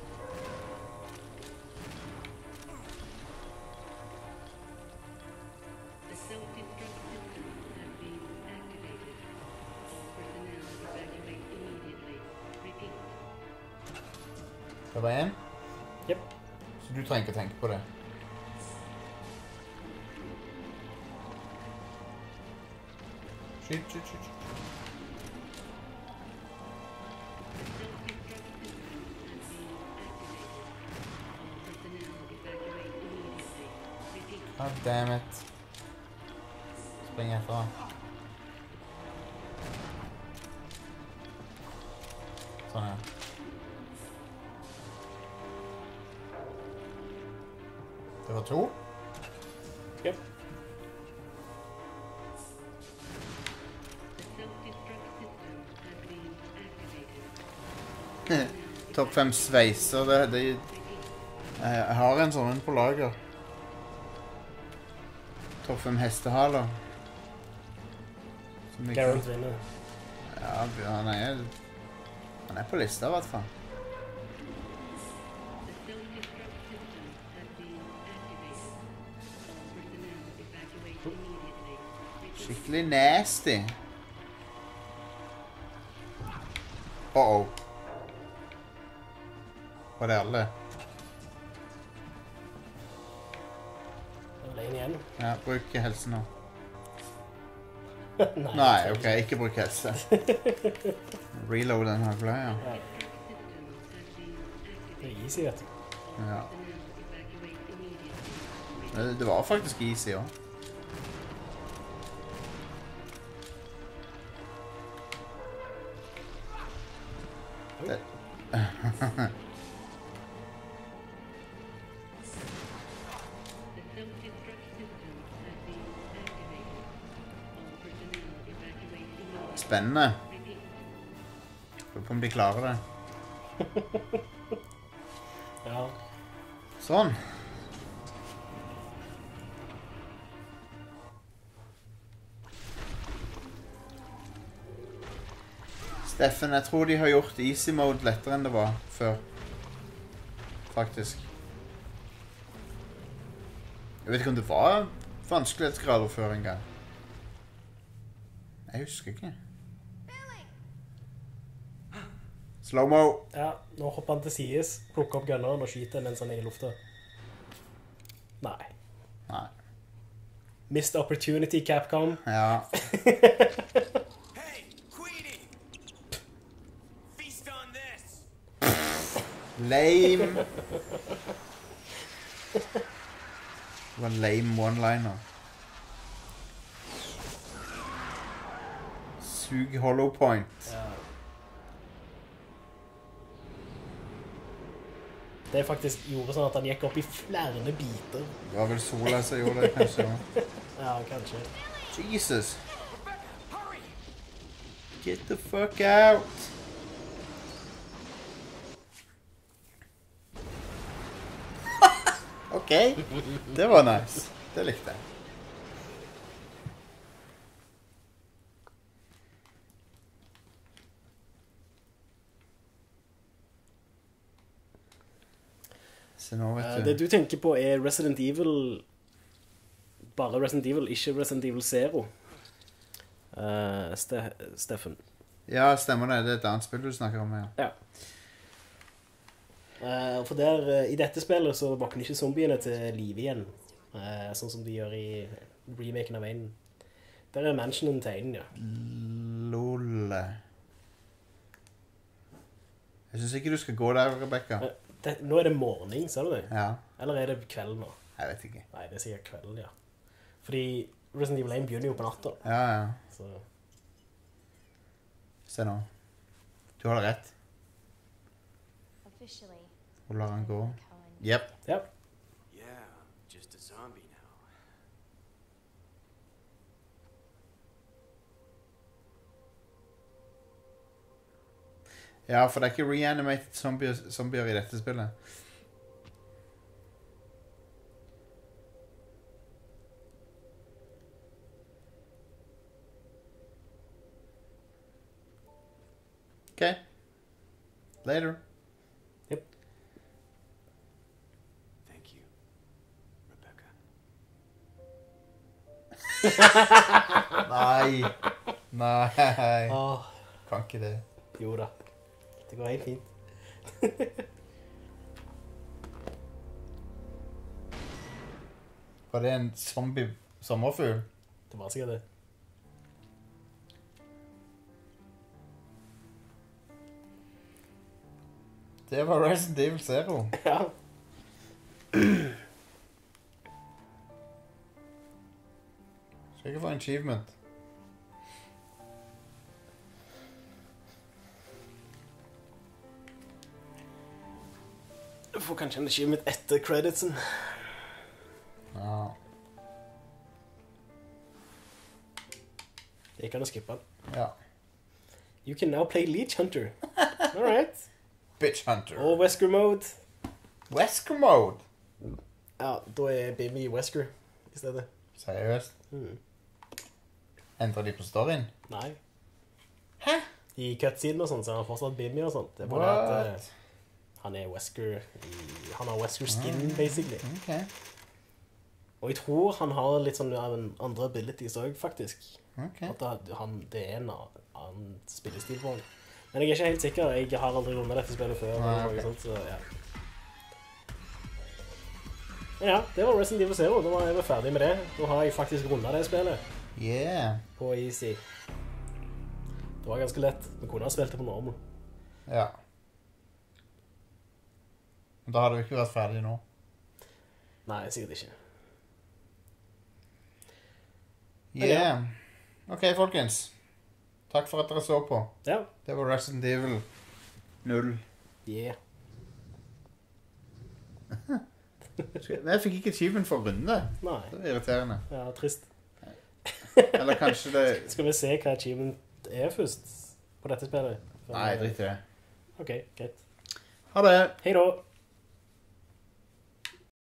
The self-destruct system has been activated. All personnel evacuate immediately. Repeat. Det var en, Jep. så du trenger ikke å tenke på det. Skyt, skyt, skyt. skyt. The self-destruct system has been activated. All personnel evacuate immediately. Repeat. God damn it. Spring etter han. Sånn, ja. Det var to. Jep. Topp fem sveiser, det, det jeg har en sånn på lager. Topp fem hestehaler. Som jeg- Garant vinner. Ja, han er Han er på lista i hvert fall. The self-destruct system has been activated. All personnel evacuate immediately. Skikkelig nasty. Uh-oh. Var det alle? Det er vel en igjen. Ja, bruk helse nå. Nei, Nei, ok, ikke bruk helse. Reload den hagla, ja. Ja. Det er easy, vet du. Ja. Det, det var faktisk easy også. Det. The self-destruct system has been activated. All personnel evacuate immediately. Spennende. Repeat. Lurer på om de klarer det. Ja. Sånn. Steffen, jeg tror de har gjort easy mode lettere enn det var før. Faktisk. Jeg vet ikke om det var vanskelighetsgrader før en gang. Jeg husker ikke. Slow-mo. Ja, nå hopper han til sides, plukker opp gunneren og skyter mens han er i lufta. Nei. Nei. Missed opportunity, Capcom. Ja. Hey, Queenie! Feast on this! Lame. Det var en lame one-liner. Sug hollow point. Ja. Det faktisk gjorde sånn at han gikk opp i flere biter. Det var vel sola som gjorde det, kanskje. Ja, kanskje. Jesus. Hurry! Get the fuck out. Ok. Det var nice. Det likte jeg. Så nå Eh, vet det du. du tenker på er Resident Evil. Bare Resident Evil, ikke Resident Evil Zero. Eh, Ste Steffen. Ja, stemmer det. Det er et annet spill du snakker om, ja. Ja. Eh, for der, eh, i dette spillet så våkner ikke zombiene til liv igjen. Eh, sånn som de gjør i remaken av en. Der er mansionen til en, ja. Lol. Jeg synes ikke du skal gå der, Rebecca. Eh, det, nå er det morgen, ser du det? Ja, Eller er det kveld nå? jeg vet ikke. Nei, det er sikkert kveld, ja. Fordi Resident Evil en begynner jo på natta. Ja, ja. Så Se nå. Du har rett. Officially, Og lar han gå. Cohen. Jep. ja. Yeah, just a zombie now. Ja, for det er ikke reanimated zombier, zombier i dette spillet. Ok. Later. Thank you, Rebecca. Nei. Nei. Åh, Kan ikke det. jo da. Det går helt fint. Var det en zombie sommerfugl? Det var sikkert det. Det var Resident Evil Zero. Ja. Skal ikke få en achievement. Du får kanskje en achievement etter creditsen. Ja. Det kan du skippe. Ja. You can now play Leech Hunter. All right. Bitch Hunter. Og Wesker Mode. Wesker Mode. Ja, da er Bimmy Wesker i stedet. Seriøst? Mm. Endrer de på storyen? Nei. Hæ? I cutscene og sånn, så er han fortsatt Bimmy og sånt. Det er bare What? at eh, han er Wesker i, han har Wesker skin, basically. Ok. Og jeg tror han har litt sånn av en andre abilities også, faktisk. Ok. At det, han, det er en annen spillestil på han. Men jeg er ikke helt sikker. Jeg har aldri rundet dette spillet før. Nei, eller noe ok. sånt, så ja. Men ja, det var Resident Evil Zero. Da var jeg ferdig med det. Da har jeg faktisk rundet det spillet Yeah. på Easy. Det var ganske lett. Vi kunne ha spilt det på normal. Ja. Men da har du ikke vært ferdig nå. Nei, sikkert ikke. Yeah. Ok, folkens. Takk for at dere så på. Ja. Det var Resident Evil null. Yeah. Men jeg fikk ikke achievement for runde. Nei. Det er irriterende. Ja, trist. Eller kanskje det... Skal vi se hva achievement er først på dette spillet? Nei, drit i det. Ok, greit. Ha det. Hei da.